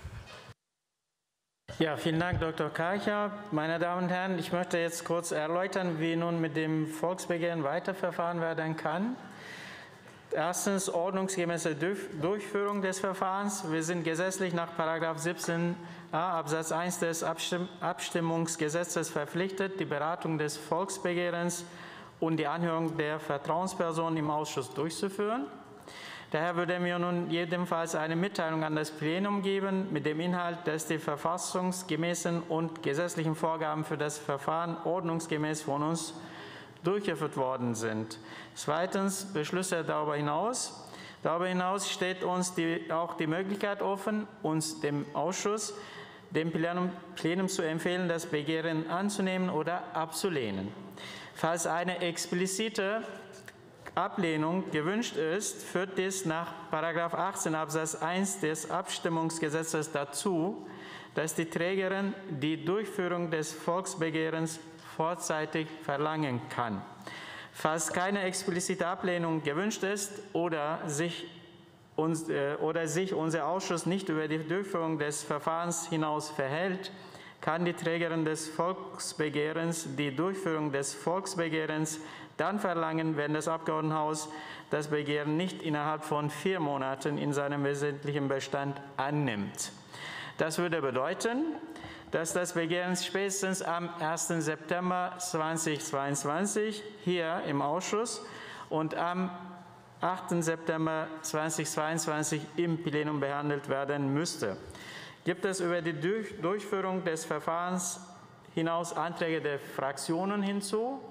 [SPEAKER 1] Ja, vielen Dank, Doktor Karcher. Meine Damen und Herren, ich möchte jetzt kurz erläutern, wie nun mit dem Volksbegehren weiterverfahren werden kann. Erstens, ordnungsgemäße Durchführung des Verfahrens. Wir sind gesetzlich nach Paragraph siebzehn a Absatz eins des Abstimm Abstimmungsgesetzes verpflichtet, die Beratung des Volksbegehrens und die Anhörung der Vertrauensperson im Ausschuss durchzuführen. Daher würde mir nun jedenfalls eine Mitteilung an das Plenum geben mit dem Inhalt, dass die verfassungsgemäßen und gesetzlichen Vorgaben für das Verfahren ordnungsgemäß von uns durchgeführt worden sind. Zweitens, Beschlüsse darüber hinaus. Darüber hinaus steht uns die, auch die Möglichkeit offen, uns dem Ausschuss, dem Plenum, Plenum zu empfehlen, das Begehren anzunehmen oder abzulehnen. Falls eine explizite Ablehnung gewünscht ist, führt dies nach Paragraph achtzehn Absatz eins des Abstimmungsgesetzes dazu, dass die Trägerin die Durchführung des Volksbegehrens vorzeitig verlangen kann. Falls keine explizite Ablehnung gewünscht ist oder sich, uns, äh, oder sich unser Ausschuss nicht über die Durchführung des Verfahrens hinaus verhält, kann die Trägerin des Volksbegehrens die Durchführung des Volksbegehrens dann verlangen, wenn das Abgeordnetenhaus das Begehren nicht innerhalb von vier Monaten in seinem wesentlichen Bestand annimmt. Das würde bedeuten, dass das Begehren spätestens am ersten September zweitausendzweiundzwanzig hier im Ausschuss und am achten September zweitausendzweiundzwanzig im Plenum behandelt werden müsste. Gibt es über die Durchführung des Verfahrens hinaus Anträge der Fraktionen hinzu?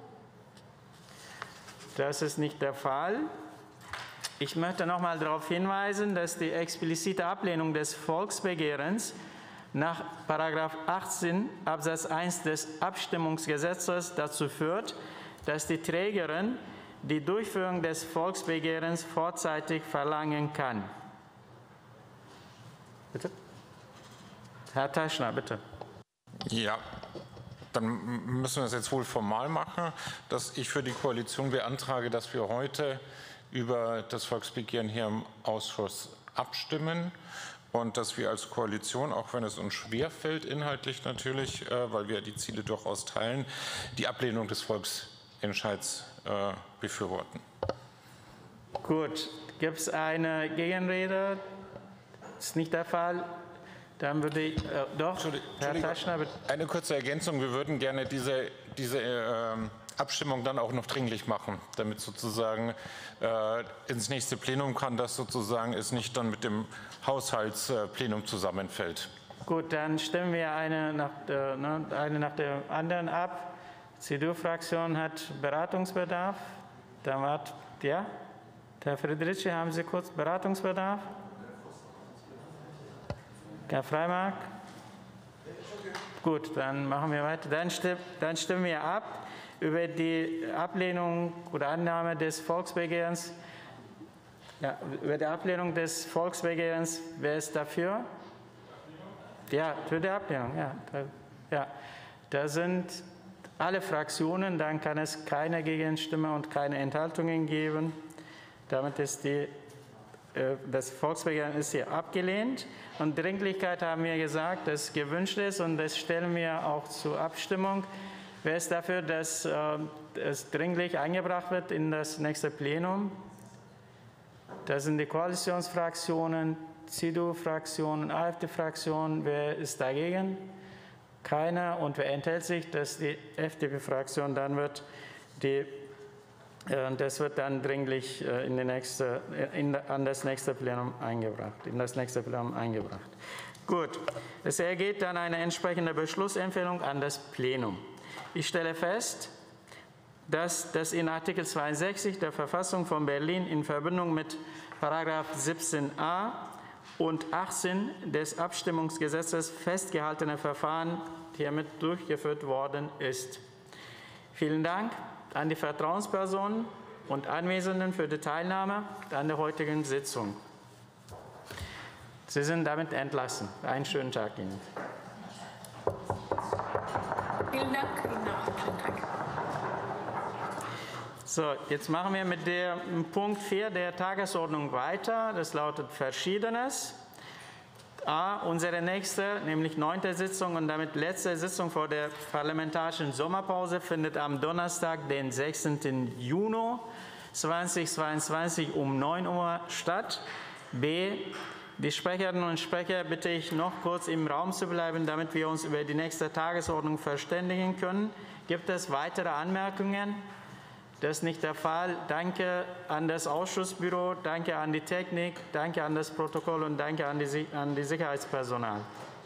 [SPEAKER 1] Das ist nicht der Fall. Ich möchte noch einmal darauf hinweisen, dass die explizite Ablehnung des Volksbegehrens nach Paragraph achtzehn Absatz eins des Abstimmungsgesetzes dazu führt, dass die Trägerin die Durchführung des Volksbegehrens vorzeitig verlangen kann. Bitte? Herr Teschner, bitte.
[SPEAKER 3] Ja. Dann müssen wir es jetzt wohl formal machen, dass ich für die Koalition beantrage, dass wir heute über das Volksbegehren hier im Ausschuss abstimmen und dass wir als Koalition, auch wenn es uns schwerfällt, inhaltlich natürlich, weil wir die Ziele durchaus teilen, die Ablehnung des Volksentscheids befürworten.
[SPEAKER 1] Gut, gibt es eine Gegenrede? Das ist nicht der Fall. Dann würde ich, äh, doch, Herr Teschner, bitte.
[SPEAKER 3] Eine kurze Ergänzung. Wir würden gerne diese, diese äh, Abstimmung dann auch noch dringlich machen, damit sozusagen äh, ins nächste Plenum kann, dass sozusagen es nicht dann mit dem Haushaltsplenum zusammenfällt.
[SPEAKER 1] Gut, dann stimmen wir eine nach, der, ne, eine nach der anderen ab. C D U-Fraktion hat Beratungsbedarf. Dann wart, ja, Herr Friedrichs, haben Sie kurz Beratungsbedarf? Herr Freimark? Gut, dann machen wir weiter. Dann, stimm, dann stimmen wir ab über die Ablehnung oder Annahme des Volksbegehrens. Ja, über die Ablehnung des Volksbegehrens. Wer ist dafür? Ja, für die Ablehnung. Ja, da, ja. da sind alle Fraktionen. Dann kann es keine Gegenstimme und keine Enthaltungen geben. Damit ist die, äh, das Volksbegehren ist hier abgelehnt. Und Dringlichkeit haben wir gesagt, dass gewünscht ist, und das stellen wir auch zur Abstimmung. Wer ist dafür, dass äh, es dringlich eingebracht wird in das nächste Plenum? Das sind die Koalitionsfraktionen, C D U-Fraktion, A f D-Fraktion. Wer ist dagegen? Keiner. Und wer enthält sich? Das ist die F D P-Fraktion. Dann wird die, äh, das wird dann dringlich äh, in die nächste, in, an das nächste Plenum eingebracht. In das nächste Plenum eingebracht. Gut. Es ergeht dann eine entsprechende Beschlussempfehlung an das Plenum. Ich stelle fest, dass das in Artikel zweiundsechzig der Verfassung von Berlin in Verbindung mit Paragraph siebzehn a und achtzehn des Abstimmungsgesetzes festgehaltene Verfahren hiermit durchgeführt worden ist. Vielen Dank an die Vertrauenspersonen und Anwesenden für die Teilnahme an der heutigen Sitzung. Sie sind damit entlassen. Einen schönen Tag Ihnen.
[SPEAKER 10] Vielen Dank. Vielen Dank.
[SPEAKER 1] So, jetzt machen wir mit dem Punkt vier der Tagesordnung weiter. Das lautet Verschiedenes. A, unsere nächste, nämlich neunte Sitzung und damit letzte Sitzung vor der parlamentarischen Sommerpause findet am Donnerstag, den sechzehnten Juni zweitausendzweiundzwanzig um neun Uhr statt. B, die Sprecherinnen und Sprecher bitte ich noch kurz im Raum zu bleiben, damit wir uns über die nächste Tagesordnung verständigen können. Gibt es weitere Anmerkungen? Das ist nicht der Fall. Danke an das Ausschussbüro, danke an die Technik, danke an das Protokoll und danke an die, an die Sicherheitspersonal.